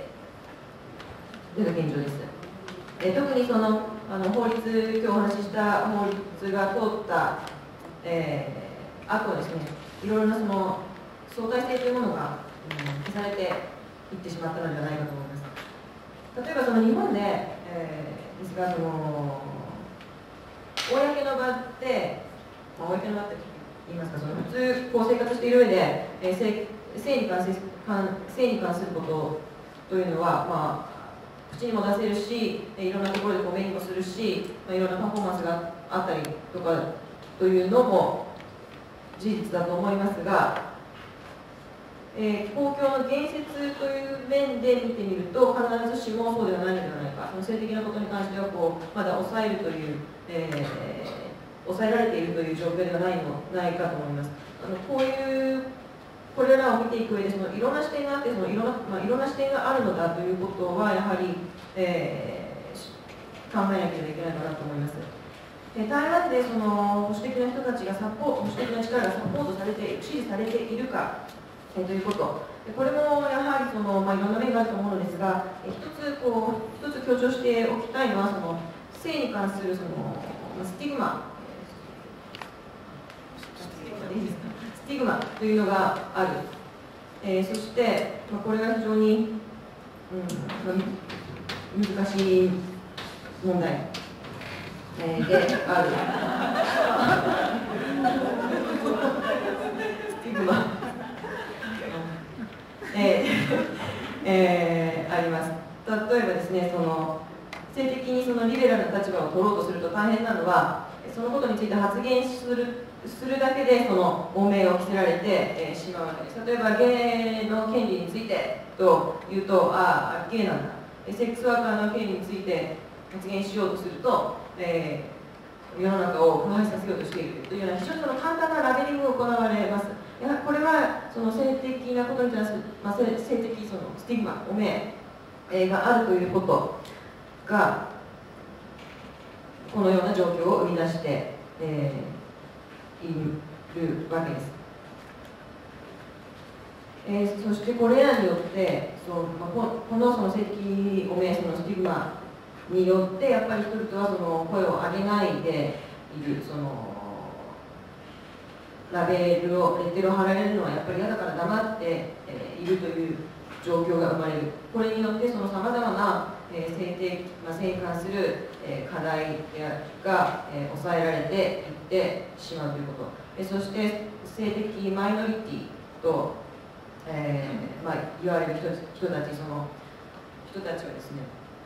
Speaker 3: いうのが現状です。特にその法律、今日お話しした法律が通った、後ですね、いろいろなその相対性というものが、消されていってしまったのではないかと思います。例えばその日本で、ですがその公の場って、公の場って言いますか、その普通こう生活している上で、性に関することというのは、口にも出せるし、いろんなところでこう勉強するし、いろんなパフォーマンスがあったりとかというのも事実だと思いますが、公共の言説という面で見てみると必ずしもそうではないのではないか、その性的なことに関してはこうまだ抑えるという、抑えられているという状況ではないかと思います。これらを見ていく上でそのいろんな視点があって、そのいろんな視点があるのだということはやはり、考えなければいけないかなと思います。台湾でその保守的な人たちが保守的な力がサポートされている、支持されているか、ということ、これもやはりその、いろんな面があると思うのですが、一つ強調しておきたいのはその性に関するそのスティグマというのがある、そして、これが非常に、難しい問題であるスティグマあります。例えばですね、性的にリベラルな立場を取ろうとすると大変なのは、そのことについて発言するだけで汚名を着せられて、しまうわけです。例えばゲイの権利についてと言うと、ああゲイなんだ、セックスワーカーの権利について発言しようとすると、世の中を腐敗させようとしているというような非常に簡単なラベリングが行われます。これは性的なことに対する、性的スティグマ、汚名があるということがこのような状況を生み出して、いるわけです。そしてこれらによってこの性的汚名、スティグマによってやっぱり人々は声を上げないでいる、ラベルをレッテルを貼られるのはやっぱり嫌だから黙っているという状況が生まれる。これによってさまざまな性に関する課題が抑えられていってしまうということ。そして性的マイノリティと、言われる人たちはですね、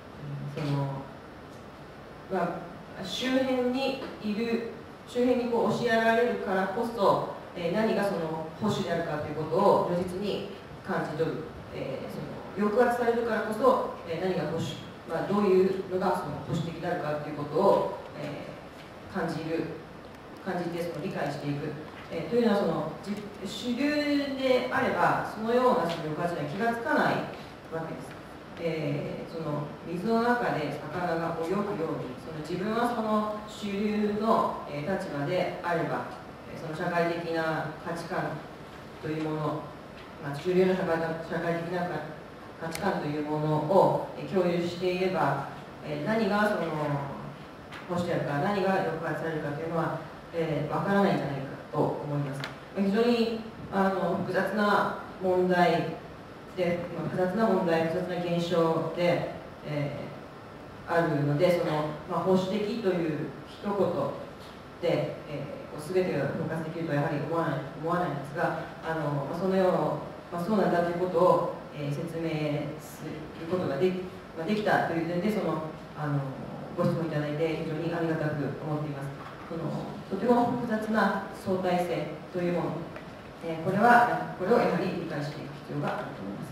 Speaker 3: 周辺に押しやられるからこそ、何が保守であるかということを如実に感じ取る。抑圧されるからこそ、何が保守、どういうのが保守的であるかということを、感じて理解していく。というのは主流であればそのような抑圧には気がつかないわけです。水の中で魚が泳ぐように自分は主流の立場であれば社会的な価値観というもの、主流の社会的な価値観というものを共有していれば、何が保守であるか何が抑圧されるかというのはわからないんじゃないかと思います。非常に複雑な問題で、複雑な現象で、あるので、保守的という一言で、全てが包括できるとはやはり思わないんですが、そうなんだということを、説明することができたという点でご質問いただいて非常にありがたく思っています。とても複雑な相対性というもの、これをやはり理解していく必要があると思います。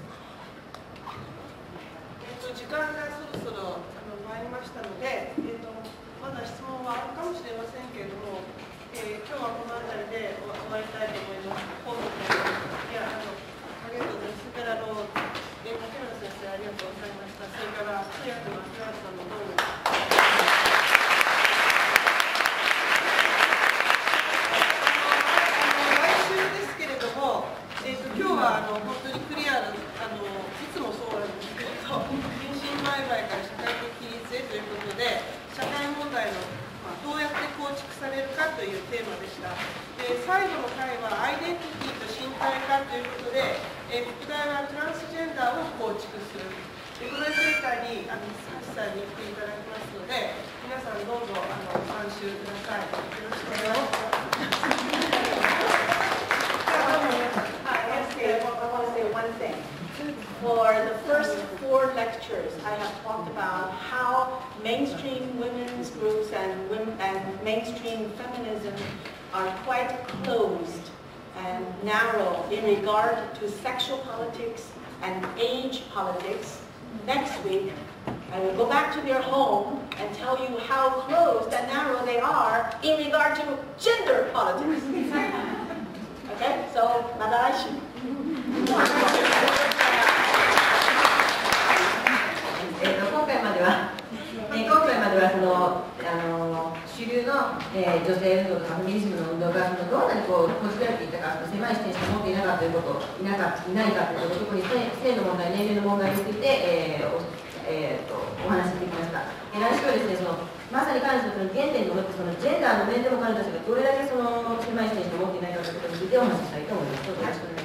Speaker 1: 時間がそろそろ参りましたので、まだ質問はあるかもしれませんけれども、今日はこの辺りで終わりたいと思います。ありがとうございます。それから竹野先生ありがとうございました。それから通訳の秋原さんもどうも。今日は本当にクリアな、いつもそうなんですけれど、人身売買から社会的規律へということで、社会問題の、どうやって構築されるかというテーマでした。で、最後の回はアイデンティティと身体化ということで、副題はトランスジェンダーを構築する。で、このセンターに橋さんに来ていただきますので、皆さんどうぞ参集ください。よろしくお願いします。
Speaker 5: I want to say one thing. For the first 4 lectures, I have talked about how mainstream women's groups and mainstream feminism are quite closed and narrow in regard to sexual politics and age politics. Next week, I will go back to your home and tell you how closed and narrow they are in regard to gender politics. Okay, so, また来週。
Speaker 3: 今回までは主流の、女性運動とかフェミニズムの運動がどんなにこじられていたか、狭い視点しか持っていなかったということ、いないかということ、特に性の問題、年齢の問題について、お話ししてきました。来週はですね、まさに彼女たちの原点となってジェンダーの面でも彼女たちがどれだけ狭い視点しか持っていないかということについてお話ししたいと思います。どうぞよろしくお願いします。